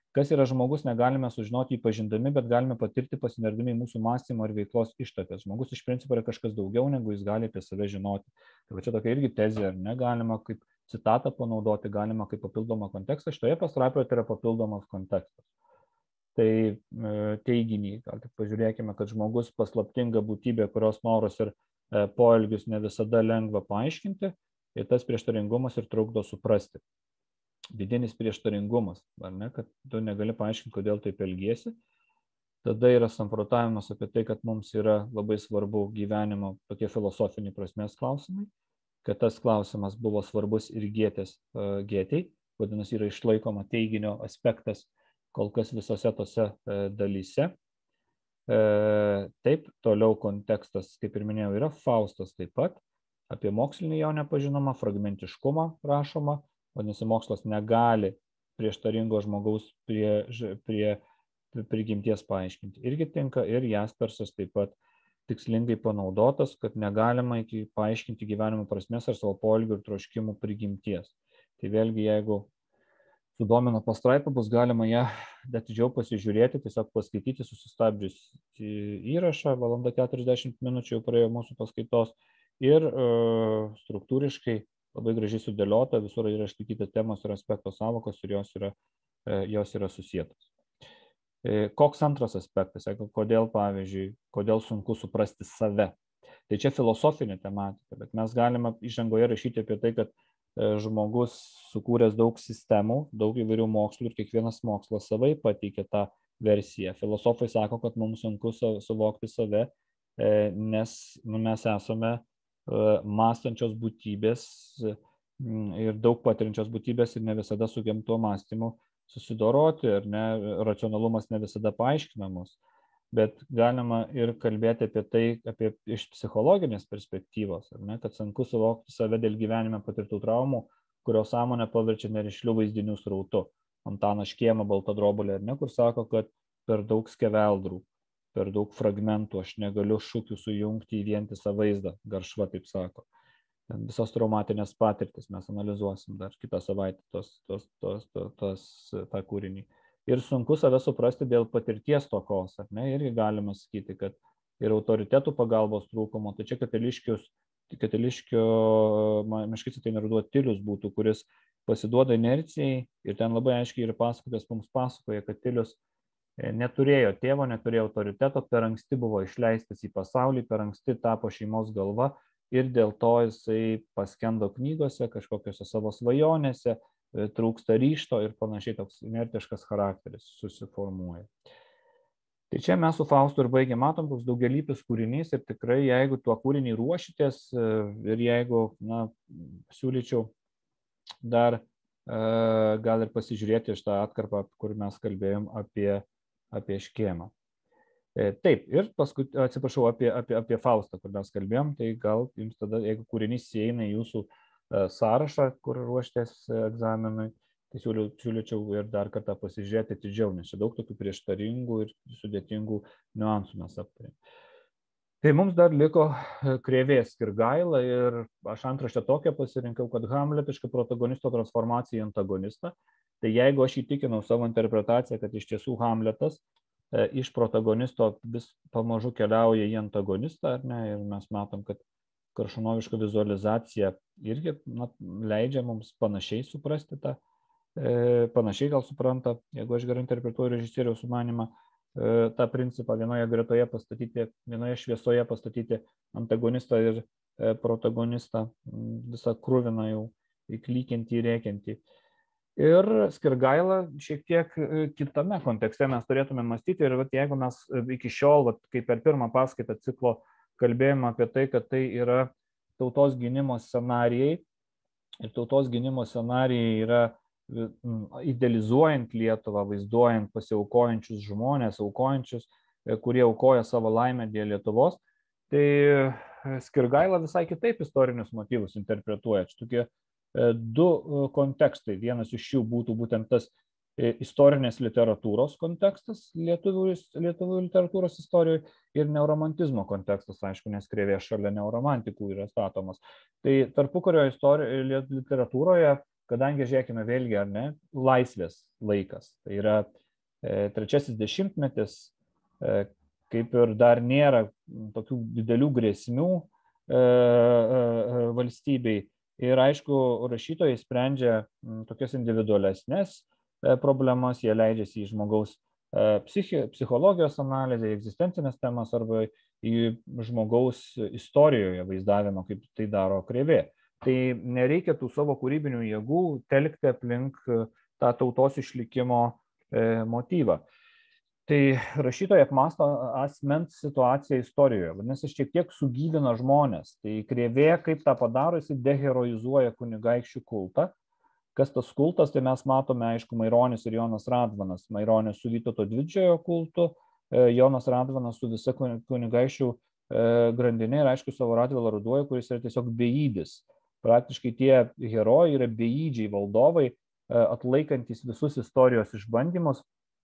Kas yra žmogus, negalime sužinoti jį pažindami, bet galime patirti pasinerdami į mūsų mąstymo ir veiklos ištakas. Žmogus iš principo yra kažkas daugiau, negu jis gali apie save žinoti. Tai va čia tokia irgi tezė, ar ne, galima kaip citatą panaudoti, galima kaip papildomą kontekstą. Šitoje pastraipoje tai yra papildomas kontekstas. Tai e, teiginį, gal tik pažiūrėkime, kad žmogus paslaptinga būtybė, kurios norus ir e, poelgius ne visada lengva paaiškinti, ir tas prieštaringumas ir trukdo suprasti. Vidinis prieštaringumas, ar ne, kad tu negali paaiškinti, kodėl taip elgiesi. Tada yra samprotavimas apie tai, kad mums yra labai svarbu gyvenimo tokie filosofiniai prasmės klausimai, kad tas klausimas buvo svarbus ir Gėtės uh, Gėtei, vadinasi, yra išlaikoma teiginio aspektas kol kas visose tose uh, dalyse. Uh, taip, toliau kontekstas, kaip ir minėjau, yra Faustas taip pat, apie mokslinį jo nepažinomą, fragmentiškumą rašoma. Vadinasi, mokslas negali prieštaringo žmogaus prie, prie prigimties paaiškinti. Irgi tinka ir Jaspersas taip pat tikslingai panaudotas, kad negalima iki paaiškinti gyvenimo prasmės ar savo poelgių ir troškimų prigimties. Tai vėlgi, jeigu sudomina pastraipą, bus galima ją atidžiau pasižiūrėti, tiesiog paskaityti susistabdžius įrašą, valanda keturiasdešimt minučių jau praėjo mūsų paskaitos ir uh, struktūriškai labai gražiai sudėliota, visur yra išlaikyti temos ir aspekto sąvokos ir jos yra, jos yra susietos. Koks antras aspektas, kodėl, pavyzdžiui, kodėl sunku suprasti save. Tai čia filosofinė tematika, bet mes galime įžangoje rašyti apie tai, kad žmogus sukūręs daug sistemų, daug įvairių mokslų ir kiekvienas mokslas savai pateikia tą versiją. Filosofai sako, kad mums sunku suvokti save, nes nu, mes esame mąstančios būtybės ir daug patiriančios būtybės ir ne visada sugebam tuo mąstymu susidoroti, ar ne, racionalumas ne visada paaiškinamus, bet galima ir kalbėti apie tai, apie iš psichologinės perspektyvos, ar ne, kad sunku suvokti save dėl gyvenime patirtų traumų, kurios sąmonę paverčia nerišlių vaizdinių srautu. Antanas Škėma, Balta drobulė, ar ne, kur sako, kad per daug skeveldrų, per daug fragmentų, aš negaliu šūkių sujungti į vientisą vaizdą, Garšva taip sako. Visos traumatinės patirtis mes analizuosim dar kitą savaitę tos, tos, tos, tos, tos, tą kūrinį. Ir sunku save suprasti dėl patirties tokos, ar ne, irgi galima sakyti, kad ir autoritetų pagalbos trūkumo, tai čia Katiliškius, Katiliškio, Meškicė tai neruduo Tilius būtų, kuris pasiduoda inercijai ir ten labai aiškiai ir pasakotojas mums pasakoja, kad Tilius neturėjo tėvo, neturėjo autoriteto, per anksti buvo išleistas į pasaulį, per anksti tapo šeimos galva ir dėl to jisai paskendo knygose, kažkokiose savo svajonėse, trūksta ryžto ir panašiai toks inertiškas charakteris susiformuoja. Tai čia mes su Faustu ir baigėm, matom, toks daugelypis kūrinys ir tikrai jeigu tuo kūrinį ruošitės ir jeigu, na, siūlyčiau dar gal ir pasižiūrėti iš tą atkarpą, kur mes kalbėjom apie apie Škėmą. Taip, ir paskui, atsiprašau, apie, apie, apie Faustą, kur mes kalbėjom, tai gal jums tada, jeigu kūrinys įeina į jūsų sąrašą, kur ruoštės egzaminui, tai siūlyčiau ir dar kartą pasižiūrėti atidžiau, nes čia daug tokių prieštaringų ir sudėtingų niuansų mes aptarėm. Tai mums dar liko Krėvė Skirgaila ir aš antraštę tokią pasirinkau, kad hamletiška protagonisto transformacija į antagonistą. Tai jeigu aš įtikinau savo interpretaciją, kad iš tiesų Hamletas e, iš protagonisto vis pamažu keliauja į antagonistą, ar ne, ir mes matom, kad karšunoviška vizualizacija irgi na, leidžia mums panašiai suprasti tą, e, panašiai gal supranta, jeigu aš gerai interpretuoju režisieriaus sumanimą, e, tą principą vienoje gretoje pastatyti, vienoje šviesoje pastatyti antagonistą ir e, protagonistą, visą kruviną jau įklykiantį, rėkiantį. Ir Skirgaila šiek tiek kitame kontekste mes turėtume mąstyti ir vat, jeigu mes iki šiol, vat, kaip per pirmą paskaitą ciklo, kalbėjome apie tai, kad tai yra tautos gynimo scenarijai ir tautos gynimo scenarijai yra idealizuojant Lietuvą, vaizduojant pasiaukojančius žmonės, aukojančius, kurie aukoja savo laimę dėl Lietuvos, tai Skirgaila visai kitaip istorinius motyvus interpretuoja. Čia tokie du kontekstai. Vienas iš jų būtų būtent tas istorinės literatūros kontekstas lietuvių, lietuvių literatūros istorijoje ir neoromantizmo kontekstas, aišku, nes Krėvė šalia neoromantikų yra statomas. Tai tarpukario istorijoje, literatūroje, kadangi, žiūrėkime, vėlgi, ar ne, laisvės laikas. Tai yra trečiasis dešimtmetis, kaip ir dar nėra tokių didelių grėsmių valstybei. Ir aišku, rašytojai sprendžia tokias individualesnės problemas, jie leidžiasi į žmogaus psichi, psichologijos analizę, egzistencinės temas arba į žmogaus istorijoje vaizdavimą, kaip tai daro Krėvė. Tai nereikia tų savo kūrybinių jėgų telkti aplink tą tautos išlikimo motyvą. Tai rašytojai apmąsto asmens situaciją istorijoje, vadinasi, šiek tiek sugyvina žmonės. Tai Krėvė, kaip tą padaro, jis deheroizuoja kunigaikščių kultą. Kas tas kultas, tai mes matome, aišku, Maironis ir Jonas Radvanas. Maironis su Vytauto Didžiojo kultu, Jonas Radvanas su visa kunigaikščių grandinė ir, aišku, savo Radvilą Ruduoju, kuris yra tiesiog bejydis. Praktiškai tie herojai yra bejydžiai valdovai, atlaikantis visus istorijos išbandymus.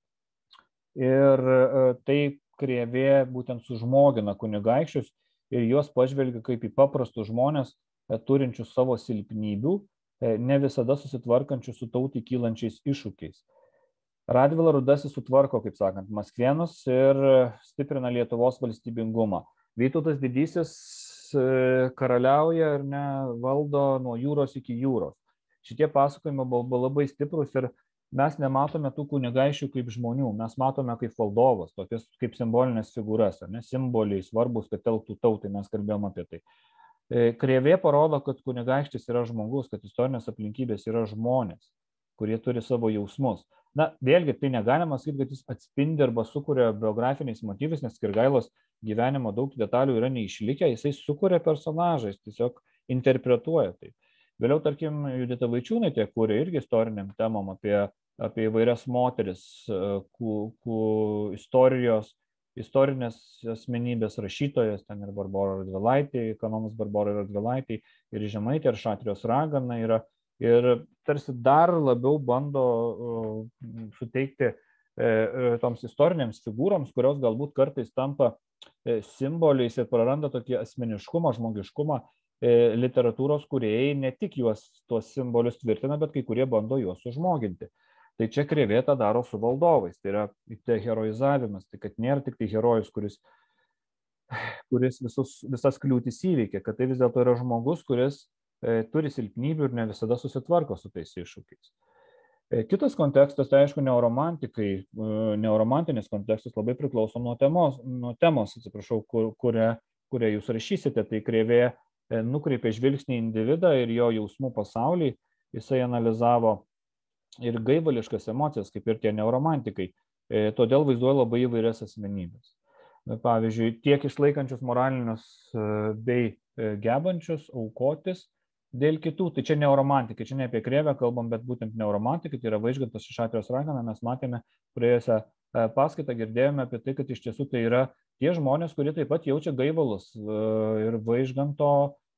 Ir tai Krėvė būtent sužmogina kunigaikščius ir juos pažvelgia kaip į paprastus žmonės, turinčius savo silpnybių, ne visada susitvarkančius su tautai kylančiais iššūkiais. Radvila Rudasis sutvarko, kaip sakant, Maskvėnus ir stiprina Lietuvos valstybingumą. Vytautas Didysis karaliauja ir ne valdo nuo jūros iki jūros. Šitie pasakojimai buvo labai stiprus ir mes nematome tų kunigaikščių kaip žmonių, mes matome kaip valdovus, tokias kaip simbolinės figūras, ne, simboliai svarbus, kad telktų tautai, mes kalbėjom apie tai. Krėvė parodo, kad kunigaikštis yra žmogus, kad istorinės aplinkybės yra žmonės, kurie turi savo jausmus. Na, vėlgi, tai negalima sakyti, kad jis atspindi arba sukuria biografiniais motyvais, nes Kirgailos gyvenimo daug detalių yra neišlikę, jisai sukuria personažą, jis tiesiog interpretuoja tai. Vėliau, tarkim, Judita Vaičiūnaitė kūrė irgi istoriniam temom apie, apie įvairias moteris, ku, ku, istorijos, istorinės asmenybės rašytojas, ten ir Barbora Radvilaitė, kanonas Barbora Radvilaitė, ir Žemaitė, ir Šatrijos ragana yra. Ir tarsi dar labiau bando uh, suteikti uh, toms istorinėms figūroms, kurios galbūt kartais tampa uh, simboliais ir praranda tokį asmeniškumą, žmogiškumą. Literatūros kūrėjai ne tik juos tuos simbolius tvirtina, bet kai kurie bando juos sužmoginti. Tai čia Krėvė tą daro su valdovais, tai yra tai heroizavimas, tai kad nėra tik tai herojus, kuris, kuris visus, visas kliūtis įveikia, kad tai vis dėlto yra žmogus, kuris e, turi silpnybių ir ne visada susitvarko su tais iššūkiais. E, kitas kontekstas, tai aišku, neoromantikai, e, neoromantinis kontekstas labai priklauso nuo temos, nuo temos atsiprašau, kur, kurią, kurią jūs rašysite, tai Krėvė nukreipė žvilgsnį į individą ir jo jausmų pasaulį, jisai analizavo ir gaivališkas emocijas, kaip ir tie neuromantikai, todėl vaizduoja labai įvairias asmenybės. Pavyzdžiui, tiek išlaikančius moralinius bei gebančius aukotis dėl kitų, tai čia neuromantikai, čia ne apie Krėvę kalbam, bet būtent neuromantikai, tai yra Vaižgantas iš Šatrijos raganą, mes matėme praėjusią paskaitą, girdėjome apie tai, kad iš tiesų tai yra tie žmonės, kurie taip pat jaučia gaivalus ir Vaižganto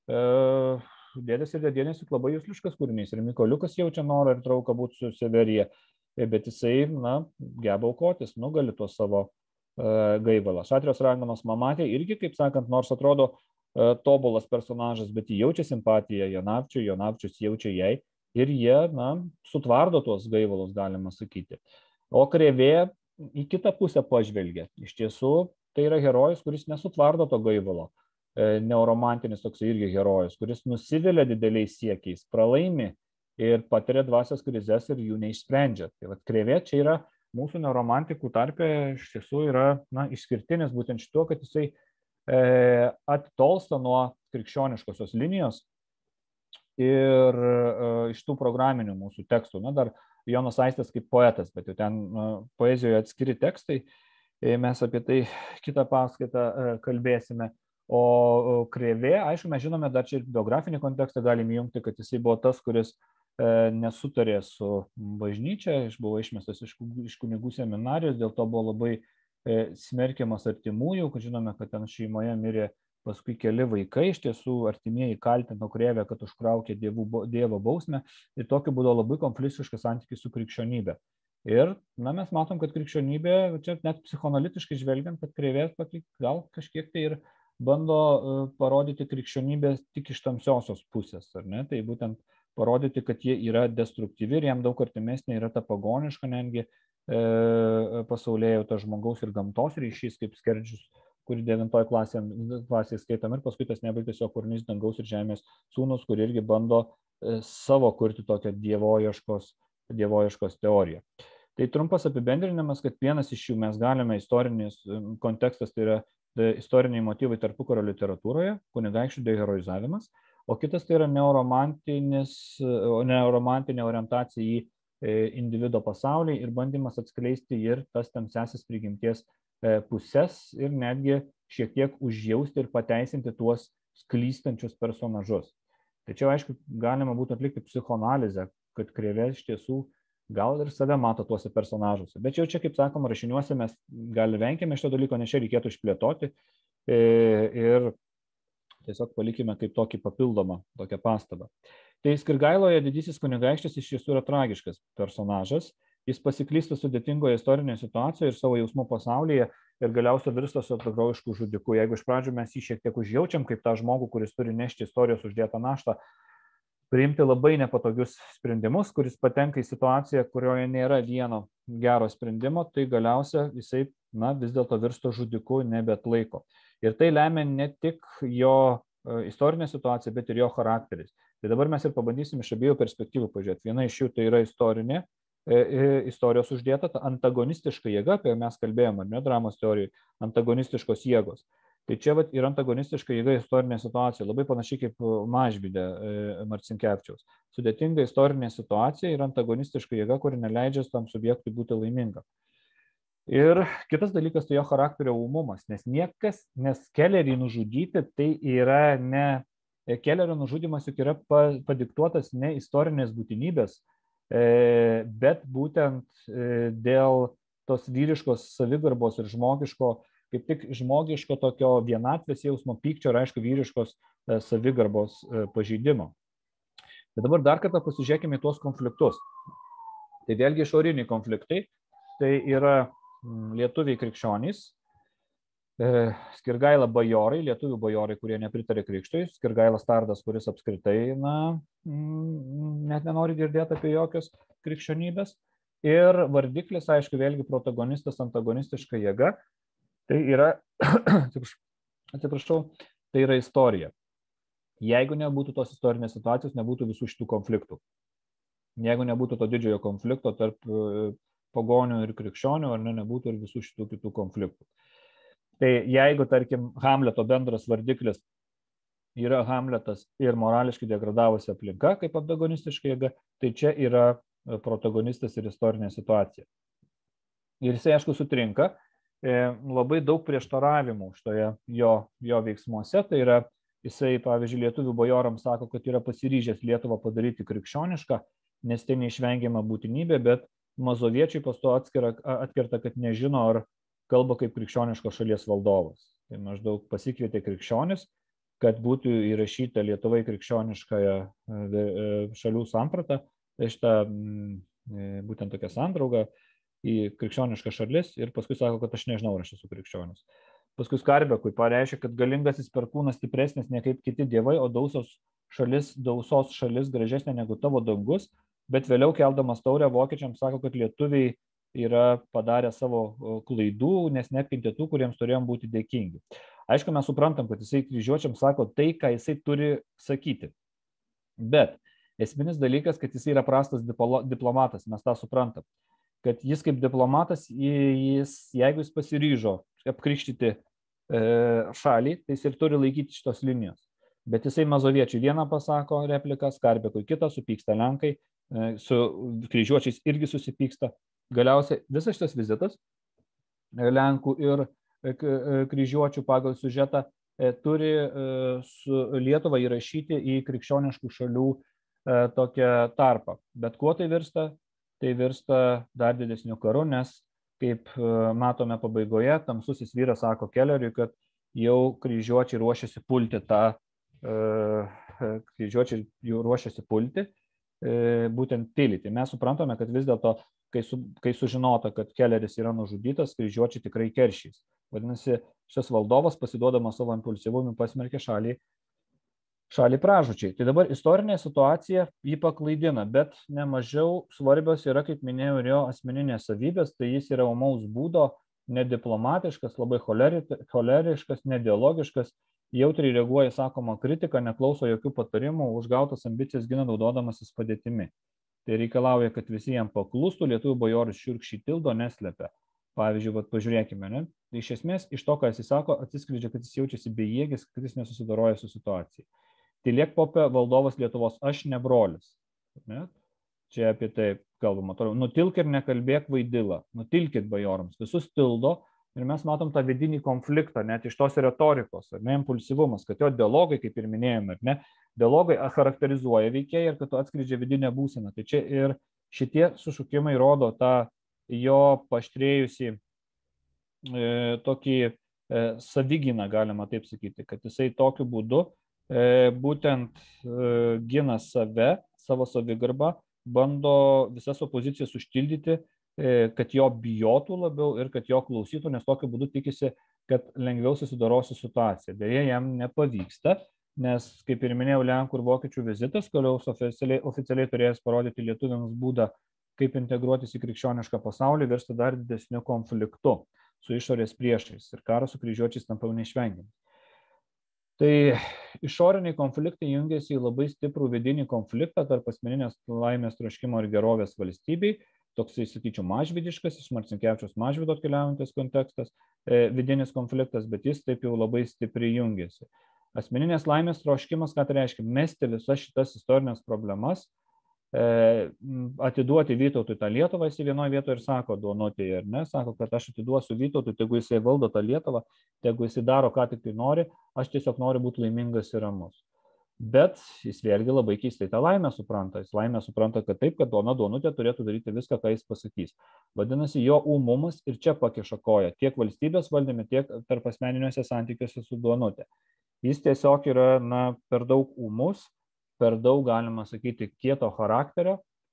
Dėdės ir Dėdienės juk labai jusliškas kūrinys ir Mykoliukas jaučia norą ir trauką būti su Severija, bet jisai, na, geba aukotis, nugali tuo savo gaivalą. Šatrijos raganos Mamatė irgi, kaip sakant, nors atrodo tobulas personažas, bet jį jaučia simpatiją Jonavčiui, Jonavčius jaučia jai ir jie, na, sutvardo tuos gaivalus, galima sakyti. O Krėvė į kitą pusę pažvelgia. Iš tiesų, tai yra herojus, kuris nesutvardo to gaivalo. Neuromantinis toks irgi herojus, kuris nusivilia dideliais siekiais, pralaimi ir patiria dvasios krizes ir jų neišsprendžia. Tai vat Krėvė čia yra mūsų neuromantikų tarpe iš tiesų yra, na, išskirtinis būtent šituo, kad jisai e, atitolsta nuo krikščioniškosios linijos ir e, iš tų programinių mūsų tekstų. Na, dar Jonas Aistis kaip poetas, bet jau ten e, poezijoje atskiri tekstai, e, mes apie tai kitą paskaitą e, kalbėsime. O Krėvė, aišku, mes žinome, dar čia biografinį kontekstą galim įjungti, kad jisai buvo tas, kuris e, nesutarė su bažnyčia, buvo išmestas iš, iš kunigų seminarijos, dėl to buvo labai e, smerkiamas artimųjų, kad žinome, kad ten šeimoje mirė paskui keli vaikai, iš tiesų artimieji kaltino Krėvę, kad užkraukė dievų, dievo bausmę ir tokiu būdu labai konfliktiškas santykis su krikščionybė. Ir, na, mes matom, kad krikščionybė, čia net psichoanalitiškai žvelgiant, kad Krėvė gal kažkiek tai ir bando parodyti krikščionybę tik iš tamsiosios pusės, ar ne? Tai būtent parodyti, kad jie yra destruktyvi ir jam daug artimesnė yra ta pagoniška netgi pasaulėjauta, žmogaus ir gamtos ryšys, kaip Skerdžius, kurį devintoje klasėje, klasėje skaitom, ir paskui tas nebaigtas jo kūrinys Dangaus ir žemės sūnus, kur irgi bando savo kurti tokią dievoieškos, dievoieškos teoriją. Tai trumpas apibendrinimas, kad vienas iš jų mes galime istorinis kontekstas, tai yra istoriniai motyvai tarpukario literatūroje, kunigaikščių deheroizavimas, o kitas tai yra neoromantinė orientacija į individo pasaulį ir bandymas atskleisti ir tas tamsiasis prigimties pusės ir netgi šiek tiek užjausti ir pateisinti tuos sklystančius personažus. Tačiau, aišku, galima būtų atlikti psichoanalizę, kad Krėvė iš tiesų gal ir save mato tuose personažuose. Bet jau čia, kaip sakoma, rašiniuose mes gal venkime šito dalyko, nes čia reikėtų išplėtoti ir tiesiog palikime kaip tokį papildomą tokią pastabą. Tai Skirgailoje didysis kunigaikštis iš tiesų yra tragiškas personažas. Jis pasiklysta sudėtingoje istorinėje situacijoje ir savo jausmų pasaulyje ir galiausiai virsta šaltakraujišku žudiku. Jeigu iš pradžių mes jį šiek tiek užjaučiam kaip tą žmogų, kuris turi nešti istorijos uždėtą naštą, priimti labai nepatogius sprendimus, kuris patenka į situaciją, kurioje nėra vieno gero sprendimo, tai galiausia jisai, na, vis dėlto virsto žudiku nebeatlaiko. Ir tai lemia ne tik jo istorinė situacija, bet ir jo charakteris. Tai dabar mes ir pabandysim iš abiejų perspektyvų pažiūrėti. Viena iš jų tai yra istorinė, istorijos uždėta, ta antagonistiška jėga, apie mes kalbėjome, ar ne, dramos teorijai, antagonistiškos jėgos. Tai čia vat, yra antagonistiška jėga istorinė situacija, labai panašiai kaip Mažvyde Marcinkevičiaus. Sudėtinga istorinė situacija yra antagonistiška jėga, kuri neleidžia tam subjektui būti laiminga. Ir kitas dalykas tai jo charakterio ūmumas, nes niekas, nes Kellerį nužudyti, tai yra ne, Kellerio nužudymas juk yra padiktuotas ne istorinės būtinybės, bet būtent dėl tos vyriškos savigarbos ir žmogiško, kaip tik žmogiško tokio vienatvės jausmo, pykčio ir aišku vyriškos savigarbos pažeidimo. Bet dabar dar kartą pasižiūrėkime į tuos konfliktus. Tai vėlgi išoriniai konfliktai, tai yra lietuviai krikščionys, Skirgaila bajorai, lietuvių bajorai, kurie nepritarė krikštui, Skirgailas Tardas, kuris apskritai, na, net nenori girdėti apie jokios krikščionybės, ir vardiklis, aišku, vėlgi protagonistas, antagonistiška jėga, tai yra, atsiprašau, tai yra istorija. Jeigu nebūtų tos istorinės situacijos, nebūtų visų šitų konfliktų. Jeigu nebūtų to didžiojo konflikto tarp pagonių ir krikščionių, ar ne, nebūtų ir visų šitų kitų konfliktų. Tai jeigu, tarkim, Hamleto bendras vardiklis yra Hamletas ir morališkai degradavusi aplinka kaip antagonistiška jėga, tai čia yra protagonistas ir istorinė situacija. Ir jisai, aišku, sutrinka labai daug prieštaravimų šitoje jo, jo veiksmuose. Tai yra, jisai, pavyzdžiui, lietuvių bajorams sako, kad yra pasiryžęs Lietuvą padaryti krikščionišką, nes tai neišvengiama būtinybė, bet mazoviečiai pas to atkerta, kad nežino, ar kalba kaip krikščioniškos šalies valdovas. Tai maždaug pasikvietė krikščionis, kad būtų įrašyta Lietuvai krikščioniškąją šalių sampratą, tai šitą būtent tokią sandraugą į krikščionišką šalis, ir paskui sako, kad aš nežinau, ar aš esu krikščionis. Paskui Skarbekui pareiškia, kad galingasis perkūnas stipresnis ne kaip kiti dievai, o dausos šalis, dausos šalis gražesnė negu tavo dangus, bet vėliau keldamas taurę vokiečiams sako, kad lietuviai yra padarę savo klaidų, nes neapkentė tų, kuriems turėjom būti dėkingi. Aišku, mes suprantam, kad jisai kryžiuočiams sako tai, ką jisai turi sakyti. Bet esminis dalykas, kad jisai yra prastas diplomatas, mes tą suprantam. Kad jis kaip diplomatas, jis, jeigu jis pasiryžo apkrikštyti e, šalį, tai jis ir turi laikyti šitos linijos. Bet jisai mazoviečiui vieną pasako repliką, Skarbekui kitą, supyksta lenkai, e, su kryžiuočiais irgi susipyksta. Galiausiai visas šitas vizitas lenkų ir kryžiuočių pagal siužetą turi su Lietuvą įrašyti į krikščioniškų šalių tokią tarpą. Bet kuo tai virsta? Tai virsta dar didesniu karu, nes, kaip matome pabaigoje, tamsusis vyras sako Kelleriui, kad jau kryžiuočiai ruošiasi pulti tą, kryžiuočiai jau ruošiasi pulti būtent pilį. Tai mes suprantame, kad vis dėlto, kai, su, kai sužinota, kad Kelleris yra nužudytas, kryžiuočiai tikrai keršys. Vadinasi, šis valdovas, pasiduodamas savo impulsyvumui, pasmerkė šalį šalį pražūčiai. Tai dabar istorinė situacija jį paklaidina, bet nemažiau svarbios yra, kaip minėjau, ir jo asmeninės savybės, tai jis yra ūmaus būdo, nediplomatiškas, labai choleriškas, nedialogiškas, jautriai reaguoja į sakomą kritiką, neklauso jokių patarimų, užgautas ambicijas gina naudodamasis padėtimi. Tai reikalauja, kad visi jam paklustų, lietuvių bajorus šiurkščiai tildo, neslepia. Pavyzdžiui, vat, pažiūrėkime, ne? Tai iš esmės, iš to, ką jis sako, atsiskleidžia, kad jis jaučiasi bejėgis, kad jis nesusidaroja su situacija. Tylėk popė, valdovas Lietuvos, aš ne brolis. Ne? Čia apie tai kalbama. Nutilk ir nekalbėk vaidilą. Nutilkit bajorams. Visus tildo ir mes matom tą vidinį konfliktą, net iš tos retorikos, ar ne, impulsyvumas, kad jo dialogai, kaip ir minėjome, ar ne, dialogai charakterizuoja veikėją ir kad atskleidžia vidinę būseną. Tai čia ir šitie sušukimai rodo tą jo paštrėjusi e, tokį e, savigyną, galima taip sakyti, kad jisai tokiu būdu e, būtent e, gina save, savo savigarbą, bando visas opozicijas užtildyti, e, kad jo bijotų labiau ir kad jo klausytų, nes tokiu būdu tikisi, kad lengviau susidaros su situacija. Beje, jam nepavyksta, nes, kaip ir minėjau, Lenkų ir Vokiečių vizitas, kurios oficialiai, oficialiai turėjęs parodyti lietuviams būdą, kaip integruotis į krikščionišką pasaulį, virsta dar didesniu konfliktu su išorės priešais ir karas su kryžiuočiais tampa neišvengiamas. Tai išoriniai konfliktai jungiasi į labai stiprų vidinį konfliktą tarp asmeninės laimės troškimo ir gerovės valstybei, toksai, sakyčiau, mažvydiškas, iš Marcinkevičiaus Mažvydo atkeliaujantis kontekstas, e, vidinis konfliktas, bet jis taip jau labai stipriai jungiasi. Asmeninės laimės troškimas, ką tai reiškia, mesti visas šitas istorinės problemas, e, atiduoti Vytautui tą Lietuvą, jis vienoje vietoje ir sako Duonutėje, ar ne, sako, kad aš atiduosiu Vytautui, tegu jisai valdo tą Lietuvą, tegu jisai daro, ką tik tai nori, aš tiesiog noriu būti laimingas ir ramus. Bet jis vėlgi labai keistai tą laimę supranta. Jis laimę supranta, kad taip, kad Duona Duonutė turėtų daryti viską, ką jis pasakys. Vadinasi, jo ūmumas ir čia pakiša koją, tiek valstybės valdyme, tiek tarp asmeniniuose santykiuose su Duonutė. Jis tiesiog yra, na, per daug ūmus, per daug, galima sakyti, kieto charakterio,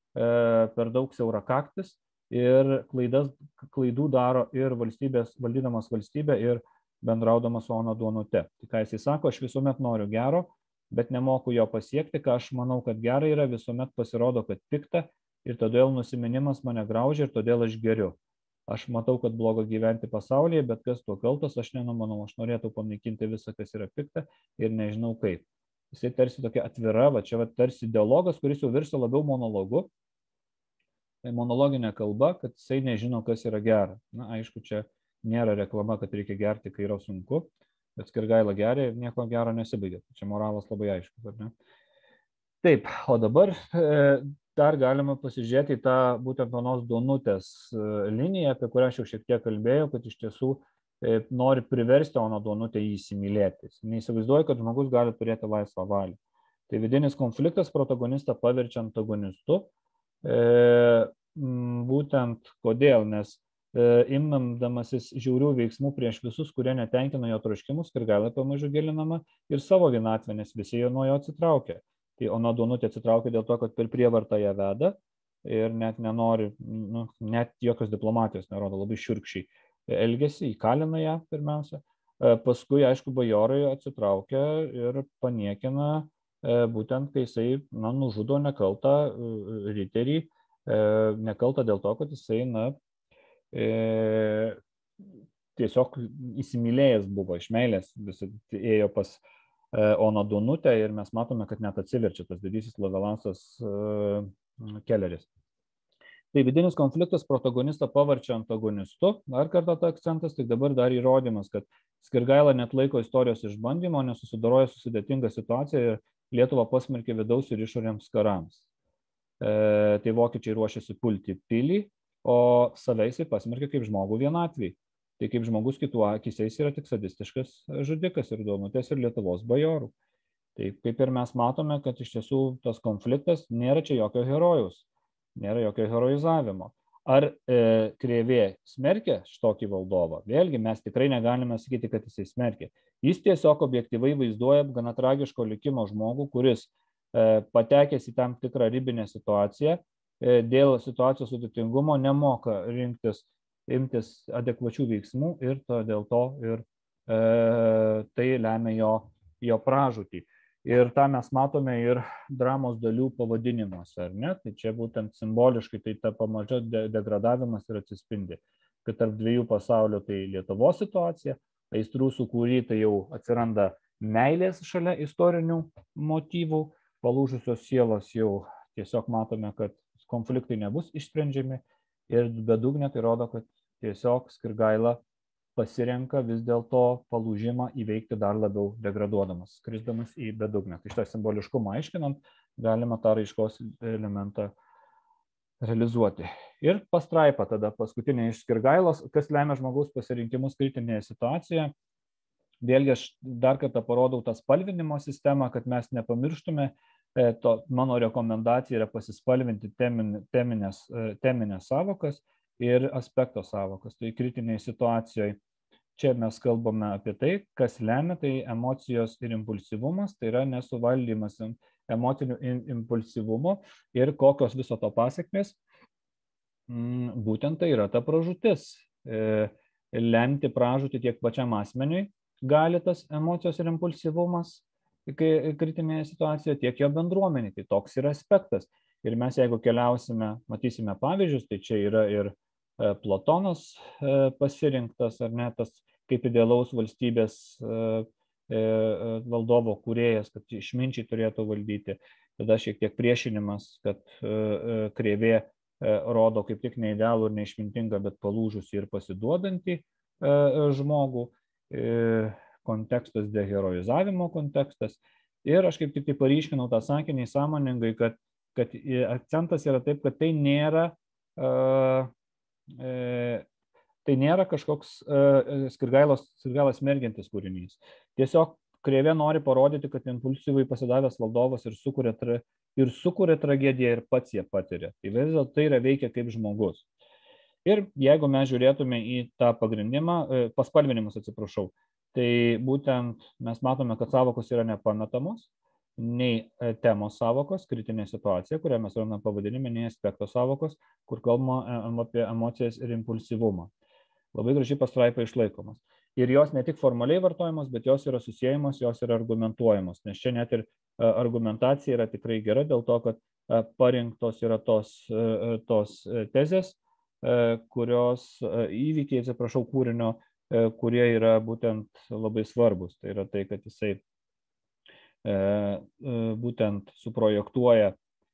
per daug siaurakaktis ir klaidas, klaidų daro ir valstybės, valdydamas valstybę ir bendraudamas su Ona Duonute. Tai ką jis sako, aš visuomet noriu gero, bet nemoku jo pasiekti, ką aš manau, kad gerai yra, visuomet pasirodo, kad pikta ir todėl nusiminimas mane graužia ir todėl aš geriu. Aš matau, kad bloga gyventi pasaulyje, bet kas tuo kaltas, aš nenumanau, aš norėtų panaikinti visą, kas yra pikta ir nežinau kaip. Jisai tarsi tokia atvira, va čia va tarsi dialogas, kuris jau virsta labiau monologu, tai monologinė kalba, kad jisai nežino, kas yra gera. Na, aišku, čia nėra reklama, kad reikia gerti, kai yra sunku, bet Skirgaila geria ir nieko gero nesibaigia. Čia moralas labai aiškus, ar ne? Taip, o dabar e, dar galima pasižiūrėti į tą būtent Onos Duonutės e, liniją, apie kurią aš jau šiek tiek kalbėjau, kad iš tiesų e, nori priversti Oną Duonutę jį įsimylėti. Neįsivaizduoju, kad žmogus gali turėti laisvą valią. Tai vidinis konfliktas protagonistą paverčia antagonistu. E, būtent kodėl, nes imdamasis žiaurių veiksmų prieš visus, kurie netenkina jo troškimus, Skirgaila pamažu gilinama ir savo vienatvę, nes visi jo nuo jo atsitraukia. Tai Ona Duonutė atsitraukia dėl to, kad per prievartą ją veda ir net nenori, nu, net jokios diplomatijos nerodo, labai šiurkščiai elgesi, įkalina ją pirmiausia. Paskui, aišku, bajorai atsitraukia ir paniekina būtent, kai jisai, na, nužudo nekaltą riterį, nekaltą dėl to, kad jisai, na, E, tiesiog įsimylėjęs buvo, iš meilės visi ėjo pas e, Oną Duonutę ir mes matome, kad net atsiverčia tas didysis Lovelansas e, Kelleris. Tai vidinis konfliktas protagonistą pavarčia antagonistu, dar kartą tą akcentas, tik dabar dar įrodymas, kad Skirgaila net laiko istorijos išbandymo, nesusidaroja su sudėtinga situacija ir Lietuvą pasmerkė vidaus ir išorėms karams. E, tai vokiečiai ruošiasi pulti pilį, o save jisai pasmerkė kaip žmogų vienatvį. Tai kaip žmogus kitų akyse jis yra tik sadistiškas žudikas ir Duonutės ir Lietuvos bajorų. Tai kaip ir mes matome, kad iš tiesų tas konfliktas nėra čia jokio herojaus, nėra jokio heroizavimo. Ar e, Krėvė smerkė šitokį valdovą? Vėlgi mes tikrai negalime sakyti, kad jisai smerkė. Jis tiesiog objektyvai vaizduoja gana tragiško likimo žmogų, kuris e, patekęs į tam tikrą ribinę situaciją, dėl situacijos sudėtingumo nemoka rinktis, imtis adekvačių veiksmų ir to, dėl to ir e, tai lemia jo, jo pražūtį. Ir tą mes matome ir dramos dalių pavadinimuose, ar ne? Tai čia būtent simboliškai tai ta pamažu degradavimas ir atsispindi, kad tarp dviejų pasaulių tai Lietuvos situacija, aistrų sukūry tai jau atsiranda meilės šalia istorinių motyvų, palūžusios sielos jau tiesiog matome, kad konfliktai nebus išsprendžiami ir bedugnė tai rodo, kad tiesiog Skirgaila pasirenka vis dėlto palūžimą įveikti dar labiau degraduodamas, skrisdamas į bedugnę. Tai šitą simboliškumą aiškinant, galima tą raiškos elementą realizuoti. Ir pastraipa tada paskutinė iš Skirgailos, kas lemia žmogaus pasirinkimus kritinėje situacijoje. Vėlgi aš dar kartą parodau tą spalvinimo sistemą, kad mes nepamirštume. To, mano rekomendacija yra pasispalvinti temin, teminės, teminės savokas ir aspekto savokas. Tai kritinėje situacijoje čia mes kalbame apie tai, kas lemia, tai emocijos ir impulsyvumas, tai yra nesuvaldymas emocinių impulsyvumo ir kokios viso to pasiekmės. Būtent tai yra ta pražūtis. Lemti pražūtį tiek pačiam asmeniui gali tas emocijos ir impulsyvumas kritinėje situacijoje, tiek jo bendruomenė. Tai toks yra aspektas. Ir mes, jeigu keliausime, matysime pavyzdžius, tai čia yra ir Platonas pasirinktas, ar ne, tas kaip idealaus valstybės valdovo kūrėjas, kad išminčiai turėtų valdyti. Tada šiek tiek priešinimas, kad kreivė rodo kaip tik ne idealų ir neišmintingą, bet palūžusį ir pasiduodantį žmogų. Kontekstas deheroizavimo kontekstas. Ir aš kaip tik tai paryškinau tą sakinį sąmoningai, kad, kad akcentas yra taip, kad tai nėra, uh, e, tai nėra kažkoks uh, Skirgailos, Skirgailas mergiantis kūrinys. Tiesiog kreivė nori parodyti, kad impulsyvai pasidavęs valdovas ir sukuria, tra, ir sukuria tragediją ir pats ją patiria. Tai vis dėlto tai yra veikia kaip žmogus. Ir jeigu mes žiūrėtume į tą pagrindimą, paspalvinimus atsiprašau, tai būtent mes matome, kad savokos yra nepametamos, nei temos savokos, kritinė situacija, kurią mes randame pavadinime, nei aspekto savokos, kur kalbama apie emocijas ir impulsyvumą. Labai gražiai pastraipa išlaikomas. Ir jos ne tik formaliai vartojamos, bet jos yra susiejamos, jos yra argumentuojamos, nes čia net ir argumentacija yra tikrai gera, dėl to, kad parinktos yra tos, tos tezės, kurios įvykiai, atsiprašau, kūrinio, kurie yra būtent labai svarbus. Tai yra tai, kad jisai būtent suprojektuoja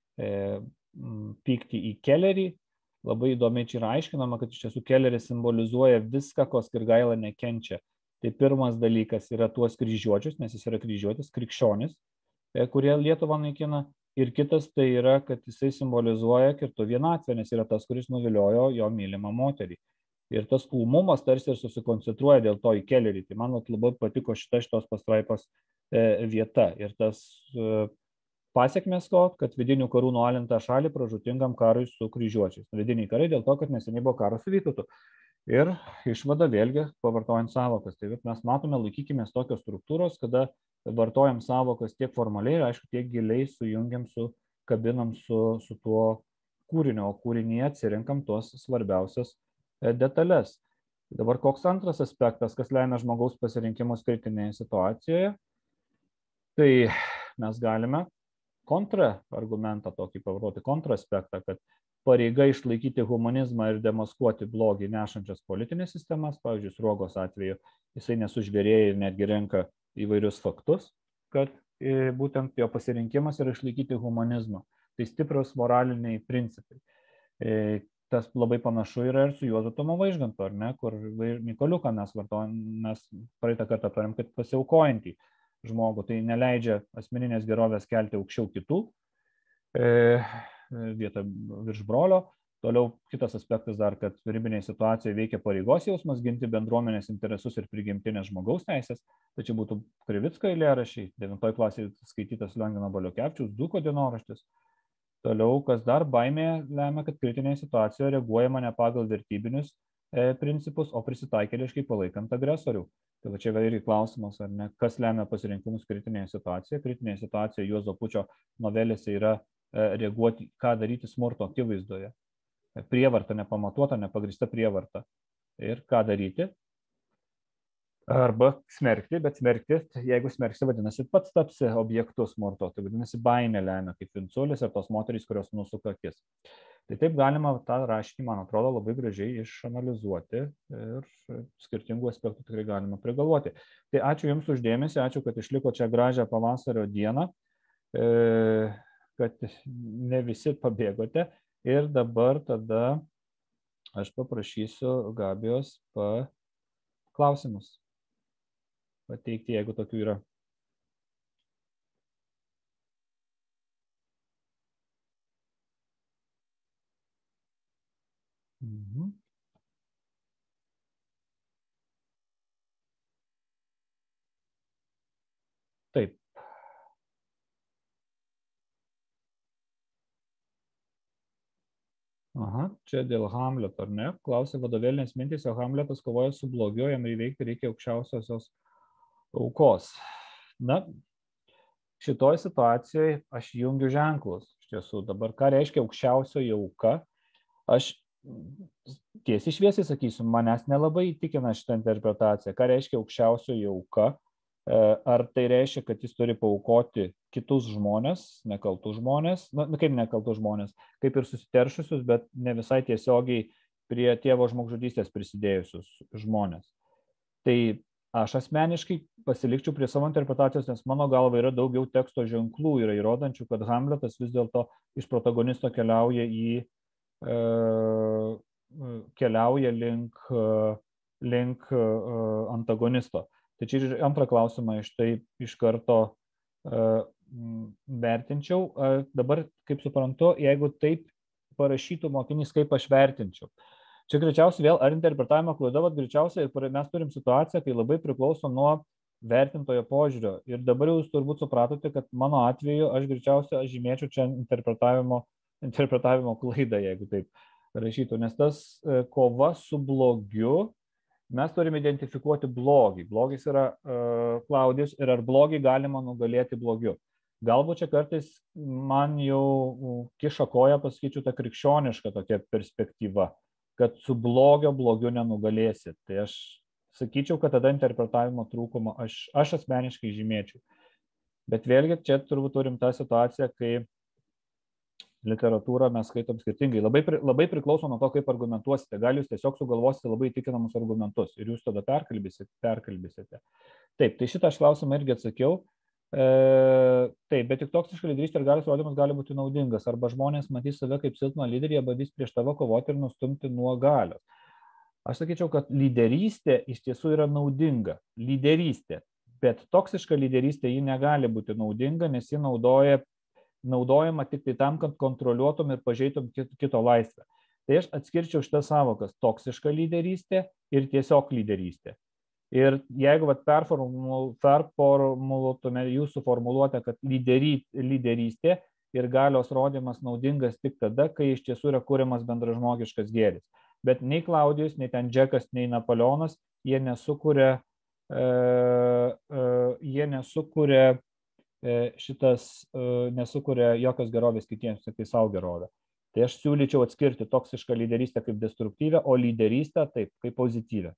pyktį į Kellerį. Labai įdomiai čia yra aiškinama, kad iš tiesų Kelleris simbolizuoja viską, ko Skirgaila nekenčia. Tai pirmas dalykas yra tuos kryžiuočius, nes jis yra kryžiuotis, krikščionis, kurie Lietuvą naikina. Ir kitas tai yra, kad jisai simbolizuoja kirtų vienatvę, nes yra tas, kuris nuviliojo jo mylimą moterį. Ir tas kūmumas tarsi ir susikoncentruoja dėl to į Kellerį. Tai man labai patiko šita šitos pastraipos vieta. Ir tas pasiekmės ko, kad vidinių karų nualintą šalį pražūtingam karui su kryžiuočiais. Vidiniai karai dėl to, kad neseniai buvo karas su Vytautu. Ir išvada vėlgi pavartojant savokas. Tai mes matome, laikykime tokios struktūros, kada vartojam savokas tiek formaliai ir aišku tiek giliai sujungiam su, kabinam su, su tuo kūrinio, o kūrinyje atsirinkam tuos svarbiausias detalės. Dabar koks antras aspektas, kas lemia žmogaus pasirinkimus kritinėje situacijoje, tai mes galime kontraargumentą tokį pavartoti, kontraaspektą, kad pareiga išlaikyti humanizmą ir demaskuoti blogį nešančias politinės sistemas, pavyzdžiui, Sruogos atveju, jisai nesužvėrėja ir netgi renka įvairius faktus, kad būtent jo pasirinkimas yra išlaikyti humanizmą. Tai stiprios moraliniai principai. Tas labai panašu yra ir su Juozu Tumu Vaižgantu, ar ne, kur Mykoliuką mes vartojam, mes praeitą kartą turim, kad pasiaukojantį žmogų, tai neleidžia asmeninės gerovės kelti aukščiau kitų, e, vietą virš brolio. Toliau kitas aspektas dar, kad ribinėje situacijoje veikia pareigos jausmas ginti bendruomenės interesus ir prigimtinės žmogaus teisės. Tai čia būtų Krivicko eilėraščiai, devintoje klasėje skaitytas Liongino Baliukevičiaus Dzūko dienoraštis. Toliau, kas dar baimė lemia, kad kritinėje situacijoje reaguojama ne pagal vertybinius e, principus, o prisitaikėliškai palaikant agresorių. Tai va čia irgi klausimas, ar ne, kas lemia pasirinkimus kritinėje situacijoje. Kritinėje situacijoje Juozo Pučio novelėse yra e, reaguoti, ką daryti smurto akivaizdoje. Prievarta, nepamatuota, nepagrįsta prievarta. Ir ką daryti? Arba smerkti, bet smerkti, jeigu smerksi, vadinasi, pats tapsi objektu smurto, tai vadinasi, baimė lemia kaip insulis ir tos moterys, kurios nusuka akis. Tai taip galima tą rašinį, man atrodo, labai gražiai išanalizuoti ir skirtingų aspektų tikrai galima prigalvoti. Tai ačiū Jums uždėmesi, ačiū, kad išliko čia gražią pavasario dieną, kad ne visi pabėgote. Ir dabar tada aš paprašysiu Gabijos pa klausimus pateikti, jeigu tokių yra. Mhm. Taip. Aha, čia dėl Hamleto, ar ne? Klausė vadovėlinės mintys, o Hamletas kovoja su blogiu, jam įveikti reikia aukščiausiosios aukos. Na, šitoj situacijoje aš jungiu ženklus. Iš tiesų, dabar ką reiškia aukščiausioji auka? Aš tiesiai šviesiai sakysiu, manęs nelabai įtikina šitą interpretaciją. Ką reiškia aukščiausioji auka? Ar tai reiškia, kad jis turi paaukoti kitus žmonės, nekaltus žmonės, na, kaip nekaltus žmonės, kaip ir susiteršusius, bet ne visai tiesiogiai prie tėvo žmogžudystės prisidėjusius žmonės. Tai aš asmeniškai pasilikčiau prie savo interpretacijos, nes mano galva yra daugiau teksto ženklų, yra įrodančių, kad Hamletas vis dėlto iš protagonisto keliauja į e, keliauja link, link antagonisto. Tai čia ir antrą klausimą iš tai iš karto uh, vertinčiau. Uh, dabar, kaip suprantu, jeigu taip parašytų mokinys, kaip aš vertinčiau. Čia greičiausiai vėl ar interpretavimo klaida, bet greičiausiai mes turim situaciją, kai labai priklauso nuo vertintojo požiūrio. Ir dabar jūs turbūt supratote, kad mano atveju aš greičiausiai aš žymėčiau čia interpretavimo, interpretavimo klaidą, jeigu taip rašytų. Nes tas uh, kova su blogiu, mes turime identifikuoti blogį. Blogis yra uh, Klaudijus ir ar blogį galima nugalėti blogiu. Galbūt čia kartais man jau kiša koja, pasakyčiau, ta krikščioniška tokia perspektyva, kad su blogio blogiu nenugalėsit. Tai aš sakyčiau, kad tada interpretavimo trūkumo aš, aš asmeniškai žymėčiau. Bet vėlgi čia turbūt turim tą situaciją, kai literatūrą mes skaitom skirtingai. Labai, labai priklauso nuo to, kaip argumentuosite. Gal jūs tiesiog sugalvosite labai įtikinamus argumentus ir jūs tada perkalbėsite. perkalbėsite. Taip, tai šitą aš klausimą irgi atsakiau. E, taip, bet tik toksiška lyderystė ir galios rodymas gali būti naudingas. Arba žmonės matys save kaip silpną lyderį, arba bandys prieš tave kovoti ir nustumti nuo galios. Aš sakyčiau, kad lyderystė iš tiesų yra naudinga. Lyderystė. Bet toksiška lyderystė ji negali būti naudinga, nes ji naudoja naudojama tik tai tam, kad kontroliuotum ir pažeitum kito laisvę. Tai aš atskirčiau šitas savokas - toksiška lyderystė ir tiesiog lyderystė. Ir jeigu vat, performuluotume jūsų formuluotę, kad lydery, lyderystė ir galios rodymas naudingas tik tada, kai iš tiesų yra kuriamas bendražmogiškas gėris. Bet nei Klaudijus, nei ten Džekas, nei Napoleonas, jie nesukuria, uh, uh, jie nesukuria šitas uh, nesukuria jokios gerovės kitiems, tik tai savo gerovę. Tai aš siūlyčiau atskirti toksišką lyderystę kaip destruktyvę, o lyderystę taip, kaip pozityvę.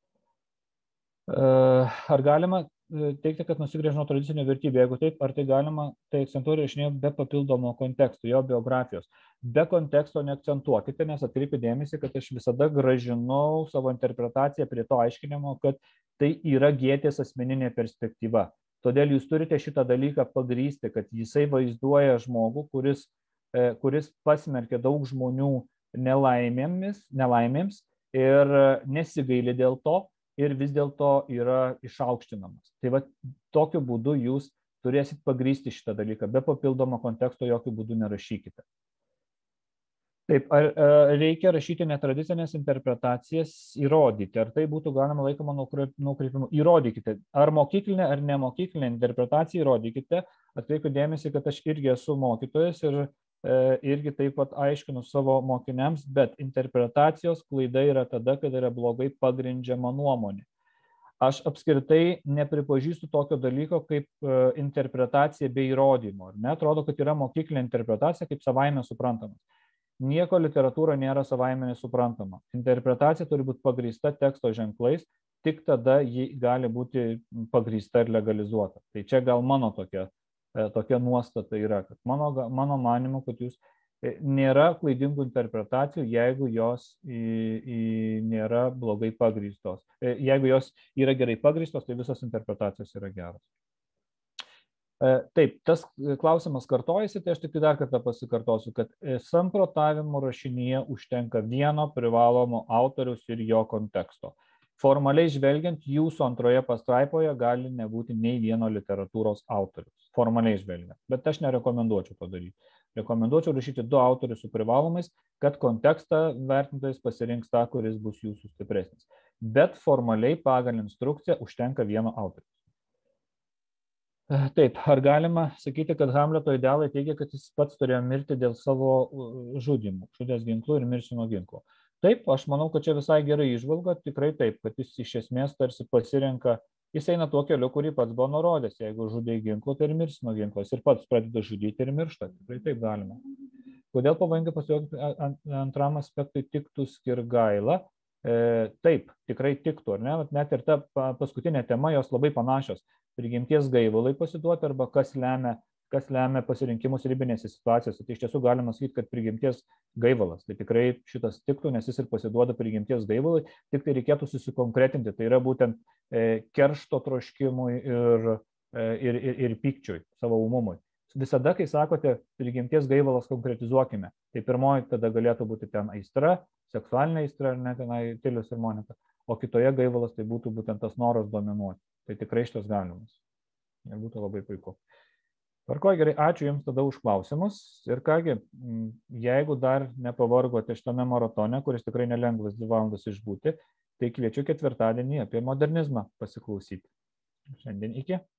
Uh, ar galima teikti, kad nusigrėžė nuo tradicinio vertybė? Jeigu taip, ar tai galima, tai akcentuoju rašinėje be papildomo konteksto, jo biografijos. Be konteksto neakcentuokite, nes atkreipiu dėmesį, kad aš visada gražinau savo interpretaciją prie to aiškinimo, kad tai yra Gėtės asmeninė perspektyva. Todėl jūs turite šitą dalyką pagrįsti, kad jisai vaizduoja žmogų, kuris, kuris pasmerkia daug žmonių nelaimėms, nelaimėms ir nesigaili dėl to ir vis dėlto yra išaukštinamas. Tai va, tokiu būdu jūs turėsit pagrįsti šitą dalyką, be papildomo konteksto jokių būdų nerašykite. Taip, ar reikia rašyti netradicinės interpretacijas, įrodyti, ar tai būtų galima laikoma nukreipimu? Įrodykite, ar mokyklinė, ar nemokyklinė interpretacija įrodykite. Atkreipiu dėmesį, kad aš irgi esu mokytojas ir e, irgi taip pat aiškinu savo mokiniams, bet interpretacijos klaida yra tada, kad yra blogai pagrindžiama nuomonė. Aš apskritai nepripažįstu tokio dalyko kaip e, interpretacija be įrodymo. Neatrodo, kad yra mokyklinė interpretacija kaip savaime suprantamas. Nieko literatūra nėra savaime nesuprantama. Interpretacija turi būti pagrįsta teksto ženklais, tik tada ji gali būti pagrįsta ir legalizuota. Tai čia gal mano tokia, tokia nuostata yra, kad mano, mano manimu, kad jūs nėra klaidingų interpretacijų, jeigu jos į, į, nėra blogai pagrįstos. Jeigu jos yra gerai pagrįstos, tai visos interpretacijos yra geros. Taip, tas klausimas kartojasi, tai aš tik dar kartą pasikartosiu, kad samprotavimo rašinyje užtenka vieno privalomo autoriaus ir jo konteksto. Formaliai žvelgiant, jūsų antroje pastraipoje gali nebūti nei vieno literatūros autoriaus. Formaliai žvelgiant, bet aš nerekomenduočiau to daryti. Rekomenduočiau rašyti du autorius su privalomais, kad kontekstą vertintojas pasirinks tą, kuris bus jūsų stipresnis. Bet formaliai pagal instrukciją užtenka vieno autoriaus. Taip, ar galima sakyti, kad Hamleto idealai teigia, kad jis pats turėjo mirti dėl savo žudimų, žudęs ginklu ir mirsi nuo ginklo? Taip, aš manau, kad čia visai gerai įžvalga, tikrai taip, kad jis iš esmės tarsi pasirenka, jis eina tuo keliu, kurį pats buvo nurodęs, jeigu žudai ginklu, tai ir mirsi nuo ginklo, ir pats pradeda žudyti ir miršta, tikrai taip galima. Kodėl pavojinga pasijuokti antram aspektui tiktų Skirgaila? E, taip, tikrai tiktų, ar ne? Net ir ta paskutinė tema, jos labai panašios. Prigimties gaivalai pasiduoti arba kas lemia, kas lemia pasirinkimus ribinėse situacijose. Tai iš tiesų galima sakyti, kad prigimties gaivalas. Tai tikrai šitas tiktų, nes jis ir pasiduoda prigimties gaivalai, tik tai reikėtų susikonkretinti. Tai yra būtent e, keršto troškimui ir, e, ir, ir, ir pykčiui, savo umumui. Visada, kai sakote prigimties gaivalas, konkretizuokime. Tai pirmoji tada galėtų būti ten aistra, seksualinė aistra, ar ne tenai Tilius ir Monika. O kitoje gaivalas tai būtų būtent tas noras dominuoti. Tai tikrai šitas galimas. Ir būtų labai puiku. Tvarkoj, gerai, ačiū Jums tada už klausimus. Ir kągi, jeigu dar nepavargote šitame maratone, kuris tikrai nelengvas dvi valandas išbūti, tai kviečiu ketvirtadienį apie modernizmą pasiklausyti. Šiandien iki.